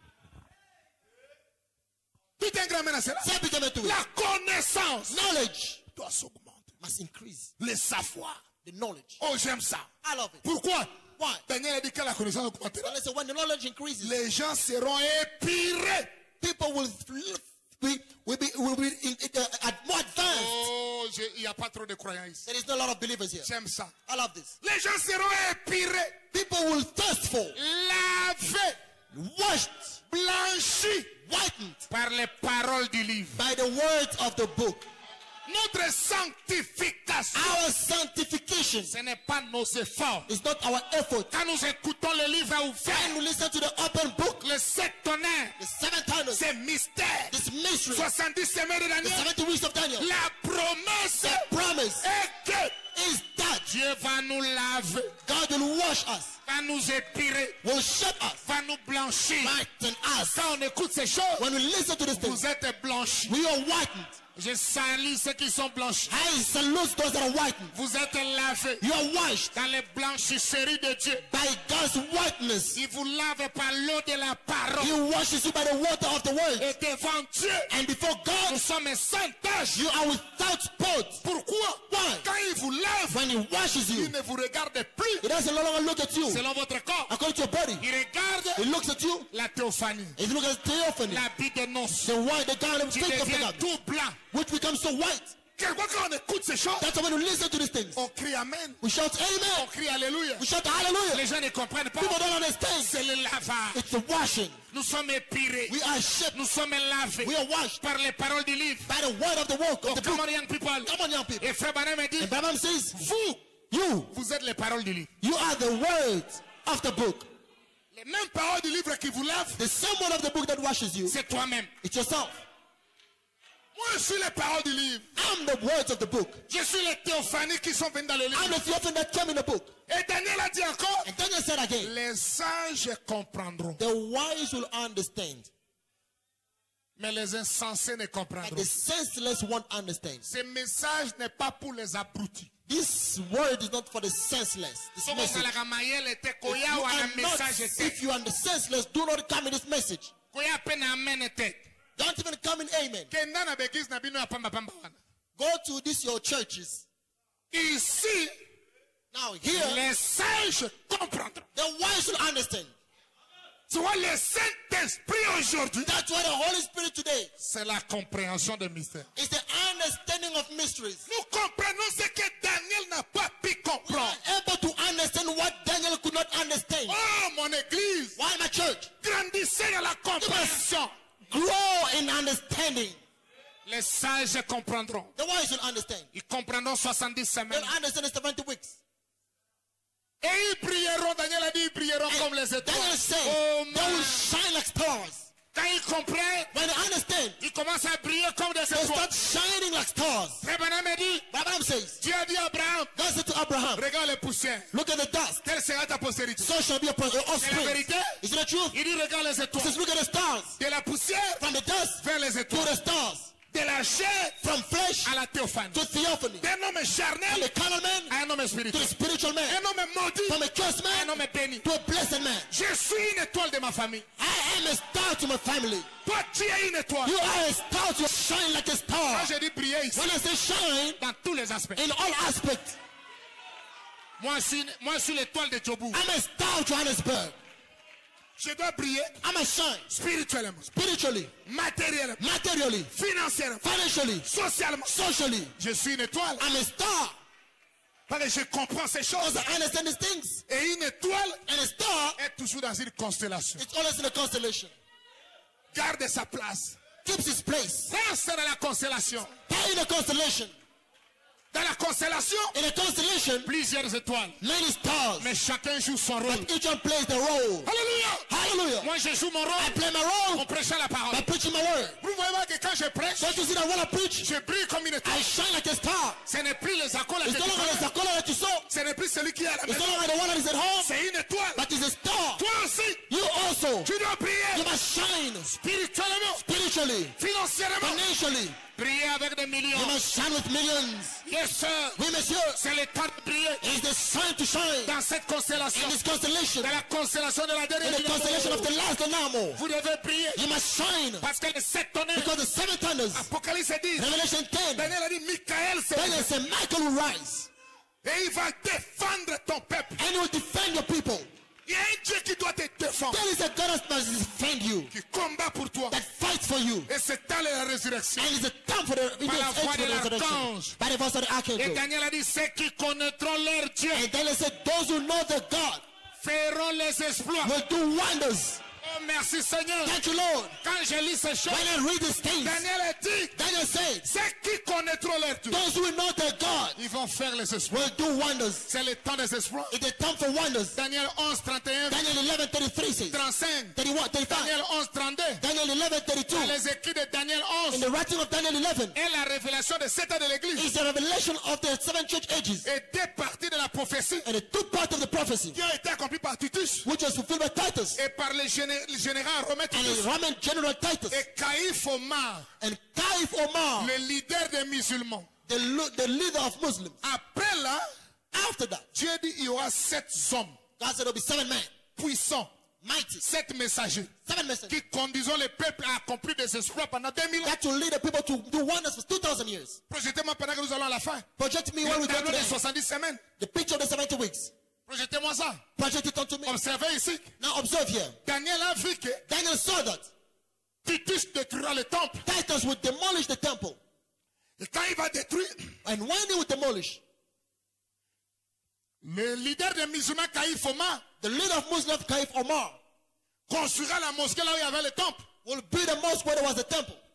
Dites un grand amen à cela. Say big amen to it. La connaissance Knowledge doit s'augmenter. must increase. Le savoir. The knowledge. Oh, j'aime ça. I love it. Pourquoi? Why? Daniel a dit que la connaissance augmentera. Well, listen, when the knowledge increases, Les gens seront épirés. people will be, will be, will be in, in, uh, at more advanced. Oh, je- il n'y a pas trop de croyants ici. There is not a lot of believers here. J'aime ça. I love this. Les gens seront épirés, People will thirst for, lavés, washed, blanchis whitened par les paroles du livre. by the words of the book. Notre sanctification, Our sanctification ce n'est pas nos efforts. is not our effort. Quand nous écoutons le livre When ouvert, we listen to the open book, les sept tonnerres, the seven thunders, c'est mystère. this mystery, soixante-dix semaines de the Daniel. seventy weeks of Daniel, La promesse the promise est que is that Dieu va nous laver, God will wash us, va nous épirer, will shape us, va nous blanchir. whiten us. Quand on écoute ces choses, When we listen to these things, vous êtes blanchis. we are whitened. Je salue ceux qui sont blanchis. I salute those that are whitened. Vous êtes lavés You are washed dans les blanchisseries de Dieu. by God's whiteness. Il vous lave par l'eau de la parole. He washes you by the water of the word. Et devant Dieu, And before nous God, sommes sans tache. you are without spot. Pourquoi? Why? Quand il vous lave, When He washes you, il ne vous regarde plus He doesn't no longer look at you selon votre corps. according to your body. Il regarde He looks at you. la théophanie, He looks at the theophany, l'habit de noces, the white, the garment of qui faith of devient God, tout blanc. which becomes so white. Quelquefois quand on écoute ces choses, That's why when we listen to these things, on crie Amen, we shout on Amen. crie Alléluia. We shout Hallelujah. Les gens ne comprennent pas. People don't understand. C'est le lavage. It's the washing. Nous sommes épirés. We are shaped. Nous sommes lavés We are washed par les paroles du livre. by the word of the work Oh, of the come book. on, young people. Come on, young people. Et Frère Branham a dit, And Branham says, vous, You, vous êtes les paroles du livre. you are the words of the book. Les mêmes paroles du livre qui vous lavent, The same word of the book that washes you, c'est toi-même. it's yourself. Moi, je suis les paroles du livre. I'm the words of the book. Je suis les théophanies qui sont venues dans le livre. I'm the theophany that came in the book. Et Daniel a dit encore, And Daniel said again, les sages comprendront, the wise will understand, mais les insensés ne and comprendront. the senseless won't understand. Ce message n'est pas pour les abrutis. This word is not for the senseless. This Soko message. kala mayele te If koya you, wana are not, message te. if you are the senseless, do not come in this message. Koya pe na amen te. Don't even come in amen. Kenda na begis na bino ya pamba pamba wana. Go to these your churches. Ici, Now here, les sages comprendront. the wise will understand. Tu vois, le Saint-Esprit aujourd'hui, That's why the Holy Spirit today c'est la compréhension des mystères. is the understanding of mysteries. Nous comprenons ce que Daniel n'a pas pu comprendre. Able to understand what Daniel could not understand. Oh, mon église, Why my church? grandissez dans la compréhension. Grow in understanding. Les sages comprendront. The wise will understand. Ils comprendront soixante-dix semaines. They'll understand the seventy weeks. Et ils prieront, Daniel a dit, ils prieront comme les Daniel étoiles. said, Oh, they will man. shine like stars. Quand ils comprennent, When they understand, ils commencent à briller comme des they étoiles. start shining like stars. Abraham a dit, Abraham says, Dieu a dit à Abraham, God said to Abraham, regarde les poussières. look at the dust. Telle sera ta postérité. So shall be a your C'est la offspring. vérité. Is it the truth? Il dit, regarde les He étoiles. says, look at the stars. De la poussière From the dust vers les to étoiles. the stars. De la chair From flesh à la théophanie. to theophany. D'un homme From charnel the carnal man à un homme to the spirituel. spiritual man. Un homme maudit From a cursed à un man homme béni. to a blessed man. Je suis une étoile de ma famille. I am a star to my family. Toi, tu es une étoile. You are a star to shine like a Quand star. je dis briller ici, When I say shine, dans tous les aspects. in all aspects, Moi, je suis, moi, je suis l'étoile de Djobu. I'm a star to Johannesburg. Je dois briller I'm a shine spirituellement, spiritually, matériellement, materially, financièrement, financially, socialement. socially. Je suis une étoile. I'm a star Parce que je comprends ces choses. because I understand these things. Et une étoile And a star, est toujours dans une constellation. it's always in a constellation. Garde sa place. Keeps its place. Reste dans la constellation. Stay in a constellation. Dans la constellation, In a constellation, plusieurs étoiles. many stars. Mais chacun joue son rôle. But each one plays the role. Alléluia. Hallelujah. Moi, je joue mon I rôle play my en role prêchant la parole. by preaching my word. Vous voyez pas que quand je prêche, Don't you see that when I preach, je brille comme une étoile. I shine like a star. Ce n'est plus les accords que It's no tu longer the connais. circle that you saw. Ce n'est plus celui qui est à la It's no maison. longer the one that is at home. C'est une étoile. But it's a star. Toi aussi, You also, tu dois you prier must shine spirituellement, spiritually, financièrement. financially. Prier avec des You millions. must shine with millions. Yes, sir. Oui, monsieur. C'est le temps de prier It's the time to shine dans cette constellation. in this constellation. Dans la constellation de la In dernière the constellation of the last enamel. Vous devez prier You must shine parce que les sept tonnerres, because the seven thunders, Apocalypse dit, Revelation ten, Daniel a dit, Michael, c'est Daniel said, Michael will rise et il va défendre ton peuple. and he will defend your people. Il y a un Dieu qui doit te défendre, There is a God that must defend you, qui combat pour toi. that fights for you. Et c'est dans la résurrection. And it's a time for the, it Par la is age voix for de the resurrection. l'archange. By the voice of the Et archangel. Daniel a dit, ceux qui connaîtront leur Dieu And Daniel said, those who know the God feront les exploits. will do wonders. Oh, merci Seigneur. Thank you, Lord. Quand je lis ces choses, When I read these things, Daniel a dit, Daniel said, ceux qui connaîtront leur Dieu, those who know the God ils vont faire les exploits. will do wonders. C'est le temps des exploits. It's a time for wonders. Daniel onze, trente et un, Daniel eleven thirty-three says, trente-cinq. thirty-one, thirty-five. Daniel onze, trente-deux. Daniel eleven thirty-two. Dans les écrits de Daniel In onze the writing of Daniel eleven est la révélation des sept ans de l'église. is the revelation of the seven church ages Et deux parties de la prophétie and the two parts of the prophecy qui ont été accomplies par Titus which was fulfilled by Titus et par le, géné- le général Romain and Titus the Roman general Titus et Caïphe Omar, and Kaif Omar, le leader des musulmans. the, lo- the leader of Muslims. Après là, After that, Dieu dit il y aura sept hommes God said there will be seven men, puissants, mighty, sept messagers seven messengers qui conduisent le peuple à accomplir des exploits pendant deux mille ans. that will lead the people to do wonders for two thousand years. Projetez-moi pendant que nous allons à la fin. Project me when Le we go to tableau des the, soixante-dix semaines. the picture of the seventy weeks. Projetez-moi ça. Project it onto me. Observez ici. Now observe here. Daniel a vu que Daniel saw that Titus détruira le temple. Titus would demolish the temple. Et quand il va détruire, And when he would demolish, le leader des musulmans, Caïphe Omar, the leader of Muslims, Kaif Omar, construira la mosquée là où il y avait le temple. will build a mosque where there was a temple.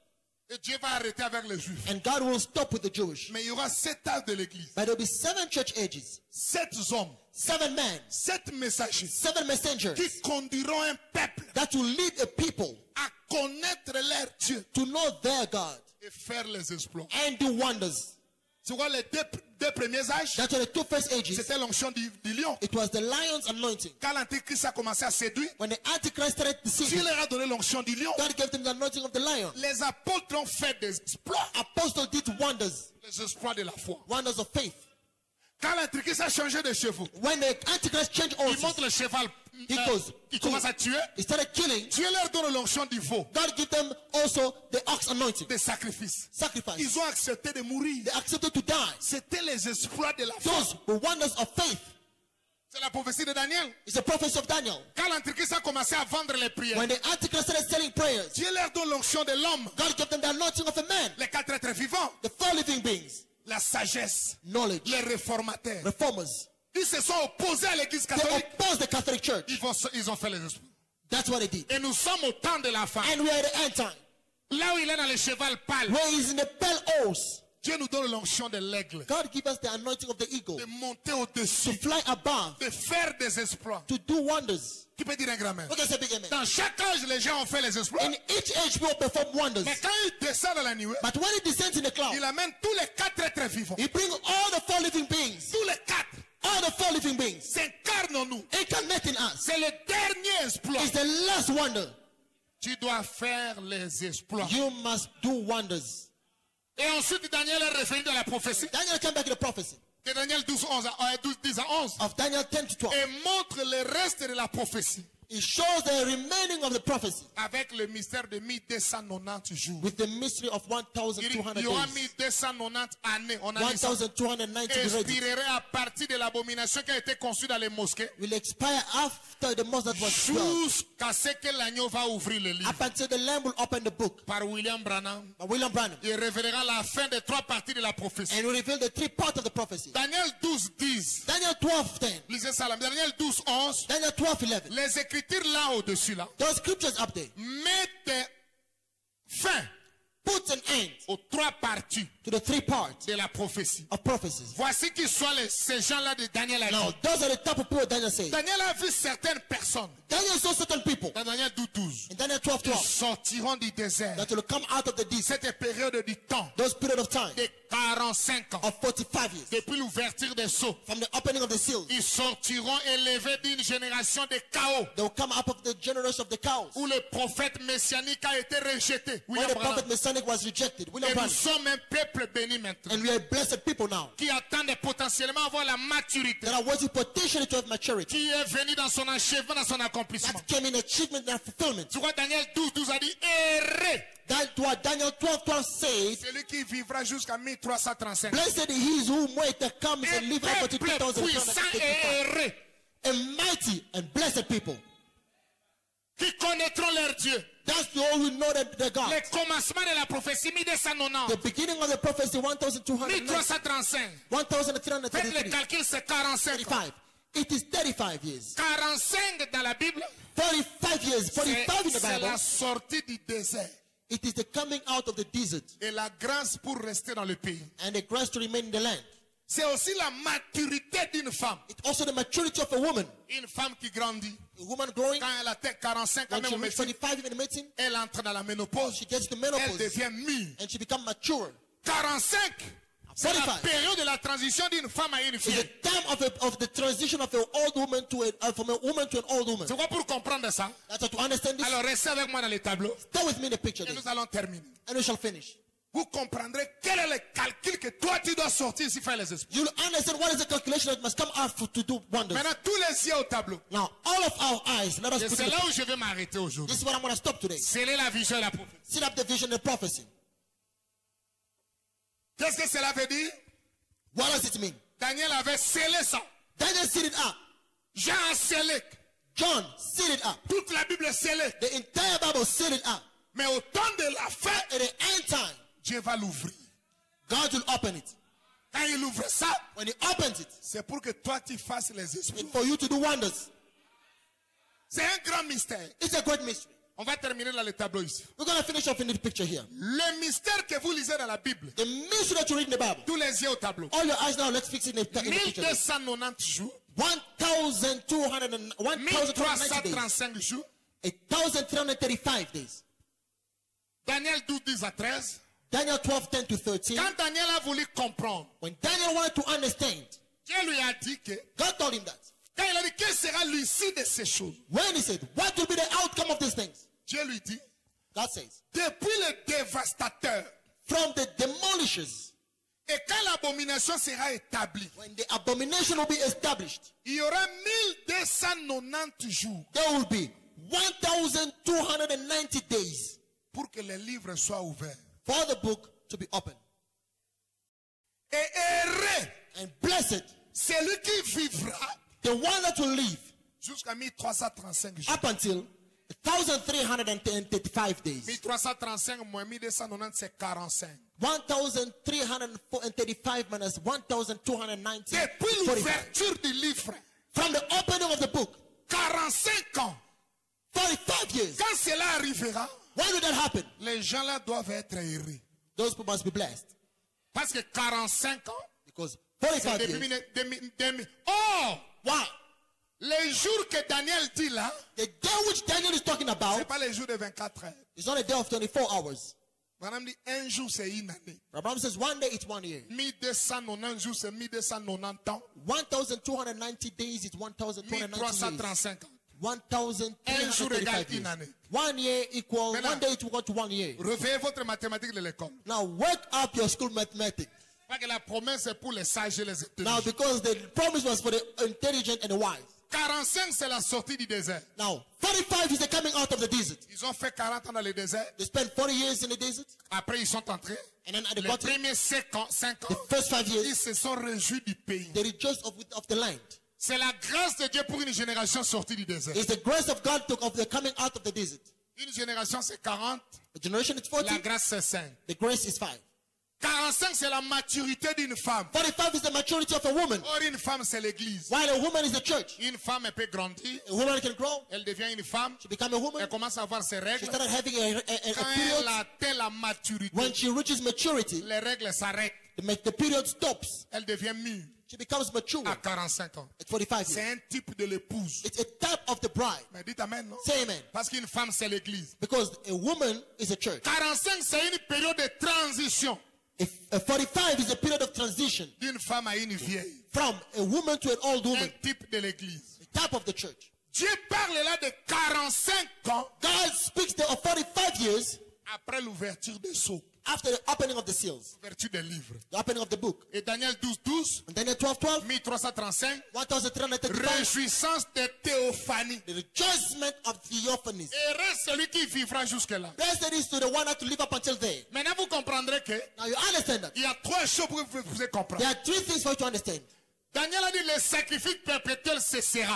Et Dieu va arrêter avec les Juifs. And God will stop with the Jewish. Mais il y aura sept âges de l'église. But there will be seven church ages, Sept hommes. seven men, Sept messagers. seven messengers Qui conduiront un peuple that will lead a people à connaître leur Dieu. to know their God Et faire les exploits. and do wonders. Tu vois les deux, deux premiers âges. That were the two first ages. C'était l'onction du, du lion. It was the lion's anointing. Quand l'antéchrist a commencé à séduire, When the Antichrist started Dieu deceiving, leur a donné l'onction du lion. God gave them the anointing of the lion. Les apôtres ont fait des exploits. Apostles did wonders, Les exploits de la foi. wonders of faith. Quand l'antéchrist a changé de chevaux, When the Antichrist changed il horses, monte le cheval. he euh, goes, il commence à tuer. he started killing. Dieu leur donne l'onction du veau, God gave them also the ox anointing, des sacrifices. sacrifice. Ils ont accepté de mourir. They accepted to die. C'était les exploits de la foi. Those were wonders of faith. C'est la prophétie de Daniel. It's the prophecy of Daniel. Quand l'antéchrist a commencé à vendre les prières, When the Antichrist started selling prayers, Dieu leur donne l'onction de l'homme, God gave them the anointing of a man, les quatre êtres vivants, the four living beings, la sagesse, knowledge, les réformateurs. reformers. Ils se sont opposés à l'église They catholique. opposed the Catholic Church. Ils, vont, ils ont fait les exploits. That's what they did. Et nous sommes au temps de la fin. And we are at the end time, Là où il est dans le cheval pâle, where he's in the pale horse. Dieu nous donne l'onction de l'aigle. God give us the anointing of the eagle De monter to au-dessus, fly above, de faire des exploits. to do wonders. Qui peut dire un grand mère? Okay, say big amen. Dans chaque âge, les gens ont fait les exploits. In each age, we will perform wonders. Mais quand il descend dans la nuée, But when he descends in the cloud, il amène tous les quatre êtres vivants. he brings all the four living beings, Tous les quatre all the four living beings, s'incarnent en nous. incarnating us. C'est le dernier exploit. It's the last wonder. Tu dois faire les exploits. You must do wonders. Et ensuite, Daniel est référé dans la prophétie. Daniel came back to the prophecy De Daniel douze, onze à, douze, dix à onze. of Daniel ten to twelve. Et montre le reste de la prophétie. It shows the remaining of the prophecy Avec le mystère de mille deux cent quatre-vingt-dix jours. with the mystery of Il dit, twelve hundred il y aura days, mille deux cent quatre-vingt-dix années. On a dit ça. twelve ninety ready. Expirerait à partir de l'abomination qui a été conçue dans les mosquées. Will expire after the mosque that was built, Jusqu'à ce que l'agneau va ouvrir le livre. up until the Lamb will open the book Par William Branham. by William Branham. Il révélera la fin des trois parties de la prophétie. And will reveal the three parts of the prophecy. Daniel douze, dix. Daniel twelve ten, Lisez ça là. Daniel douze, onze. Daniel twelve eleven. Les écritures là au-dessus là. Those scriptures up there Mettent fin put an end aux trois parties to the three parts de la prophétie. of prophecies. Voici qui sont les, ces gens-là de Daniel a dit. Now, those are the type of people Daniel said. Daniel a vu certaines personnes. Daniel saw certain people Dans Daniel douze, douze. in Daniel twelve Ils twelve sortiront du désert. that will come out of the desert, Cette période du temps those period of time de quarante-cinq ans. of forty-five years Depuis l'ouverture des sceaux. from the opening of the seals. Ils sortiront élevés d'une génération de chaos. They will come out of the generation of the cows, Où le prophète messianique a été rejeté. where William the Branham. prophet Messianic was rejected. William Et nous Branham. sommes un peuple béni maintenant. And we are blessed people now Qui attend de potentiellement avoir la maturité. that are waiting potentially to have maturity. Qui est venu dans son achèvement, dans son accomplissement. That came in achievement and fulfillment. Tu vois, Daniel douze, douze a dit errez. That's what Daniel twelve twelve said. Celui qui vivra jusqu'à mille trois cent trente-cinq. Blessed is who wait comes and Un live up to two peuple thousand puissant et erré. A mighty and blessed people. Qui connaîtront leur Dieu. That's the all who know that the God. Le commencement de la prophétie mille deux cent quatre-vingt-dix. The beginning of the prophecy one thousand two hundred mille trois cent trente-cinq. one thousand three hundred Faites le thirty-three. calcul, c'est quarante-cinq ans. thirty-five. It is thirty-five years. quarante-cinq dans la Bible. forty-five years. C'est forty-five in the c'est Bible. la sortie du désert. It is the coming out of the desert Et la grâce pour rester dans le pays. and the grace to remain in the land. C'est aussi la maturité d'une femme. It's also the maturity of a woman. Une femme qui grandit. A woman growing, Quand elle atteint quarante-cinq ans, when même she au reaches médecine, forty-five even in medicine, elle entre dans la ménopause. she gets to Elle menopause devient mûre. and she becomes mature. quarante-cinq. C'est la forty-five. période de la transition d'une femme à une It's the fille. time of, a, of the transition of an old woman to a, uh, from a woman to an old woman. C'est quoi pour comprendre ça? That's to understand this. Alors restez avec moi dans les tableaux Stay with me in the picture et then, nous allons terminer. and we shall finish. Vous comprendrez quel est le calcul que toi tu dois sortir ici faire les esprits. You'll understand what is the calculation that must come out for, to do wonders. Maintenant, tous les yeux au tableau. Now, all of our eyes, let us Et put c'est in là the, où je vais m'arrêter aujourd'hui. this is what I'm going to stop today. Sceller la vision et la prophétie. Set up the vision and prophecy. Qu'est-ce que cela veut dire? What does it mean? Daniel avait scellé ça. Daniel set it up. Jean a scellé. John set it up. Toute la Bible est scellée. The entire Bible set it up. Mais au temps de la fin, At the end time, Dieu va l'ouvrir. God will open it. Quand il ouvre ça, When he opens it, c'est pour que toi tu fasses les esprits. it's for you to do wonders. C'est un grand mystère. It's a great mystery. On va terminer dans le tableau ici. We're going to finish off in the picture here. Le mystère que vous lisez dans la Bible, The mystery that you read in the Bible. tous les yeux au tableau. All your eyes now, let's fix it in the, in the mille picture. deux cent quatre-vingt-dix jours, one thousand two hundred and one thousand two mille trois hundred cent ninety days. trente-cinq jours, one thousand three hundred thirty-five days. Daniel douze, dix à treize. Daniel twelve, ten to thirteen. Quand Daniel a voulu comprendre, When Daniel wanted to understand, Dieu lui a dit que, God told him that. quand il a dit quelle sera l'issue de ces choses, When he said, what will be the outcome of these things? Dieu lui dit, God says, depuis le dévastateur, from the demolishers, et quand l'abomination sera établie, when the abomination will be established, il y aura mille deux cent quatre-vingt-dix jours there will be one thousand two hundred ninety days pour que les livres soient ouverts. for the book to be opened. Et heureux, And blessed, celui qui vivra the one that will live jusqu'à mille trois cent trente-cinq jours. up until one thousand three hundred thirty-five days. mille trois cent trente-cinq moins mille deux cent quatre-vingt-dix, c'est quarante-cinq. one thousand three hundred thirty-five minus one thousand two hundred ninety. Depuis forty-five. l'ouverture du livre, From the opening of the book, quarante-cinq ans, forty-five years. quand cela arrivera, When will that happen? les gens là doivent être heureux. Those people must be blessed. Parce que quarante-cinq ans, Because c'est forty-five depuis years. mille- deux mille- deux mille. Oh, Why? les jours que Daniel dit là, The day which Daniel is talking ce about n'est pas les jours de vingt-quatre heures. is not a day of twenty-four hours. Madame dit un jour c'est une année. Abraham says one day it's one year. mille deux cent quatre-vingt-dix jours c'est mille deux cent quatre-vingt-dix ans. one thousand two hundred ninety days is one thousand two hundred mille trois ninety cent days. trente-cinq ans. one thousand three Un jour hundred égale thirty-five une years. année. One year equal, Maintenant- one day is equal to one year. Réveillez votre mathématique de l'école. Now work up your school mathematics. Parce que la promesse est pour les sages et les Now intelligents. because the promise was for the intelligent and the wise. quarante-cinq c'est la sortie du désert. Now forty-five is the coming out of the desert. Ils ont fait quarante ans dans le désert. They spent forty years in the desert. Après ils sont entrés. And then at the Les bottom, premiers cinq ans, cinq the ans, first five ils years, se sont réjouis du pays. they rejoiced of, of the land. C'est la grâce de Dieu pour une génération sortie du désert. It's the grace of God to, of the coming out of the desert. Une génération c'est quarante, The generation is forty. la grâce c'est cinq. The grace is five. quarante-cinq c'est la maturité d'une femme. forty-five is the maturity of a woman. Or une femme c'est l'église. While a woman is the church. Une femme elle peut grandir, A woman can grow. elle devient une femme, She become a woman. elle commence à avoir ses She règles. started having a, a, a, Quand a elle period. atteint la maturité, When she reaches maturity, les règles s'arrêtent. the, ma- the period stops. Elle devient mûre She becomes mature à quarante-cinq ans. at forty-five C'est years. un type de l'épouse. It's a type of the bride. Mais dites amen, non? Say amen. Parce qu'une femme c'est l'église. Because a woman is a church. quarante-cinq c'est une période de transition If a forty-five is a period of transition d'une femme à une vieille. from a woman to an old Un woman. type de l'église. The type of the church. Dieu parle là de quarante-cinq ans God speaks there of forty-five years après l'ouverture des sceaux, after the opening of the seals. l'ouverture des livres. The opening of the book. Et Daniel douze, douze, And Daniel twelve, twelve, mille trois cent trente-cinq, one thousand three hundred thirty-five. réjouissance de théophanie. The rejoicement of theophanies. Heureux celui qui vivra jusque-là. Blessed is to the one that to live up until there. Maintenant, vous comprendrez que Now you understand that. il y a trois choses pour que vous puissiez comprendre. There are three things for you to understand. Daniel a dit le sacrifice perpétuel cessera.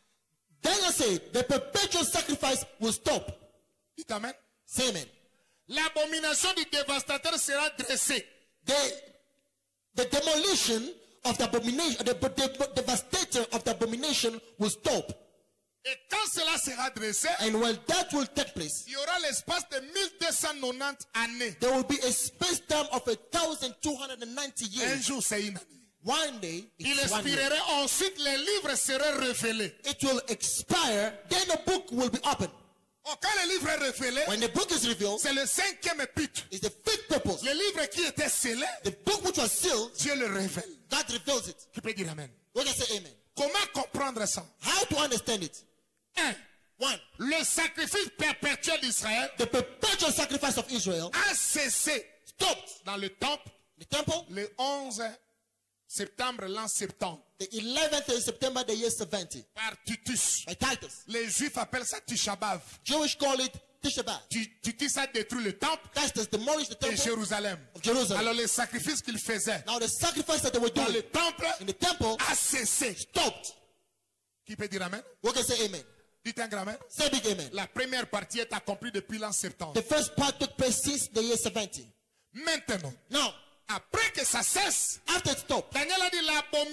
Daniel said the perpetual sacrifice will stop. Dites amen. Say amen. L'abomination du dévastateur sera dressée. The, the demolition of the abomination, the, the devastator of the abomination will stop. Et quand cela sera dressé, And when that will take place, il y aura l'espace de mille deux cent quatre-vingt-dix années. there will be a space time of a thousand two hundred ninety Un years. jour, c'est une année. One day, Il it's one year. expirerait, ensuite les livres seraient révélés. It will expire, then the book will be opened. Oh, quand le livre est révélé, When the book is revealed, c'est le cinquième épître. it's the fifth purpose. Le livre qui était scellé, The book which was sealed, Dieu le révèle. God reveals it. Qui peut dire amen? We can say amen. Comment comprendre ça? How to understand it? Un, One, le sacrifice perpétuel d'Israël the perpetual sacrifice of Israel a cessé stopped. dans le temple The temple, le onze septembre l'an septante the eleventh of September, the year seventy, par Titus. by Titus. Les Juifs appellent ça Tisha B'Av. Jewish call it Tisha B'Av. Ti- Titus a détruit le temple Titus demolished the de temple Jérusalem. of Jerusalem. Alors les sacrifices qu'ils faisaient Now the sacrifice that they were dans doing le temple in the temple a cessé. stopped. Qui peut dire amen? We can say amen. Dites un grand amen. Say big amen. La première partie est accomplie depuis l'an septembre. The first part took place since the year seventy. Maintenant, Now, après que ça cesse, after it stopped, Daniel a dit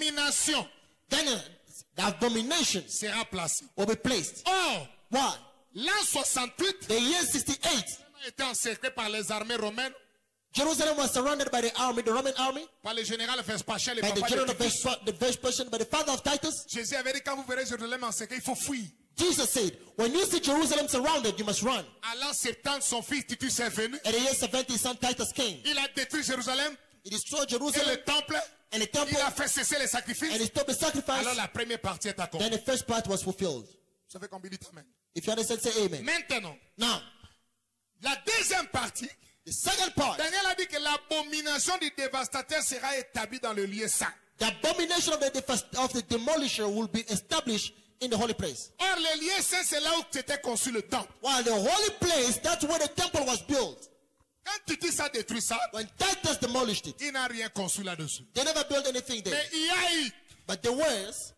l'abomination then uh, the abomination sera placée. will be placed. Or, Why? L'an soixante-huit, the year sixty-eight, a été encerclé par les armées romaines, Jerusalem was surrounded by the army, the Roman army, par le général Vespasien, le by the papa general de of Titus. Vespa- the Vespasian, by the father of Titus. Jésus avait dit, quand vous verrez Jérusalem encerclé, il faut fuir. Jesus said, when you see Jerusalem surrounded, you must run. À l'an soixante-dix, son fils Titus est venu. At the year seventy, his son Titus came. Il a détruit Jérusalem He destroyed et Jerusalem le temple. and the Il temple, a fait cesser les and sacrifices. he stopped the sacrifice. Alors la première partie est accomplie. Then the first part was fulfilled. Ça fait combien de temps, amen? If you understand, say amen. Maintenant, Now, la deuxième partie, the second part, Daniel a dit que l'abomination du dévastateur sera établie dans le lieu saint. the abomination of the, devast- of the demolisher will be established in the holy place. Or, le lieu saint, c'est là où était conçu le temple. While the holy place, that's where the temple was built. Quand Titus a détruit ça, When Titus demolished it, il n'a rien conçu là-dessus. they never built anything there. Mais il y a eu, But there was,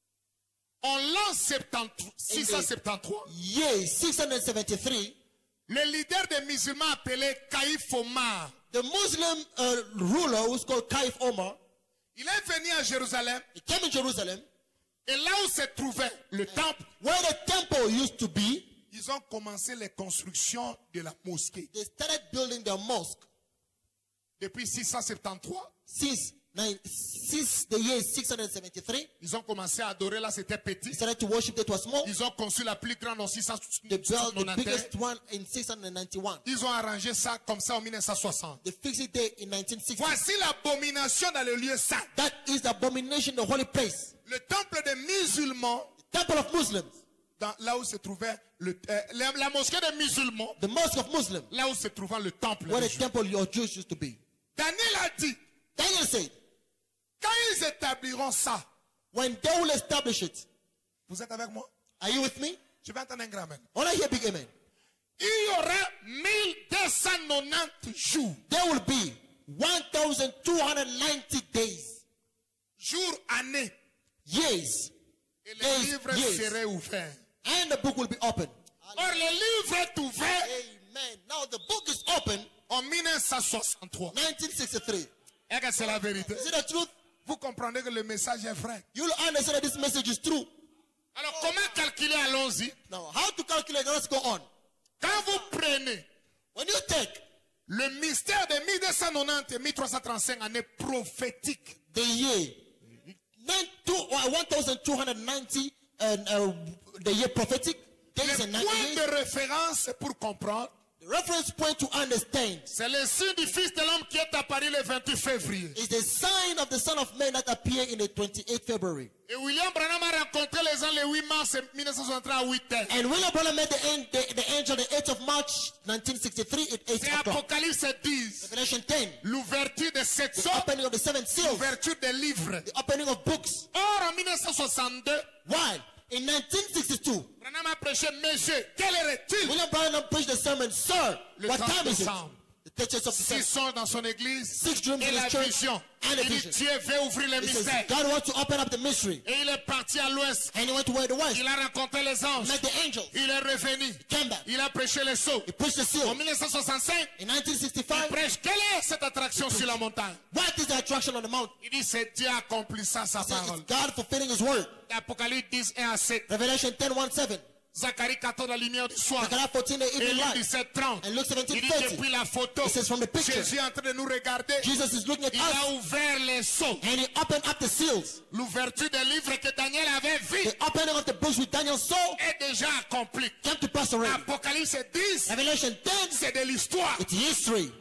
en l'an soixante-treize, six cent soixante-treize, year six hundred seventy-three, le leader des musulmans appelé Caïphe Omar, the Muslim uh, ruler who's called Kaif Omar, il est venu à Jérusalem, he came in Jerusalem, et là où se trouvait le temple, where the temple used to be. ils ont commencé les constructions de la mosquée. They started building the mosque Depuis six cent soixante-treize, since, nine, since the year six hundred seventy-three. ils ont commencé à adorer, là c'était They petit. started to worship that was small. Ils ont conçu la plus grande en six cent They built the quatre-vingt-onze. biggest one in six hundred ninety-one. Ils ont arrangé ça comme ça en mille neuf cent soixante. They fixed it there in nineteen sixty. Voici l'abomination dans le lieu saint. That is the abomination, the holy place. Le temple des musulmans, The temple of Muslims, dans- là où se trouvait le, euh, la, la mosquée des musulmans, the mosque of Muslims, là où se trouvait le temple where des the Juifs. temple your Jews used to be. Daniel a dit, Daniel said, quand ils établiront ça, when they will establish it, vous êtes avec moi? are you with me? Je vais entendre un grand amen. When I hear big amen, Il y aura mille deux cent quatre-vingt-dix jours, there will be one thousand two hundred ninety days, jours, années, years, et le Yes, livre yes. serait ouvert. and the book will be open. Or, le livre est ouvert Amen. Now the book is open, en mille neuf cent soixante-trois. nineteen sixty-three. Et que c'est la vérité. Is it the truth? Vous comprenez que le message est vrai. You'll understand that this message is true. Alors, comment calculer? Allons-y. Now, how to calculate? Let's go on. Quand vous prenez When you take le mystère de mille deux cent quatre-vingt-dix et mille trois cent trente-cinq années prophétiques, the year nine, two, uh, one thousand two hundred ninety and uh, the year prophetic days le and ninety point days, de référence pour comprendre, the reference point to understand c'est le signe du Fils de l'homme qui est apparu le vingt-huit février. is the sign of the Son of Man that appeared in the twenty-eighth February. Et William Branham a rencontré les gens le huit mars mille neuf cent soixante-treize à huit heures. And William Branham met the, an- the, the angel the eighth of March nineteen sixty-three at eight C'est o'clock. Apocalypse dix. Revelation ten, L'ouverture de sept the sceaux, opening of the seven seals, l'ouverture des livres. the opening of books. Or, en mille neuf cent soixante-deux, Why? In nineteen sixty-two, Branham a prêché, Monsieur, quelle heure-est-il? William Branham preached the sermon, Sir, Le what trente time is it? décembre. The teachers of the Six seven. songes dans son église Six dreams et in la his church vision. and a Il dit, vision. Dieu veut ouvrir les He says, mystères. God wants to open up the mystery. Et il est parti à l'ouest. And he went to where the west. Il a rencontré les anges. Met the angels. Il est revenu. Came back. Il a prêché les sceaux. He preached the En seal. mille neuf cent soixante-cinq, In nineteen il sixty-five, prêche. Quelle est cette attraction sur la montagne? what is the attraction on the mountain? Il dit, c'est Dieu accomplissant sa He said, parole. it's God fulfilling his word. Apocalypse dix, un à sept. Revelation ten, one, seven. Zacharie quatorze, la lumière du soir. Zechariah fourteen, the Et evening Luc light. dix-sept, trente. And Luke seventeen, Il dit thirty. depuis la photo, It says from the picture, Jésus est en train de nous regarder. Jesus is looking at Il a us. ouvert les sceaux. And he opened up the seals. L'ouverture des livres que Daniel avait vu The opening of the books with Daniel saw est déjà accomplie. came to pass already. Apocalypse dix, Revelation ten, c'est de l'histoire. it's history.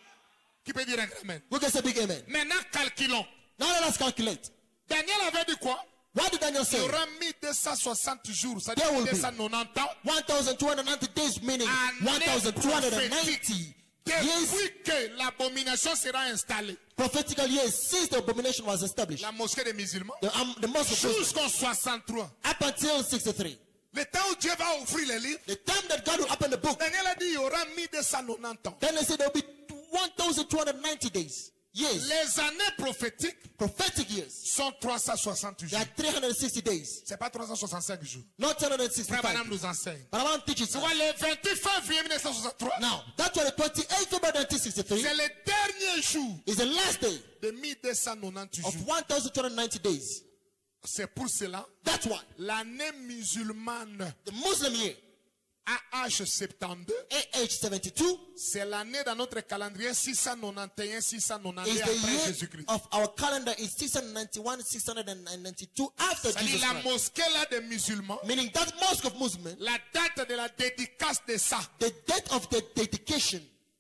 Qui peut dire un grand amen? We can say big amen. Maintenant, calculons. Now let us calculate. Daniel avait dit quoi? What did Daniel Il say? y aura mille deux cent soixante jours, c'est-à-dire There will mille deux cent be quatre-vingt-dix ans. one thousand two hundred ninety days, meaning one thousand two hundred ninety years, Depuis que l'abomination sera installée, prophetical years since the abomination was established. la mosquée des musulmans, The, um, the mosque of Muslims, jusqu'en soixante-trois, up until sixty-three. le temps où Dieu va ouvrir les livres, The time that God will open the book, Daniel a dit il y aura mille deux cent quatre-vingt-dix ans. then they said there will be one thousand two hundred ninety days, years, Les années prophétiques prophetic years. sont trois cent soixante There jours. are three hundred sixty days, C'est pas trois cent soixante-cinq jours. not two hundred Frère sixty-five. Madame nous enseigne. But I want to teach you Tu vois, something. le vingt-huit février mille neuf cent soixante-trois, Now, that's why the twenty-eighth February nineteen sixty-three c'est le dernier jour is the last day de mille deux cent quatre-vingt-dix of jours. one thousand two hundred ninety days. C'est pour cela, That's why l'année musulmane the Muslim year A H soixante-douze, A H seventy-two c'est l'année dans notre calendrier six cent quatre-vingt-onze, six cent quatre-vingt-dix is the après year Jésus-Christ. of our calendar is six hundred ninety-one, six hundred ninety-two after C'est-à-dire Jesus la Christ. mosquée là des musulmans, Meaning that mosque of Muslims, la date de la dédicace de ça, the date of the dedication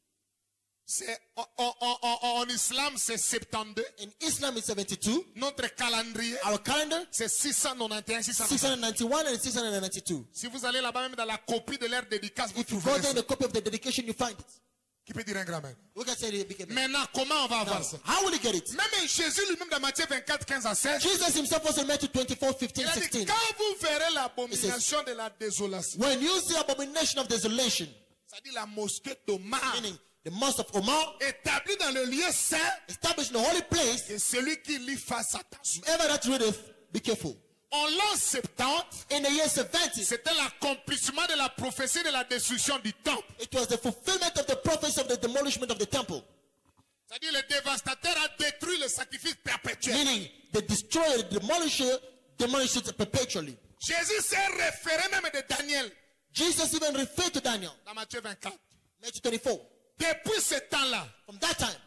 c'est en, en, en, en islam c'est soixante-douze, in Islam is seventy-two. notre calendrier Our calendar c'est six cent quatre-vingt-onze, six cent six quatre-vingt-dix. hundred ninety-one and six hundred ninety-two. Si vous allez là-bas même dans la copie de leur dédicace, vous If you trouverez go there ça. in the copy of the dedication, you find it. Qui peut dire un grand amen? We can say it became. Maintenant, comment on va avoir Now, ça? how will he get it? Même Jésus lui-même dans Matthieu vingt-quatre, quinze à seize, Jesus himself was in Matthew twenty-four, il fifteen, a dit, sixteen. quand vous verrez l'abomination de la désolation, When you see abomination of desolation, c'est-à-dire la mosquée d'Omar, meaning the mosque of Omar, établie dans le lieu saint, established in the holy place, et celui qui lit fasse attention. whoever that readeth, be careful. En l'an soixante-dix, In the year seventy, c'était l'accomplissement de la prophétie de la destruction du temple. it was the fulfillment of the prophecy of the demolishment of the temple. C'est-à-dire le dévastateur a détruit le sacrifice perpétuel. Meaning, the destroyer, the demolisher, demolished it perpetually. Jésus s'est référé même de Daniel Jesus even referred to Daniel, dans Matthieu vingt-quatre. Matthew twenty-four. Depuis ce temps-là, From that time,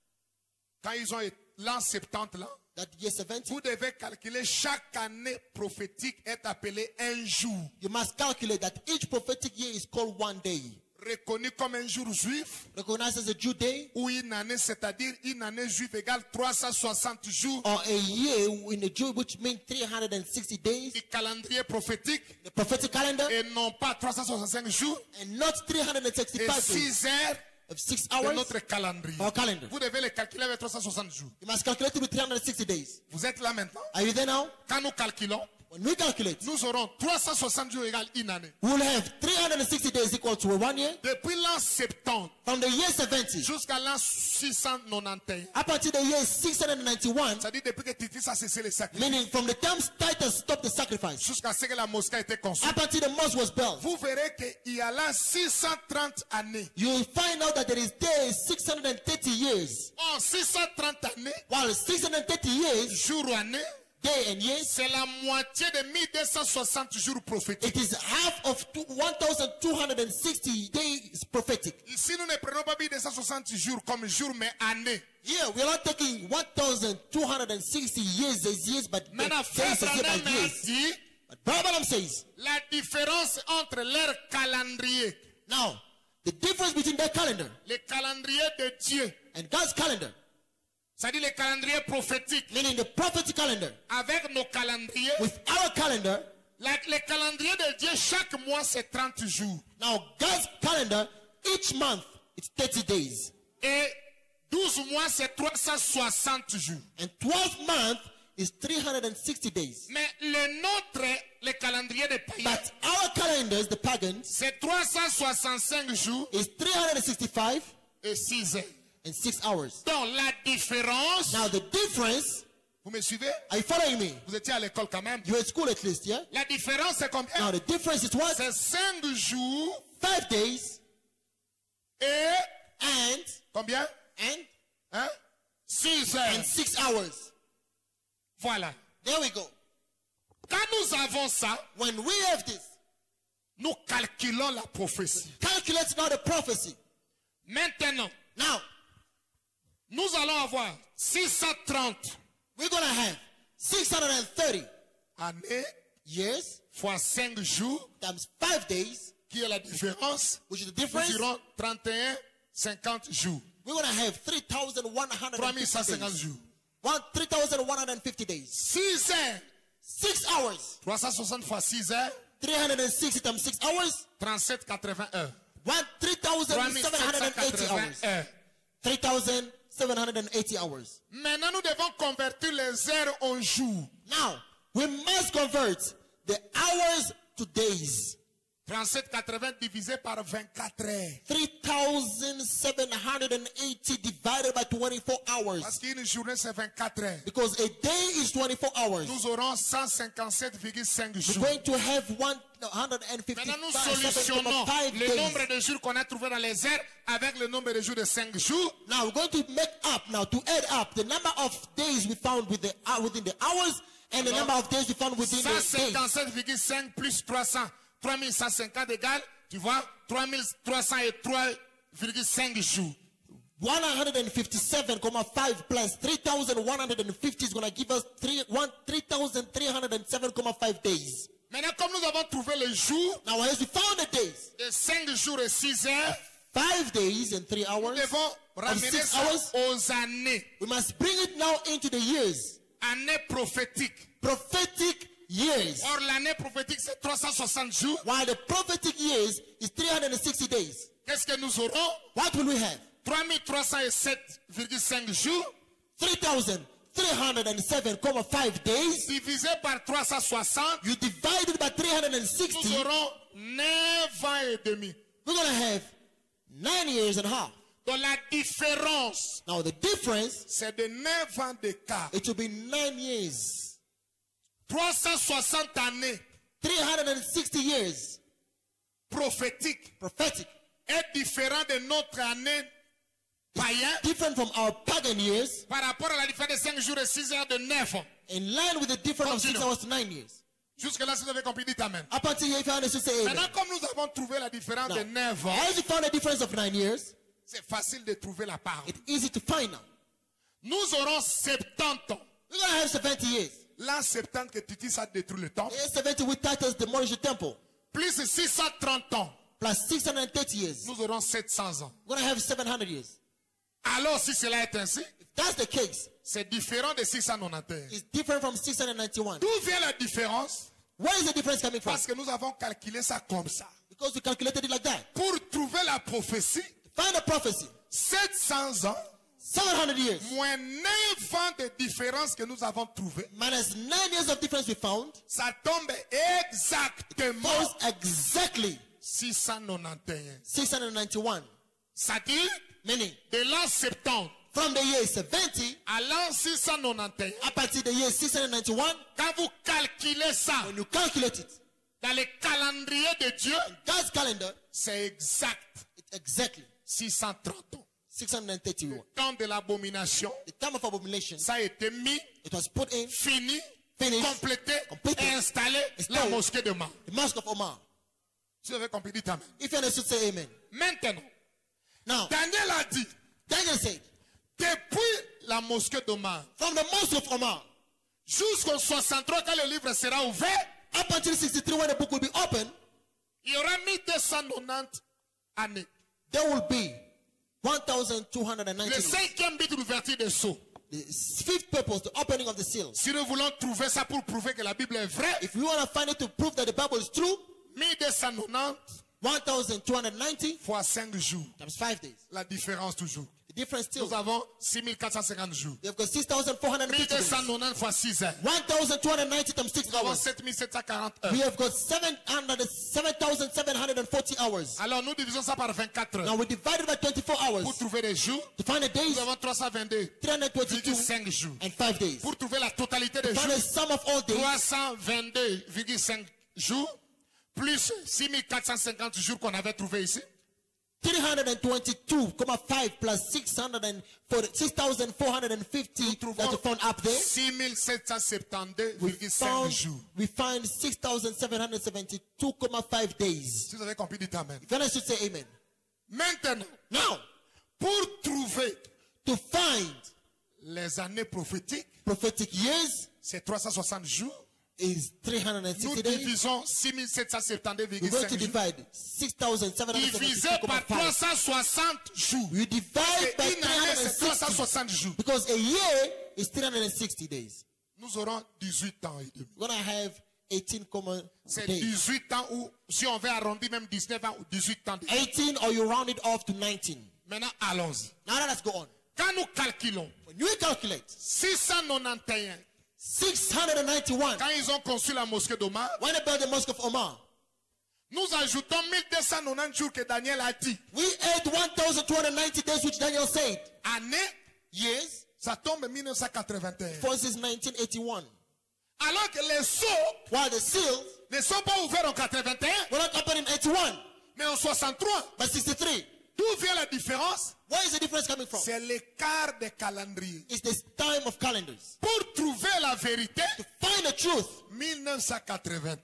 quand ils ont été l'an soixante-dix là, that year seventy, vous devez calculer chaque année prophétique est appelée un jour, you must calculate that each prophetic year is called one day. reconnu comme un jour juif, Recognized as a Jew day, ou une année, c'est-à-dire une année juive égale trois cent soixante jours, or a year in a Jew, which means three hundred sixty days, du calendrier prophétique, the prophetic calendar, et non pas trois cent soixante-cinq jours, and not three hundred et sixty-five days six heures of six de hours. notre calendrier. Our calendar. Vous devez les calculer avec trois cent soixante jours. You must calculate it with three hundred sixty days. Vous êtes là maintenant? Are you there now? Quand nous calculons, When we calculate, nous aurons trois cent soixante jours égale une année. we will have three hundred sixty days equal to one year. Depuis l'an soixante-dix From the year seventy jusqu'à l'an six cent quatre-vingt-onze, up until the year six hundred ninety-one, c'est-à-dire depuis que Titus a cessé les sacrifices, meaning from the time Titus stopped the sacrifice, jusqu'à ce que la mosquée a été construite, up until the mosque was built, vous verrez qu'il y a là six cent trente années. you will find out that there is there six hundred thirty years. En six cent trente années, While six hundred thirty years, jour ou année, day and years, c'est la moitié de mille deux cent soixante jours prophétiques. it is half of one thousand two hundred sixty days prophetic. Ici, nous ne prenons pas mille deux cent soixante jours comme jour, mais année. Here, we are not taking one thousand two hundred sixty years as years, but Maintenant, days Frère as years Branham by a years. dit But Brother says, la différence entre leur calendrier, now, the difference between their calendar le calendrier de Dieu, and God's calendar, c'est-à-dire le calendrier prophétique, meaning the prophetic calendar, avec nos calendriers, with our calendar, la- le calendrier de Dieu, chaque mois, c'est trente jours. now God's calendar, each month, it's thirty days. Et douze mois, c'est trois cent soixante jours. And twelve months is three hundred sixty days. Mais le nôtre, le calendrier des païens, But our calendars, the pagans, c'est trois cent soixante-cinq jours is three hundred sixty-five et six heures. and six hours. Donc la différence, Now the difference, vous me suivez? are you following me? Vous étiez à l'école quand même. You're at school at least, yeah? La différence, c'est Now combien? the difference is what? C'est cinq jours Five days et and combien? and Hein? six heures. and six hours. Voilà. There we go. Quand nous avons ça, When we have this, nous calculons la prophétie. calculate now the prophecy. Maintenant, Now, nous allons avoir six cent trente we're going to have six hundred thirty années years fois cinq jours, times five days, qui est la différence. which is the Nous difference. irons trente et un, cinquante jours. We're going to have three thousand one hundred trois mille cent fifty cinquante days. jours. One, three thousand one hundred fifty days. six heures. Six hours. trois cent soixante fois six heures, three hundred sixty times six hours. trente-sept quatre-vingts heures. One, three thousand trois mille seven sept hundred cent eighty quatre-vingts hours. heures. three thousand seven hundred eighty hours. Maintenant, nous devons convertir les heures en jours. Now, we must convert the hours to days. trente-sept quatre-vingts divisé par vingt-quatre heures. three thousand seven hundred eighty divided by twenty-four hours. Parce qu'une journée, c'est vingt-quatre heures. Because a day is twenty-four hours. Nous aurons cent cinquante-sept virgule cinq We're jours. going to have one hundred Maintenant, nous fifty-five solutionnons five le days. nombre de jours qu'on a trouvé dans les heures avec le nombre de jours de cinq jours. Now we're going to make up now to add up the number of days we found with the uh, within the hours and the Alors, number of days we found within cent the days. cinquante-sept virgule cinq plus trois cents, trois mille cent cinquante égale Tu vois, trois mille trois cent trois virgule cinq jours. one hundred fifty-seven point five plus three thousand one hundred fifty is going to give us three thousand three hundred seven point five days. Maintenant, comme nous avons trouvé le jour Now, as we found the days, de cinq jours et six heures, five days and three nous hours, devons of ramener six ça hours, aux années. we must bring it now into the years. Années prophétiques. Prophetic years. Or, l'année prophétique, c'est trois cent soixante jours. While the prophetic years is three hundred sixty days. Qu'est-ce que nous aurons? What will we have? trois mille trois cent sept virgule cinq jours three thousand three hundred seven point five days. divisé par trois cent soixante, You divide it by three hundred sixty. nous aurons neuf ans et demi. We're going to have nine years and a half. Donc la différence, Now, the difference, c'est de neuf ans d'écart. it will be nine years. trois cent soixante années three hundred sixty years. prophétiques Prophetic. est différent de notre année païen Different from our pagan years. par rapport à la différence de cinq jours et six heures de neuf ans. In line with the difference of six Continue. hours to nine years. Jusque-là, si vous avez compris, dites Amen. Up until here, if you understood, say amen. Maintenant, comme nous avons trouvé la différence Now, de neuf ans, as you found the difference of nine years, c'est facile de trouver la parole. it's easy to find now. Nous aurons soixante-dix ans. We're going to have seventy years. L'an soixante-dix que Titus a détruit le temple, Year seventy with Titus demolished the temple. plus six cent trente ans, Plus six hundred thirty years. nous aurons sept cents ans. We're going to have seven hundred years. Alors, si cela est ainsi, If that's the case, c'est différent de six cent quatre-vingt-onze. it's different from six hundred ninety-one. D'où vient la différence? Where is the difference coming from? Parce que nous avons calculé ça comme ça. Because we calculated it like that. Pour trouver la prophétie, Find a prophecy. sept cents ans, seven hundred years. moins neuf ans de différence que nous avons trouvé, Minus nine years of difference we found. ça tombe exactement Falls exactly six cent quatre-vingt-onze. six hundred ninety-one. Ça dit, Meaning, de l'an soixante-dix from the year seventy à l'an six cent quatre-vingt-onze, up until the year six hundred ninety-one, quand vous calculez ça when you calculate it, dans le calendrier de Dieu, God's calendar, c'est exact it's exactly six cent trente ans. six hundred thirty-one. Le temps de l'abomination, The time of abomination, ça a été mis, it was put in fini, Finished. complété, Completed. et installé la Installed. mosquée de Man. the Mosque of Omar. Si vous avez compris, dites Amen. If you understood, say amen. Maintenant, Now, Daniel a dit, Daniel said, depuis la mosquée d'Omar from the Mosque of Omar jusqu'au soixante-trois, quand le livre sera ouvert, up until sixty-three, when the book will be open, il y aura mille deux cent quatre-vingt-dix années. there will be one thousand two hundred ninety. Le cinquième but d'ouverture des sceaux. The fifth purpose, the opening of the seals. Si nous voulons trouver ça pour prouver que la Bible est vraie, If we want to find it to prove that the Bible is true, mille deux cent quatre-vingt-dix one thousand two hundred ninety fois cinq jours. times five days. La différence toujours. The difference still. Nous avons six mille quatre cent cinquante jours. We have got six thousand four hundred mille fifty deux cent days. quatre-vingt-dix fois six heures. one thousand two hundred ninety times six Nous avons hours. sept mille sept cent quarante We heures. have got seven thousand seven hundred forty hours. Alors nous divisons ça par vingt-quatre heures. Now we divided by twenty-four Pour hours. trouver les jours, To find the days, nous avons trois cent vingt-deux three hundred virgule twenty-two cinq jours. and five days. Pour trouver la totalité des Find jours, the sum of all days, trois cent vingt-deux virgule cinq jours, plus six mille quatre cent cinquante jours qu'on avait trouvé ici. three hundred twenty-two point five plus six hundred forty, six thousand four hundred fifty that you found up there. six mille sept cent soixante-douze We virgule cinq found, jours. we find six thousand seven hundred seventy-two point five days. Si vous avez compris, dites Amen. If you understood, say amen. Maintenant, Now, pour trouver to find les années prophétiques, prophetic years c'est trois cent soixante jours. is three hundred Nous sixty days. divisons six mille sept cent soixante-douze We're virgule going to cinq jours. divide six thousand seven hundred Divisé seventy-two par point trois five. cent soixante jours. You divide by Et une année, c'est trois cent three hundred sixty soixante jours. because a year is three hundred sixty days. Nous aurons dix-huit ans et demi. We're going to have eighteen comma C'est days. dix-huit ans ou, si on veut arrondir, même dix-neuf ans ou dix-huit ans. eighteen or you round it off to nineteen. Maintenant, allons-y. Now let's go on. Quand nous calculons When you calculate six cent quatre-vingt-onze, six hundred ninety-one, quand ils ont conçu la mosquée d'Omar, when they built the Mosque of Omar, nous ajoutons mille deux cent quatre-vingt-dix jours que Daniel a dit. we add one thousand two hundred ninety days, which Daniel said. Année, Years, ça tombe en mille neuf cent quatre-vingt-onze. versus nineteen eighty-one. Alors que les sceaux While the seals ne sont pas ouverts en quatre-vingt-onze, were not opened in eighty-one, mais en soixante-trois. but sixty-three. D'où vient la différence? Where is the difference coming from? C'est l'écart des calendriers. It's the time of calendars. Pour trouver la vérité, To find the truth, mille neuf cent quatre-vingt-onze.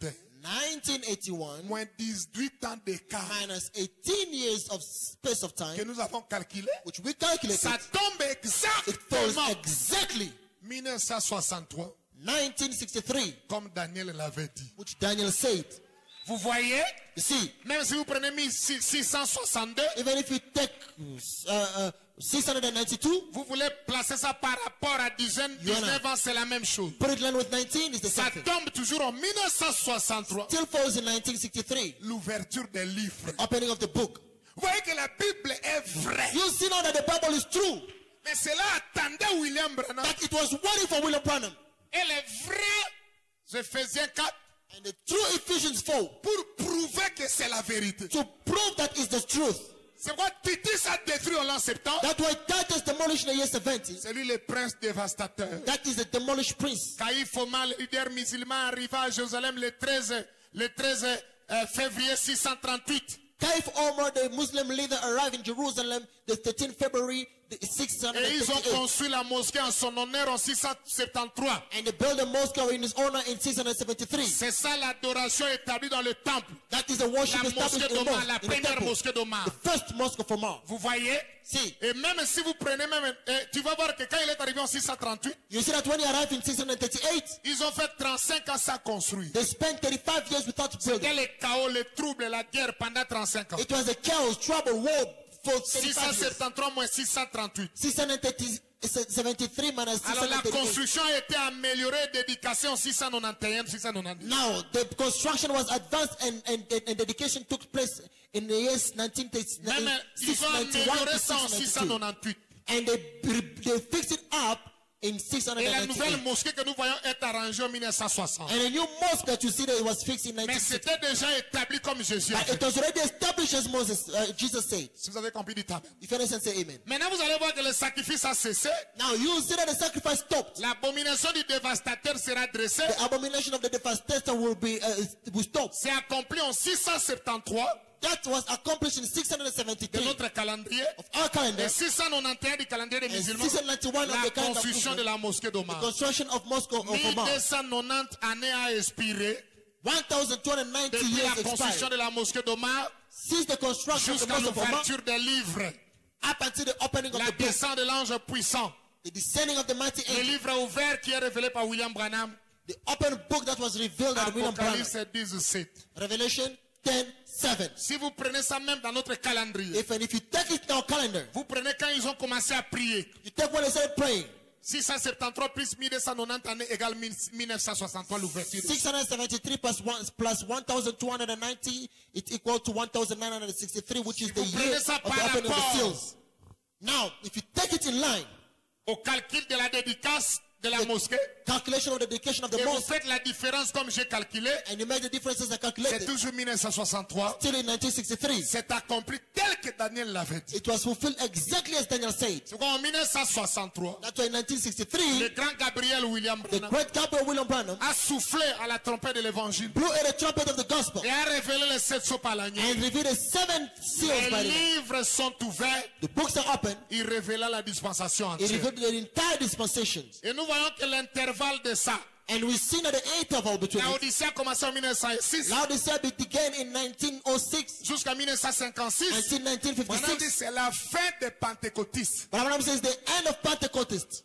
nineteen eighty-one moins dix-huit ans d'écart minus eighteen years of space of que time, nous avons calculé, which we calculated, ça tombe it falls exactement exactly mille neuf cent soixante-trois, nineteen sixty-three, comme Daniel l'avait dit. which Daniel said. Vous voyez, You see, même si vous prenez mille six cent soixante-deux, even if you take uh, uh, six hundred ninety-two, vous voulez placer ça par rapport à dizaine, dix-neuf ans, c'est la même chose. put it line with nineteen, it's the Ça same thing. tombe toujours en mille neuf cent soixante-trois, Still falls in nineteen sixty-three, l'ouverture des livres. opening of the book. Vous voyez que la Bible est vraie. You see now that the Bible is true, Mais cela attendait William Branham. that it was waiting for William Branham. Et les vrais Éphésiens quatre And the true Ephesians four, pour prouver que c'est la vérité. to prove that is the truth. C'est quoi Titus a détruit en l'an septembre. That's why Titus demolished in the year seventy. C'est lui le prince dévastateur. That is the demolished prince. Caïphe Oma, le leader musulman, arriva à Jérusalem le treize, le treize euh, février six cent trente-huit. Kaif Omar, the Muslim leader, arrived in Jerusalem the thirteenth February six hundred Et ils ont thirty-eight. construit la mosquée en son honneur en six cent soixante-trouze. And they built a mosque in his honor in six hundred seventy-three. C'est ça l'adoration établie dans le temple. That is the worship La established mosquée in the d'Omar, mosque, la in the première temple. mosquée d'Omar. The first mosque of Omar. Vous voyez? See, Et même si vous prenez même, eh, tu vas voir que quand il est arrivé en six cent trente-huit, you see that when he arrived in six hundred thirty-eight, ils ont fait trente-cinq ans sans construire. they spent thirty-five years without building. Quel est le chaos, le trouble, la guerre pendant trente-cinq ans. It was a chaos, trouble, war for six cent thirty-five years. soixante-treize moins six cent trente-huit. six hundred seventy-three minus six Alors la hundred thirty-eight. construction a été améliorée, dédication six cent quatre-vingt-onze, six cent quatre-vingt-dix. Now, the construction was advanced and, and, and dedication took place in the years nineteen Même ils ont ninety-one amélioré to ça en six cent six ninety-two. quatre-vingt-dix-huit. And they, they fixed it up in six hundred Et la nouvelle ninety-eight. mosquée que nous voyons est arrangée en mille neuf cent soixante. And a new mosque that you see that it was fixed in Mais nineteen sixty. c'était déjà établi comme Jésus a But fait. it was already established as Moses, uh, Jesus said. Si vous avez compris, dites amen. If you understand, say amen. Maintenant, vous allez voir que le sacrifice a cessé. Now you see that the sacrifice stopped. L'abomination du dévastateur sera dressée. The abomination of the devastator will be uh, will stop. C'est accompli en six cent soixante-treize That was accomplished in six hundred de seventy-three notre calendrier. of our calendar. Et six cent quatre-vingt-onze du calendrier des And musulmans. six hundred ninety-one of La the calendar of construction de Muslim. la mosquée The d'Omar. construction of Mosque of Omar. mille deux cent quatre-vingt-dix années a expiré one thousand two hundred ninety depuis years la construction expired. de la mosquée d'Omar Since the construction of the jusqu'à Mosque of Omar, l'ouverture des livres. up until the opening of La the book, descente de l'ange puissant. the descending of the mighty Le angel, livre ouvert qui est révélé par William Branham. the open book that was revealed at William Branham. Apocalypse dix-sept. Revelation ten seven. Si vous prenez ça même dans notre calendrier, If and if you take it in our calendar, vous prenez quand ils ont commencé à prier. you take when they started praying, six cent soixante-treize plus mille deux cent quatre-vingt-dix années égale mille neuf cent soixante-trois l'ouverture. six hundred seventy-three plus one plus one thousand two hundred ninety, it's equal to one thousand nine hundred sixty-three, which is the vous year prenez ça of the par opening of the rapport seals. Now, if you take it in line, Au calcul de la dédicace de la mosquée, calculation of the dedication of the et vous mosque, faites la différence comme j'ai calculé, and you make the differences are c'est calculated, toujours mille neuf cent soixante-trois. still in nineteen sixty-three, C'est accompli tel que Daniel l'avait dit. it was fulfilled exactly as Daniel said. C'est pourquoi en mille neuf cent soixante-trois, That's why in nineteen sixty-three, le grand Gabriel William the Branham great Gabriel William Branham a soufflé à la trompette de l'évangile blew at the trumpet of the gospel et a révélé les sept sceaux par l'agneau. and revealed the seven seals Les by the livres sont ouverts, The books are open. il révéla la dispensation It entière. revealed the entire dispensations. Et nous voyons que l'intervalle de ça, And we see that the interval between la it, Odyssée a commencé en mille neuf cent six Laodicea began in nineteen oh six jusqu'à mille neuf cent cinquante-six. until nineteen Maintenant, on dit fifty-six. c'est la fin des pentecôtistes. But Abraham says the end of Pentecost.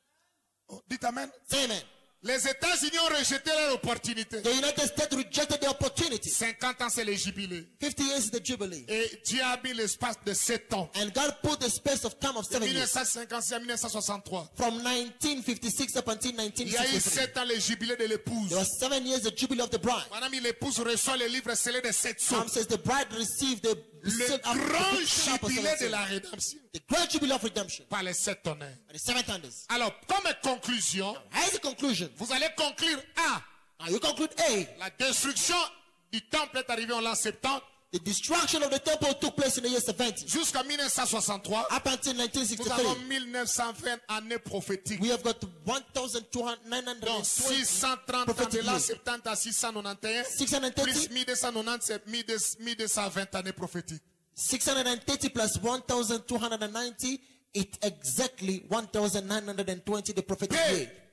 Oh, dites amen. Say amen. Les États-Unis ont rejeté leur opportunité. The United States rejected the opportunity. cinquante ans, c'est le jubilé. fifty years is the Jubilee. Et Dieu a mis l'espace de sept ans. And God put the space of time of De seven years. mille neuf cent cinquante-six à mille neuf cent soixante-trois. From nineteen fifty-six up until nineteen Il y a eu sixty-three. sept ans le jubilé de l'épouse. There was seven years the Jubilee of the bride. Madame, l'épouse reçoit le livre scellé de sept sceaux. Tom says the bride received the Le seal of- the grand big seal of jubilé seven de la seals. rédemption. The great Jubilee of redemption. Par les sept honneurs. And the seven thunders. Alors, comme conclusion, As a conclusion, vous allez conclure A. now you conclude A. La destruction du temple est arrivée en l'an septembre The destruction of the temple took place in the year seventy. jusqu'à mille neuf cent soixante-trois. Up until nineteen Nous avons sixty-three, mille neuf cent vingt années prophétiques. we have got one thousand nine hundred Donc six cent trente ans de prophetic l'an years. septante à six cent quatre-vingt-onze. six hundred Plus thirty, mille deux cent quatre-vingt-dix, c'est mille deux cent vingt années prophétiques. six hundred thirty plus one thousand two hundred ninety, it's exactly one thousand nine hundred twenty the prophetic B. year.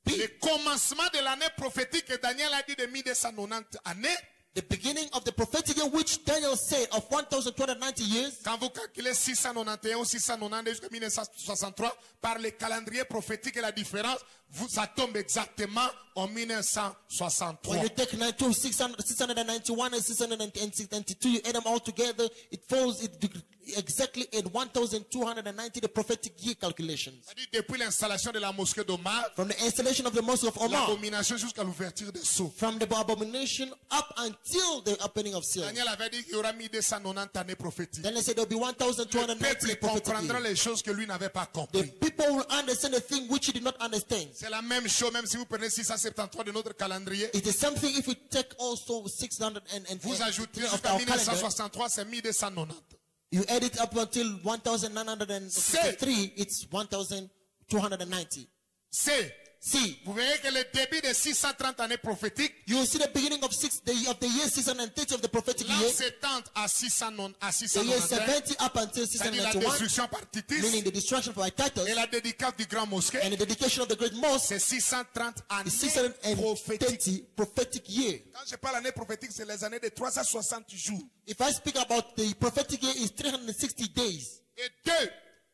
be. Le commencement de l'année prophétique que Daniel a dit de mille deux cent quatre-vingt-dix années. The beginning of the prophetic year which Daniel said of one thousand two hundred ninety years. Quand vous calculez six cent quatre-vingt-onze ou six cent quatre-vingt-dix jusqu'à mille neuf cent soixante-trois par le calendrier prophétique et la différence, vous, ça tombe exactement en mille neuf cent soixante-trois. When you take ninety-two, six hundred, six hundred ninety-one and six hundred ninety-two, you add them all together, it falls it, exactly in one thousand two hundred ninety, the prophetic year calculations. C'est-à-dire depuis l'installation de la mosquée d'Omar, From the installation of the mosque of Omar, l'abomination jusqu'à l'ouverture des sceaux. from the abomination up until the opening of seals. Daniel avait dit qu'il y aura mille deux cent quatre-vingt-dix années prophétiques. Then they said there will be one thousand two Le hundred peuple ninety prophetic comprendra years. les choses que lui n'avait pas The compris. people will understand the thing which he did not understand. C'est la même chose, même si vous prenez six cent soixante-treize de notre calendrier. It is something if we take also six hundred and, and, Vous and ajoutez of jusqu'à our mille neuf cent calendar, soixante-trois, c'est mille deux cent quatre-vingt-dix. you add it up until one thousand nine hundred fifty-three, it's one thousand two hundred ninety. C'est, See, vous verrez que le début de six cent trente années prophétiques, you will see the beginning of six the, of the year six hundred thirty of the prophetic l'an year, soixante à six cent à six the cent year quatre-vingt-dix, seventy up until six hundred c'est-à-dire la ninety-one, destruction par Titus meaning the destruction by Titus et la dédicace du grand mosquée, and the dedication of the great mosque, c'est six cent trente the six années hundred prophétiques. thirty prophetic year. Quand je parle d'année prophétique, c'est les années de trois cent soixante jours. If I speak about the prophetic year, is three hundred sixty days. Et deux,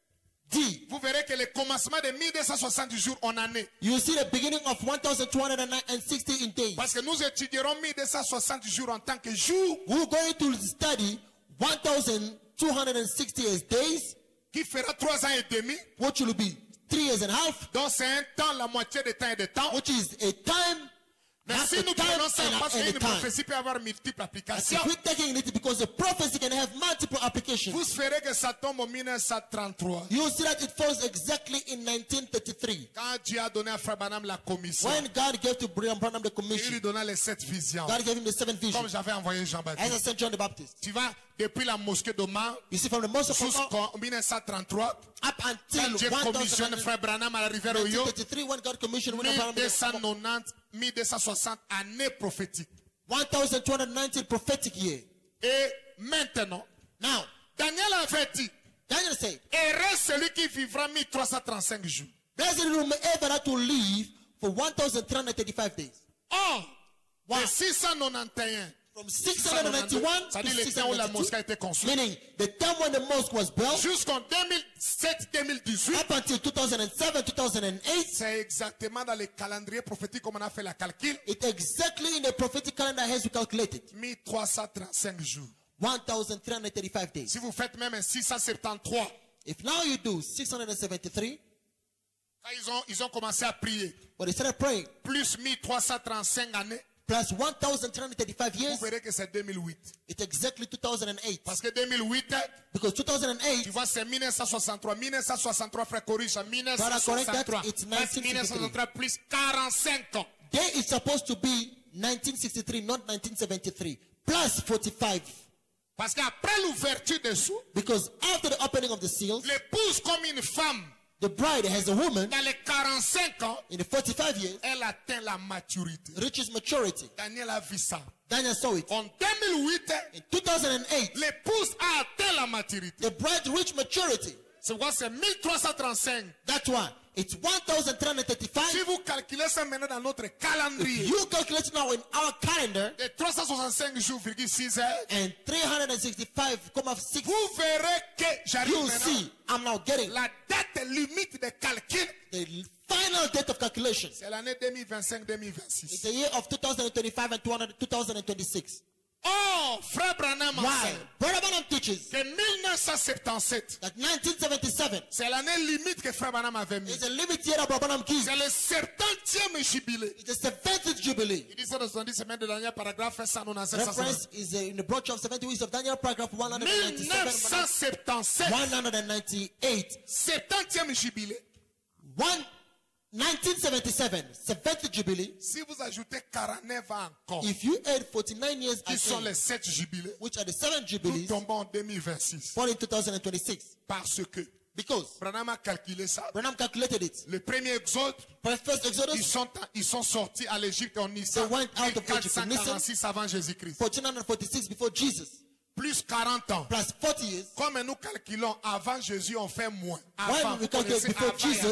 D. vous verrez que le commencement de mille deux cent soixante jours en année. You will see the beginning of one thousand two hundred sixty in days. Parce que nous étudierons mille deux cent soixante jours en tant que jour We're going to study one thousand two hundred sixty as days, qui fera trois ans et demi. which will be three years and a half, Donc c'est un temps, la moitié de temps et de temps. which is a time. Mais half si a nous time prenons ça, and a- parce and a qu'une time. prophétie peut avoir multiples applications, If we're taking it because the prophecy can have multiple applications, vous verrez que ça tombe en mille neuf cent trente-trois. you will see that it falls exactly in nineteen thirty-three. Quand Dieu a donné à Frère Branham la commission, When God gave to Brian Branham the il lui commission, donna les sept visions. God gave him the seven Comme visions, j'avais envoyé as I Jean-Baptiste. sent John the Baptist. Tu vas depuis la mosquée d'Omar You see, from the most of all, jusqu'en mille neuf cent trente-trois, up until quand Dieu commissionne Frère Branham à la rivière Oyo, nineteen thirty-three, when God commissioned William Branham, mille deux cent quatre-vingt-dix, mille deux cent soixante années prophétiques. one thousand two hundred ninety prophetic year. Et maintenant, Now, Daniel avait dit, Daniel said, heureux celui qui vivra mille trois cent trente-cinq jours. blessed whomever that will live for one thousand three hundred thirty-five days. Or, Wow. de six cent quatre-vingt-onze, From six hundred ninety-one ça to dit le six temps où hundred la ninety-two, mosquée a été construite, meaning the time when the mosque was built, jusqu'en deux mille sept deux mille dix-huit, up until two thousand seven, two thousand eight, c'est exactement dans le calendrier prophétique comme on a fait la calcul, it exactly in the prophetic calendar has to calculate it. mille trois cent trente-cinq jours. one thousand three hundred thirty-five days. Si vous faites même un six cent soixante-treize, If now you do six hundred seventy-three, quand ils ont, ils ont commencé à prier, but they started praying, plus mille trois cent trente-cinq années, plus one thousand three hundred thirty-five vous years, verrez que c'est deux mille huit. it's exactly two thousand eight. Parce que deux mille huit, Because two thousand eight, tu vois, c'est mille neuf cent soixante-trois. mille neuf cent soixante-trois, frère Coriche, mille neuf cent Brother, correct soixante-trois. that, it's Parce que nineteen sixty-three. mille neuf cent soixante-trois plus quarante-cinq ans. day is supposed to be nineteen sixty-three, not nineteen seventy-three, plus forty-five. Parce qu'après l'ouverture des sous, Because after the opening of the seals, l'épouse comme une femme, the bride as a woman dans les quarante-cinq ans, in the forty-five years elle atteint la maturité. reaches maturity. Daniel a vu ça. Daniel saw it. En deux mille huit, In two thousand eight, l'épouse a atteint la maturité. the bride reached maturity. C'est pourquoi c'est mille trois cent trente-cinq. That's why it's one thousand three hundred Si thirty-five. vous calculez ça maintenant dans notre If calendrier, you calculate now in our calendar de trois cent soixante-cinq jours, six heures, and three hundred sixty-five comma six, vous verrez que j'arrive you'll maintenant. see I'm now getting La date limite de calcul, the final date of calculation. c'est l'année deux mille vingt-cinq deux mille vingt-six. It's the year of two thousand twenty-five and two thousand twenty-six. Oh, frère Branham Why? enseigne Brother Branham teaches que mille neuf cent soixante-dix-sept, that nineteen seventy-seven c'est l'année limite que frère Branham avait mis. is a limit year that Brother Branham gives. C'est le septantième jubilé. It's the seventieth jubilee. Il dit ça dans soixante-dix semaines de dernier paragraphe cent quatre-vingt-dix-sept. Reference is uh, in the brochure of seventy weeks of Daniel, paragraph one hundred mille ninety-seven, neuf cent soixante-dix-sept, one hundred ninety-eight, septantième jubilé. one, nineteen seventy-seven, seventieth jubilee. Si vous ajoutez quarante-neuf ans encore, If you add forty-nine years qui sont again, les sept jubilés, which are the seven nous jubilees, tombons en deux mille vingt-six. fall in two thousand twenty-six. Parce que Because Branham a calculé ça. Branham calculated it. Le premier exode, For the first ils Exodus, sont, ils sont sortis à l'Égypte en Nissan, They went out of mille quatre Egypt cent in Nisan. quarante-six avant Jésus-Christ. fourteen forty-six before Jesus, Plus quarante ans. plus forty years. Comme nous calculons avant Jésus, on fait moins. When Avant, we vous calculate connaissez before avant et Jesus, après.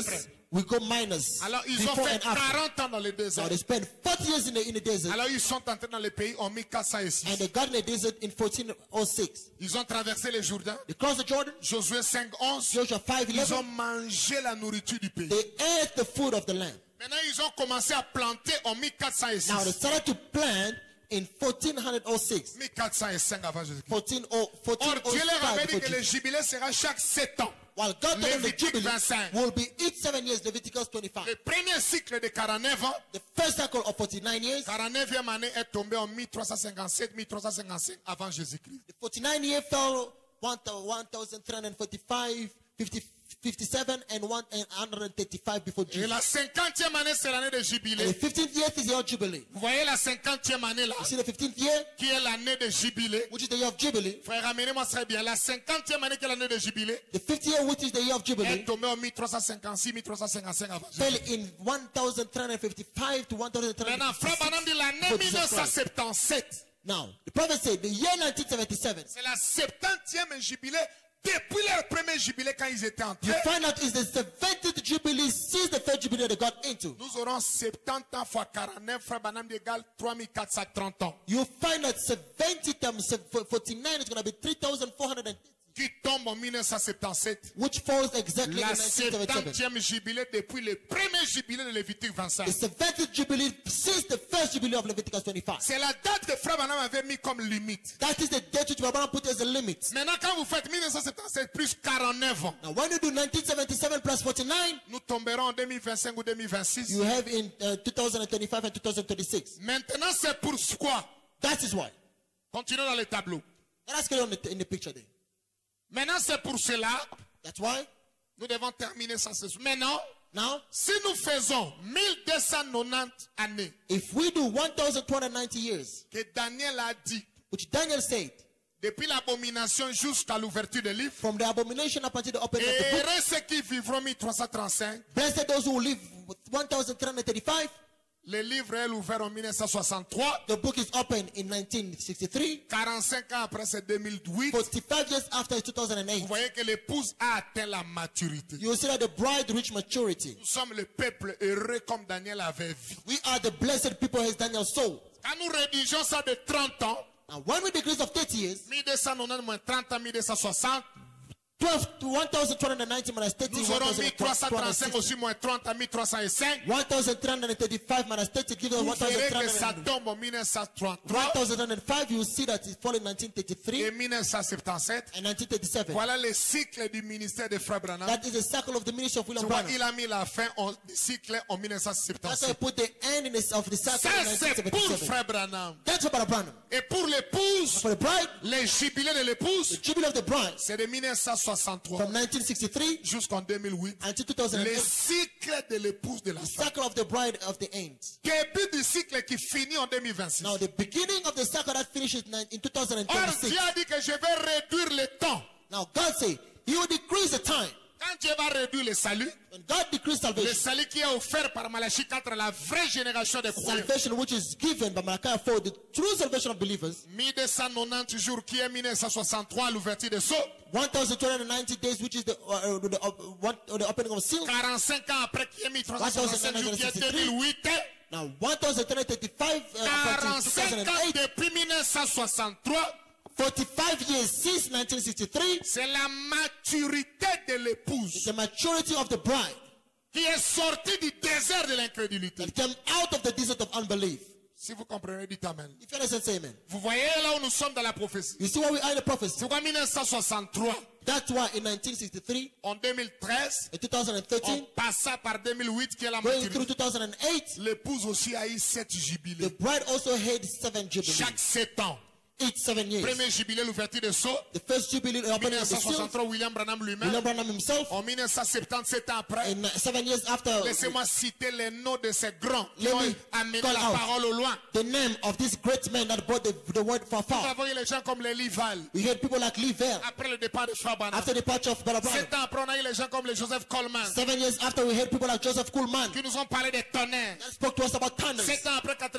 we go minus. Alors ils ont before fait and after. quarante ans dans le Now désert. they spent forty years in the, in the desert, Alors ils sont entrés dans le pays en mille quatre cent six. and they got in the desert in fourteen oh six. Ils ont traversé le Jourdain. They crossed the Jordan. Josué cinq onze. Joshua five Ils ont eleven. mangé la nourriture du pays. They ate the food of the land. Maintenant ils ont commencé à planter en mille quatre cent six. Now they started to plant in fourteen oh six. mille quatre cent cinq avant Jésus-Christ. fourteen oh Or Dieu leur avait five dit que before le Jesus. jubilé sera chaque sept ans. While God told them the Lévitique Jubilee vingt-cinq. will be each seven years, Leviticus twenty-five. Le premier cycle de quarante-neuf ans, The first cycle of forty-nine years, quarante-neuvième année est tombé en mille trois cent cinquante-sept, mille trois cent cinquante-cinq avant Jésus-Christ. the forty-nine year fell one thousand three hundred forty-five, fifty, fifty-seven, and one hundred thirty-five before Et Jesus. la cinquantième année, c'est l'année de And jubilé. the fifteenth year is the year of Jubilee. Vous voyez la cinquantième année là, You see the fifteenth year, qui est l'année de jubilé. which is the year of Jubilee. Frère, ramenez-moi très bien. La cinquantième année qui est l'année de jubilé The fifth year, which is the year of est Jubilee, tombée en mille trois cent cinquante-six, mille trois cent cinquante-cinq avant Jésus. fell in one thousand three hundred fifty-five to one thousand three hundred Maintenant, Frère Branham dit l'année before mille Jesus neuf cent Christ. soixante-dix-sept. Now, the prophet said the year nineteen seventy-seven. C'est la septantième jubilé depuis leur premier jubilé quand ils étaient entrés. You find out is the seventieth Jubilee since the first Jubilee they got into. Nous aurons soixante ans fois quarante-neuf, Frère Branham dit égale trois mille quatre cent trente ans. You find out seventy times forty-nine is going to be three thousand four hundred thirty, Qui tombe en mille neuf cent soixante-dix-sept. which falls exactly La in nineteen seventy-seven. septantième jubilé depuis le premier jubilé de Lévitique vingt-cinq. The seventieth Jubilee since the first Jubilee of Leviticus twenty-five. C'est la date que Frère Branham avait mis comme limite. That is the date which Rabbanah put as a limit. Maintenant, quand vous faites mille neuf cent soixante-dix-sept plus quarante-neuf ans, Now, when you do nineteen seventy-seven plus forty-nine, nous tomberons en deux mille vingt-cinq ou deux mille vingt-six. you have in uh, two thousand twenty-five and two thousand thirty-six. Maintenant, c'est pour quoi? That is why. Continuons dans le tableau. Let us get on the, in the picture there. Maintenant, c'est pour cela, That's why. nous devons terminer sans cesse. Maintenant, Now, si nous faisons mille deux cent quatre-vingt-dix années if we do one thousand two hundred ninety years, que Daniel a dit, which Daniel said, depuis l'abomination jusqu'à l'ouverture des livres, from the abomination up until the opening of et the book, heureux ceux qui vivront mille trois cent trente-cinq, blessed those who live with one thousand three hundred thirty-five. le livre est ouvert en mille neuf cent soixante-trois, The book is opened in nineteen sixty-three. quarante-cinq ans après c'est deux mille huit. forty-five years after two thousand eight. Vous voyez que l'épouse a atteint la maturité. You will see that the bride reached maturity. Nous sommes le peuple heureux comme Daniel avait vu. We are the blessed people as Daniel saw. Quand nous rédigeons ça de trente ans, Now, when we decrease of thirty years, mille deux cent quatre-vingt-dix moins trente ans, mille deux cent soixante, twelve to one thousand two hundred ninety minus thirty, nous aurons mille trois cent trente-cinq aussi moins trente à mille trois cent cinq. one thousand three hundred thirty-five minus thirty gives us Vous one thousand verrez three que ça hundred. tombe en mille neuf cent trente-trois one thousand five, you will see that it fall in nineteen thirty-three et mille neuf cent soixante-dix-sept. and nineteen thirty-seven. Voilà le cycle du ministère de Frère Branham. That is the cycle of the ministry of Tu William vois, Branham. il a mis la fin au cycle en mille neuf cent That's why I soixante-dix-sept. put the end in this, of the cycle Ça, in nineteen c'est pour seventy-seven. Frère Branham. That's what Brother Branham. Et pour l'épouse, For the bride, les jubilés de the l'épouse, jubilee of the bride, c'est de mille neuf cent soixante-trois from nineteen sixty-three jusqu'en deux mille huit. until two thousand Le eight, cycle de l'épouse de la the femme. cycle of the bride of the end. Début du cycle qui finit en deux mille vingt-six. Now, the beginning of the cycle that finishes in in two thousand Or, twenty-six. Dieu a dit que je vais réduire le temps. Now, God said He will decrease the time. Quand Dieu va réduire le salut, When God decreased le salvation, salut qui est offert par Malachie quatre à la vraie génération des croyants. salvation which is given by Malachi four, the true salvation of believers, mille deux cent quatre-vingt-dix jours qui est mille neuf cent soixante-trois à l'ouverture des sceaux. one thousand two hundred ninety days, which is the, uh, uh, the, uh, one, uh, the opening of seals. quarante-cinq ans après qui est mille trois cent soixante-cinq jours qui est deux mille huit. Now, one thousand three hundred thirty-five uh, up until quarante-cinq ans two thousand eight, depuis mille neuf cent soixante-trois. forty-five years since nineteen sixty-three, C'est la maturité de l'épouse the maturity of the bride qui est sortie du désert de l'incrédulité. that came out of the desert of unbelief. Si vous comprenez, dites Amen. If you understand, say amen. Vous voyez là où nous sommes dans la prophétie. You see where we are in the prophecy. C'est quoi mille neuf cent soixante-trois, That's why in nineteen sixty-three, en deux mille treize, in two thousand on thirteen, passa par deux mille huit qui est la going maturité. through two thousand eight, L'épouse aussi a eu sept the jubilés. bride also had seven jubilees. Chaque sept ans. Each seven years. Premier jubilé, l'ouverture des sceaux. The first jubilee mille opening neuf of the cent seals, soixante-trois, William Branham lui-même. William Branham himself, En mille neuf cent soixante-dix, sept ans après, and seven years after, laissez-moi citer les noms de ces grands qui Let ont me amené call la out parole au loin. the name of this great man that brought the, the word from Nous far. avons eu les gens comme les Lival. We had people like Lee Vale. Après le départ de Frère Branham. After the departure of Brother Branham. Sept ans après, on a eu les gens comme les Joseph Coleman Seven years after, we had people like Joseph Kuhlman qui nous ont parlé des tonnerres. that spoke to us about thunders. Sept ans après quatre-vingts, quand on a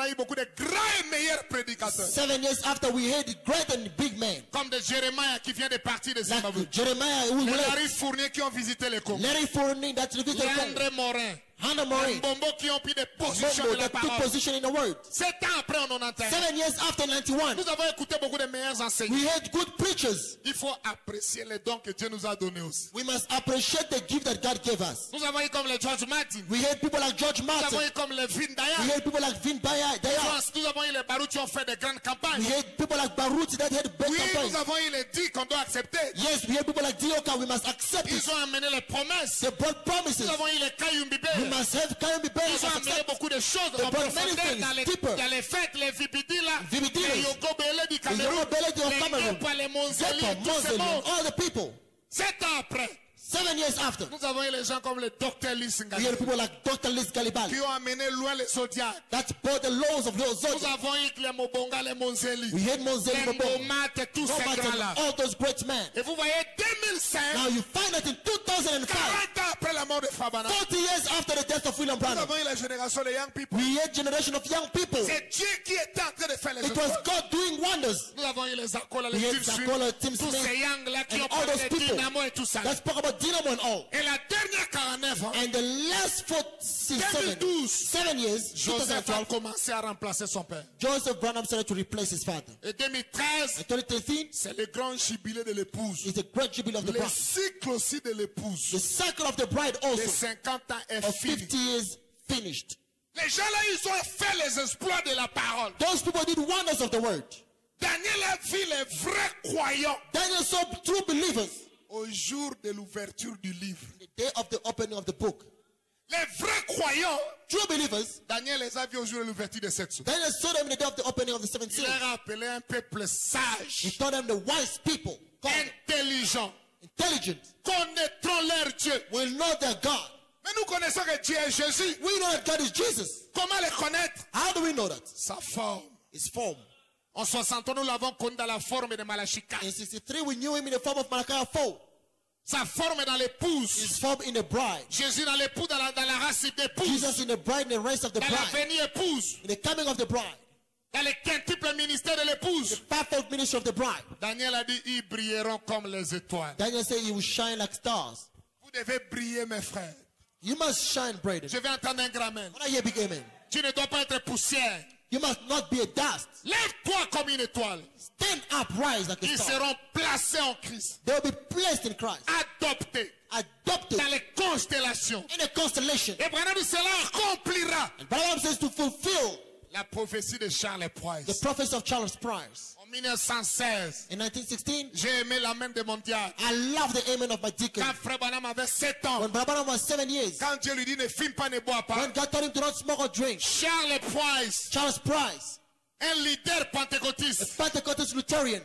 eu beaucoup de grands et meilleurs prédicateurs. Seven years after, we had great and big men. Comme de Jérémie qui vient de partir de Like Zimbabwe. Jeremiah, who Les left. Larry Fournier qui ont visité le Congo. Larry Fournier, that visited Les Congo. André Morin. Hannah Les Murray. Mbombo qui ont pris des positions Mbombo, de la that took parole. position in the word. Sept ans après, on en entend. Seven years after ninety-one, Nous avons écouté beaucoup de meilleurs enseignants. we had good preachers. Il faut apprécier les dons que Dieu nous a donnés aussi. We must appreciate the gift that God gave us. Nous avons eu comme le George Martin. We had people like George Nous avons Martin. eu comme le Vin We Daya. had people like Vin Baya. Daya. Nous avons eu les Baruch qui ont fait de grandes campagnes. We had people like Baruch that had big Oui, campaigns. nous avons eu les dix qu'on doit accepter. Yes, we had people like Dioka. We must accept it. Ils ont amené les promesses. They brought promises. Nous avons eu les Kayumbibe. We must have Kayumbi Bay. Ils ont amené beaucoup de choses They en brought many profondeur things, dans les, deeper. dans les fêtes, les Vibidilas, Vibidilas. les Yogobele du The Cameroun, Yoruba of les Cameroun. Ngepa, les Monzeli, Zeko, tous ces Moslem, mondes. all the people. Sept ans après, Seven years after, nous avons eu les gens comme le docteur we Lissinga had people like Doctor Liz Galibal qui ont amené loin les zodiacs. that brought the laws of the Nous Zodiac. avons eu les Mobonga, les Monzeli, We had Moselle les Mobile, Mbomate, tous ces grands-là. all those great men. Et vous voyez, deux mille cinq, Now you find that in two thousand five, quarante ans après la mort de Fabana, forty years after the death of William nous Branham, avons eu la génération des young people. we had generation of young people. C'est Dieu qui était en train de faire les It was choses. God doing wonders. Nous avons eu les Akola, les We had Tim Smith, Zakola, Tim tous Smith, ces young-là qui and ont all parlé those de people dynamo et tout ça. that spoke about Dynamo and all. Et la dernière quarante-neuf ans, And the last forty-seven, deux mille douze, seven years, Joseph a two thousand twelve, commencé à remplacer son père. Joseph Branham started to replace his father. Et deux mille treize, In twenty thirteen, c'est le grand jubilé de l'épouse. is the great jubilee of the Le bride. cycle aussi de l'épouse The cycle of the bride de also cinquante ans est of fini. fifty years finished. Les gens là, ils ont fait les exploits de la parole. Those people did wonders of the word. Daniel a vu les vrais croyants Daniel saw true believers au jour de l'ouverture du livre. the day of the opening of the book. Les vrais croyants, True believers, Daniel les a vus au jour de l'ouverture de cette source. Daniel saw them in the day of the opening of the seventh Il seal. leur a appelé un peuple He sage, told them the wise people, called intelligent, intelligent, connaîtront leur Dieu. will know their God. Mais nous connaissons que Dieu est Jésus. We know that God is Jesus. Comment le connaître? How do we know that? Sa forme. His form. En soixante, nous l'avons connu dans la forme de Malachika. In sixty-three, we knew him in the form of Malachi four. Sa forme dans l'épouse. His form in the bride. Jésus dans l'épouse, dans la, dans la race d'épouse. Jesus in the bride, in the race of the Dans la bride. venue épouse. In the coming of the bride. Dans le quintuple ministère de l'épouse. Fivefold ministry of the bride. Daniel a dit, ils brilleront comme les étoiles. Daniel said he will shine like stars. Vous devez briller, mes frères. You must shine, Braden. Je vais entendre un grand amen. When I hear big amen, Tu ne dois pas être poussière. you must not be a dust. Lève-toi comme une étoile. Stand up, rise like a Ils star. seront placés en Christ. They will be placed in Christ, Adoptés adopted dans les constellations. in a constellation. Et Branham dit, cela accomplira And Branham says to fulfill la prophétie de Charles the Price. prophecy of Charles Price. En mille neuf cent seize, In nineteen sixteen, j'ai aimé l'amen de mon diable. I love the amen of my deacon. Quand Frère Branham avait sept ans, When Branham was seven years, quand Dieu lui dit ne fume pas, ne bois pas, when God told him to not smoke or drink, Charles Price, Charles Price, un leader a pentecôtiste, Pentecostal Lutheran,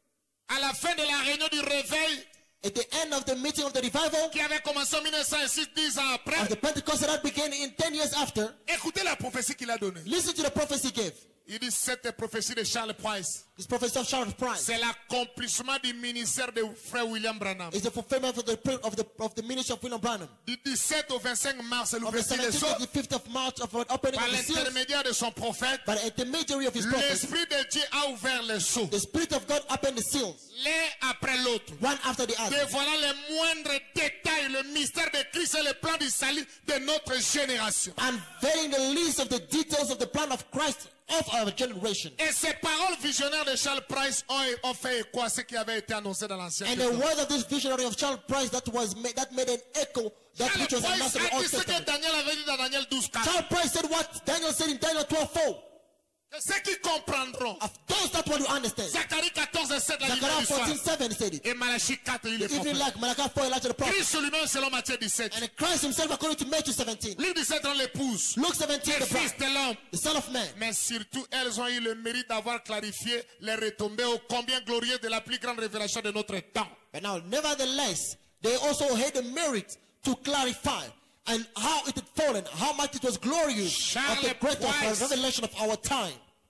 à la fin de la réunion du réveil, at the end of the meeting of the revival qui avait commencé en mille neuf cent six, dix ans après, of the Pentecostal that began in ten years after, écoutez la prophétie qu'il a donnée. listen to the prophecy he gave. Il dit cette prophétie de Charles Price, This prophecy of Charles Price c'est l'accomplissement du ministère de Frère William Branham. is the fulfillment of the of the of the ministry of William Branham. Du dix-sept au vingt-cinq mars, c'est Of the l'ouverture des seventeenth to eaux. the fifth of March of an opening Par of the seals, l'intermédiaire de son prophète, but at the intermediary of his prophet, l'Esprit de Dieu a ouvert les sceaux, the Spirit of God opened the seals, l'un après l'autre, one after the other, dévoilant les moindres détails, le mystère de Christ et le plan du salut de notre génération. unveiling the least of the details of the plan of Christ of our generation. Et ces paroles visionnaires de Charles Price ont, ont fait écho à ce qui avait été annoncé dans l'Ancien And the Testament. word of this visionary of Charles Price that was made, that made an echo that Charles which was Price announced in the a Old dit ce que Testament. Daniel avait dit dans Daniel douze quatre. Charles Price said what Daniel said in Daniel twelve four. Que ceux qui comprendront, Of those that want to understand. Zacharie quatorze sept, la lumière Zechariah du soir, fourteen seven said it. et Malachie quatre, il est Even prophète. like Malachi four, Elijah the prophet. Christ lui-même selon Matthieu dix-sept. And Christ himself according to Matthew seventeen. Livre dix-sept, on l'épouse. Luke seventeen, Les the fils bride, de l'homme. the son of man. Mais surtout, elles ont eu le mérite d'avoir clarifié les retombées ô combien glorieuses de la plus grande révélation de notre temps. But now, nevertheless, they also had the merit to clarify and how it had fallen, how much it was glorious Charles of the great of Price. the revelation of our time.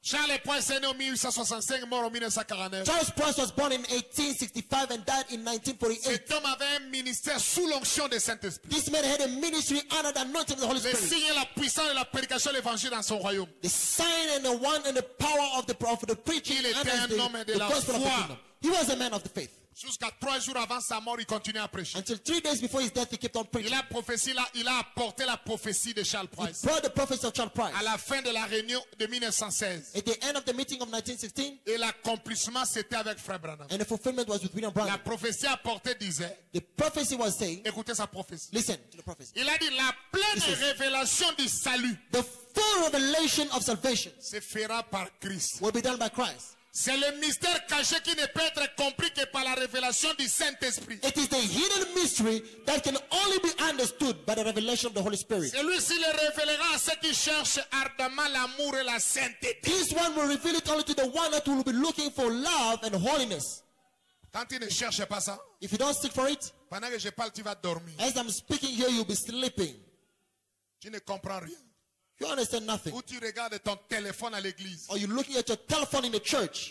Charles Price est né en mille huit cent soixante-cinq, mort en mille neuf cent quarante-neuf. Charles Price was born in eighteen sixty-five and died in nineteen forty-eight. Cet homme avait un ministère sous l'onction du Saint-Esprit. This man had a ministry under the anointing of the Holy Le Spirit. signe et la puissance de la prédication de l'évangile dans son royaume. The sign and the one and the power of the of the preaching Il était and un the, homme de the la gospel of the foi. kingdom. He was a man of the faith. Jusqu'à trois jours avant sa mort, il continuait à prêcher. Until three days before his death, he kept on preaching. Il a prophétie là, il a apporté la prophétie de Charles He Price. brought the prophecy of Charles Price. À la fin de la réunion de mille neuf cent seize. At the end of the meeting of nineteen sixteen, Et l'accomplissement, c'était avec Frère Branham. and the fulfillment was with William La Branham. prophétie apportée disait, The prophecy was saying, écoutez sa prophétie. listen to the prophecy. Il a dit, la pleine This is- révélation du salut The full revelation of salvation se fera par Christ. will be done by Christ. C'est le mystère caché qui ne peut être compris que par la révélation du Saint-Esprit. It is the hidden mystery that can only be understood by the revelation of the Holy Spirit. Celui-ci le révélera à ceux qui cherchent ardemment l'amour et la sainteté. This one will reveal it only to the one that will be looking for love and holiness. Quand tu ne cherches pas ça, If you don't seek for it, pendant que je parle, tu vas dormir. as I'm speaking here, you'll be sleeping. Tu ne comprends rien. You understand nothing. Ou tu regardes ton téléphone à l'église. Or you're looking at your telephone in the church.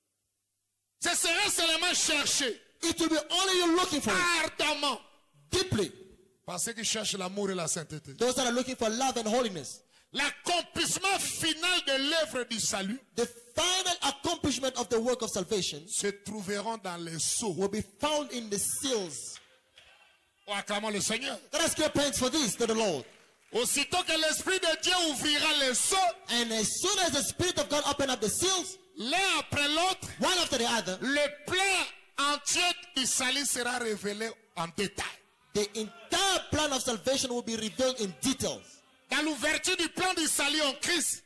Ce serait seulement chercher It will be only you looking for it ardemment deeply. par ceux qui cherchent l'amour et la sainteté. Those that are looking for love and holiness. L'accomplissement final de l'œuvre du salut The final accomplishment of the work of salvation se trouveront dans les sceaux. will be found in the seals. Oh, acclamons le Seigneur. Let us give thanks for this to the Lord. Aussitôt que l'Esprit de Dieu ouvrira les sceaux, And as soon as the Spirit of God opened up the seals, l'un après l'autre, one after the other, le plan entier du salut sera révélé en détail. the entire plan of salvation will be revealed in details. Dans l'ouverture du plan du salut en Christ,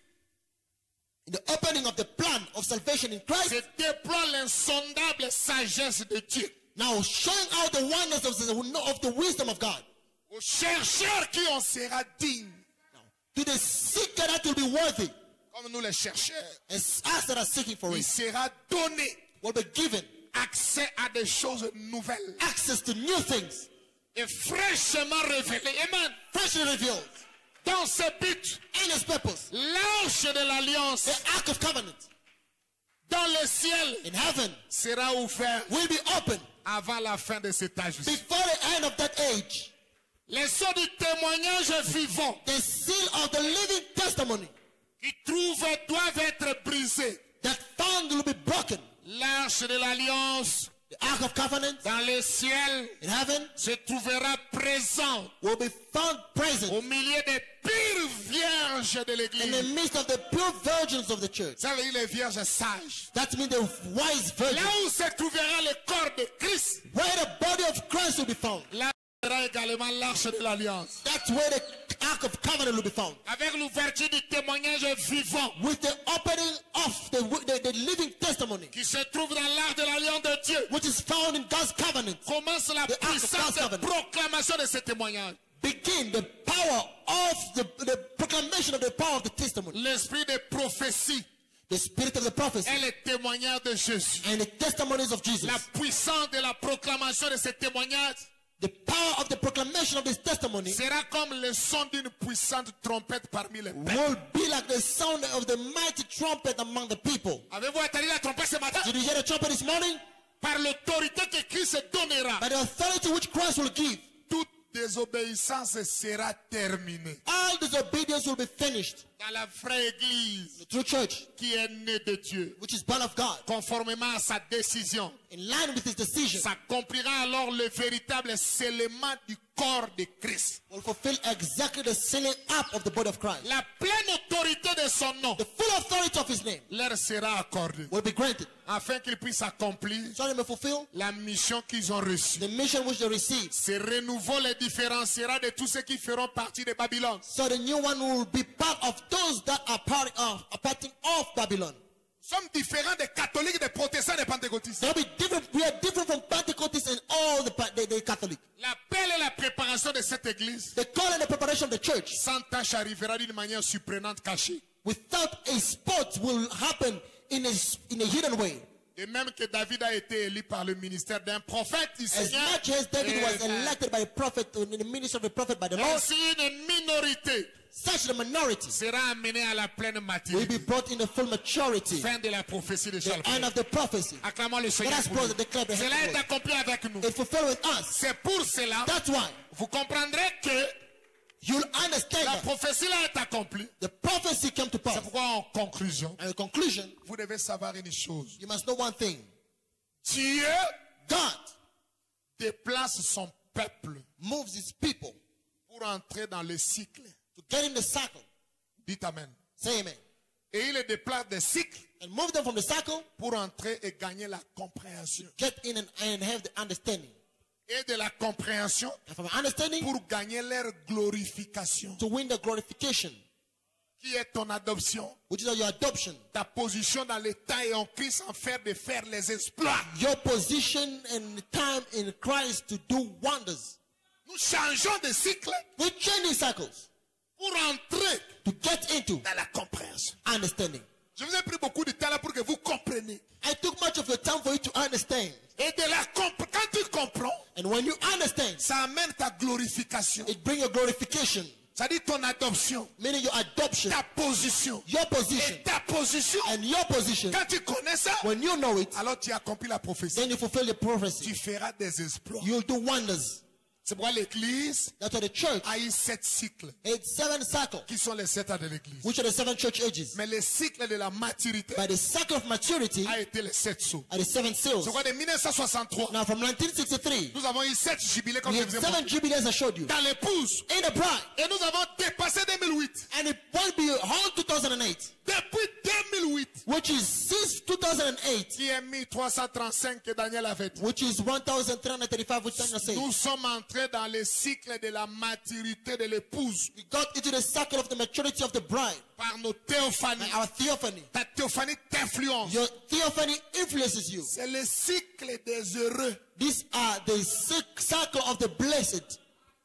In the opening of the plan of salvation in Christ, se déploie l'insondable sagesse de Dieu. now showing out the oneness of the, of the wisdom of God. Aux chercheurs qui en sera dignes, To the seeker that will be worthy, comme nous les chercheurs, as us that are seeking for il it, sera donné will be given accès à des choses nouvelles access to new things, et fraîchement révélées. Amen. freshly revealed, Dans ce but, in His purpose, l'arche de l'alliance the ark of covenant dans le ciel in heaven sera ouvert will be open avant la fin de cet âge. before the end of that age. Les sceaux du témoignage vivant The seal of the living testimony qui trouvent doivent être brisés. that found will be broken. L'arche de l'alliance The ark of covenant dans le ciel in heaven se trouvera présent will be found present au milieu des pires vierges de in the l'église. midst of the pure virgins of the church. Ça veut dire les vierges sages. That means the wise Là virgins, où se trouvera le corps de Christ, where the body of Christ will be found. là sera également l'arche de l'alliance. That's where the ark of covenant will be found. Avec l'ouverture du témoignage vivant With the opening of the, the, the living testimony, qui se trouve dans l'arche de l'alliance de Dieu, which is found in God's covenant, commence la The ark of puissante God's covenant. proclamation de ce témoignage. begin the power of the, the proclamation of the power of the testimony. L'esprit de prophétie The spirit of the prophecy et le témoignage de Jésus. and the testimonies of Jesus. La puissance de la proclamation de ce témoignage The power of the proclamation of this testimony sera comme le son d'une puissante trompette parmi les peuples. will be like the sound of the mighty trumpet among the people. Avez-vous entendu la trompette ce matin? Did you hear the trumpet this morning? Par l'autorité que Christ donnera, By the authority which Christ will give, toute désobéissance sera terminée. all disobedience will be finished. Dans la vraie église The true church, qui est née de Dieu, which is born of God, conformément à sa décision, in line with his decision, s'accomplira alors le véritable scellement du corps de Christ. will fulfill exactly the sealing up of the body of Christ. La pleine autorité de son nom The full authority of his name leur sera accordée will be granted, afin qu'ils puissent accomplir so they may fulfill la mission qu'ils ont reçue. the mission which they received. Ce renouveau les différenciera de tous ceux qui feront partie de Babylone. So the new one will be part of those that are part of, are parting of Babylon. Nous sommes différents des catholiques, des protestants, des pentecôtistes. They'll be different. We are different from Pentecostals and all the, pa- the, the Catholic. L'appel et la préparation de cette église The call and the preparation of the church sans tâche arrivera d'une manière surprenante, cachée. without a spot will happen in a, in a hidden way. De même que David a été élu par le ministère d'un prophète du As Seigneur, much as David was Amen. elected by a prophet in the ministry of a prophet by the Lord, ainsi une minorité such the minority sera amené à la pleine will be maturité. brought in the full maturity. Fin de la prophétie de The Charles. end of the prophecy. Acclamons le Let Seigneur. us pour pray nous. to declare the Cela est heavenly. accompli avec nous. It fulfilled with us. C'est pour cela, That's why vous comprendrez que you'll understand la that prophétie là est accomplie. the prophecy came to pass. C'est pourquoi en conclusion, And in conclusion, vous devez savoir une chose. you must know one thing. Dieu God déplace son peuple moves his people pour entrer dans le cycle. to get in the cycle. Dites Amen. Say amen. Et il les déplace des cycles And move them from the cycle, pour entrer et gagner la compréhension. get in and, and have the understanding. Et de la compréhension And from understanding, pour gagner leur glorification. to win the glorification, Qui est ton adoption? which is your adoption. Ta position dans l'état et en Christ en faire de faire les exploits. Your position and time in Christ to do wonders. Nous changeons de cycle We're changing cycles pour entrer to get into dans la compréhension. understanding. Je vous ai pris beaucoup de temps là pour que vous compreniez. I took much of your time for you to understand. Et de la comp- quand tu comprends, And when you understand, ça amène ta glorification. it brings your glorification, Ça dit ton adoption, meaning your adoption, ta position. your position, Et ta position, and your position. quand tu connais ça, When you know it, alors tu accomplis la prophétie. then you fulfill the prophecy. Tu feras des exploits. You'll do wonders. C'est pourquoi l'église That's why the church, a eu sept cycles, it's seven cycles, qui sont les sept ans de l'église. which are the seven church ages. Mais le cycle de la maturité But the cycle of maturity a été les sept sauts. are the seven seals. C'est pourquoi de mille neuf cent soixante-trois, Now from nineteen sixty-three, nous avons eu sept jubilés comme we je had vous ai seven montré. jubilees I showed you. Dans l'épouse. In the bride. Et nous avons dépassé deux mille huit. And it won't be all two thousand eight, Depuis deux mille huit, which is since two thousand eight, qui est mille trois cent trente-cinq que Daniel avait dit. which is one thousand three hundred thirty-five, which Daniel said. Nous sommes entrés dans le cycle de la maturité de l'épouse We got into the cycle of the maturity of the bride par nos théophanies. by our theophany. Ta théophanie t'influence. Your theophany influences you. C'est le cycle des heureux. These are the cyc- cycle of the blessed.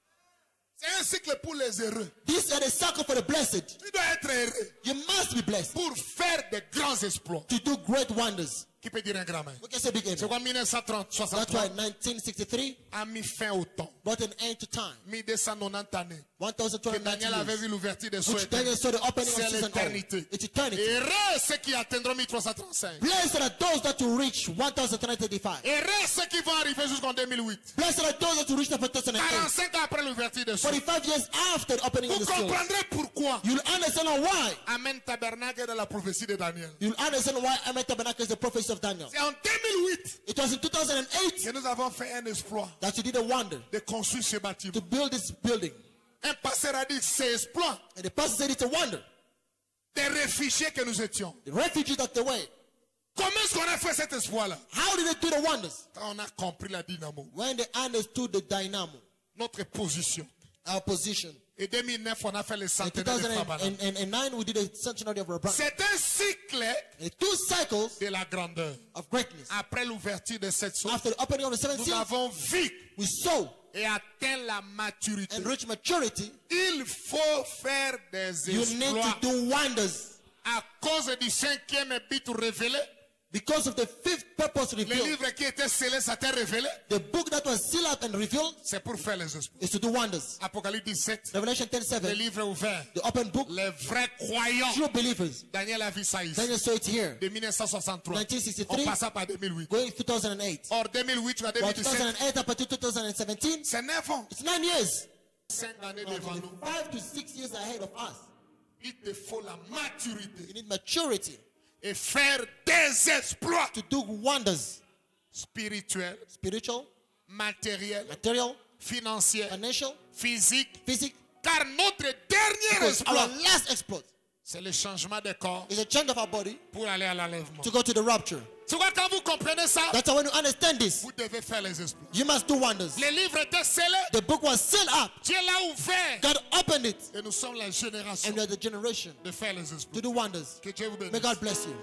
C'est un cycle pour les heureux. These are the cycle for the blessed. Tu dois être heureux You must be blessed pour faire de grands exploits. to do great wonders. Qui peut dire un grand main? We can say big C'est amen. quoi mille neuf cent trente, That's soixante-trois why nineteen sixty-three a mis fin au temps. brought an end to time. mille deux cent quatre-vingt-dix années. Que twelve ninety Daniel avait years. vu l'ouverture des cieux. Which Daniel saw the opening of C'est season l'éternité. It's eternity. Heureux ceux qui atteindront mille trois cent trente-cinq. Blessed are those that will reach one thousand three hundred thirty-five. Heureux ceux qui vont arriver jusqu'en deux mille huit. Blessed are those that will reach the two thousand eight. quarante-cinq ans après l'ouverture des cieux. forty-five years after the opening of Vous the seals. comprendrez pourquoi You'll understand why. Amen Tabernacle dans la prophétie de Daniel. You'll understand why Amen Tabernacle is the prophecy of Daniel. C'est en deux mille huit It was in two thousand eight que nous avons fait un exploit that you did a wonder de construire ce bâtiment. to build this building. Un pasteur a dit c'est exploit And the pastor said it's a wonder. des réfugiés que nous étions. The refugees that they were. Comment est-ce qu'on a fait cet exploit-là? How did they do the wonders? Quand on a compris la dynamo, When they understood the dynamo, notre position. our position. Et deux mille neuf, on a fait le In centenaire de Fabana. two thousand nine, we did a centenary of our brand. C'est un cycle And two cycles de la grandeur. of greatness. Après l'ouverture de cette source, After the opening of the seven nous seals, avons vu we saw et atteint la maturité. and reached maturity. Il faut faire des You need exploits to do wonders. à cause du cinquième but révélé. Because of the fifth purpose Le revealed. livre qui était scellé, ça t'est révélé. The book that was sealed up and revealed C'est pour faire les exploits. is to do wonders. Apocalypse dix-sept, Revelation ten le seven, livre ouvert. the open book, Les vrais croyants. true believers. Daniel a vu ça ici. Daniel saw it here. De mille neuf cent soixante-trois. nineteen sixty-three, On passa par deux mille huit. going two thousand eight. Or deux mille huit, tu vas deux Well, mille dix-sept. two thousand eight up until two thousand seventeen, C'est neuf ans. it's nine years. Cinq années devant nous. Five to six years ahead of us. Il te faut la maturité You need maturity et faire des exploits to do wonders. spirituels, Spiritual, matériels, material, financiers, financial, physiques. physical. Car notre dernier Because our exploit, last exploit c'est le changement de corps is a change of our body pour aller à l'enlèvement. to go to the rapture. Tu vois, quand vous comprenez ça, That's why when you understand this, vous devez faire les exploits. you must do wonders. Les livres étaient scellés, The book was sealed up. Dieu l'a ouvert. God opened it. Et nous sommes la génération And we are the generation de faire les to exploits. do wonders. Que Dieu vous bénisse. May God bless you.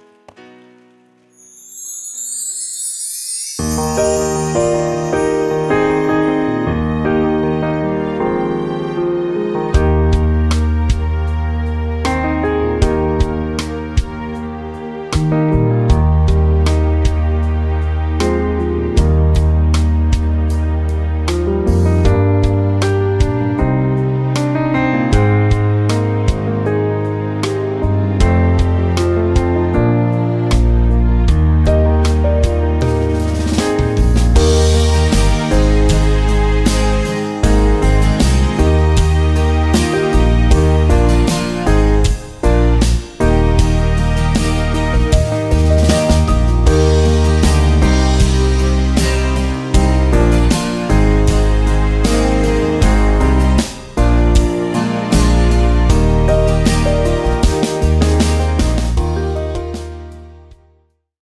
Thank you.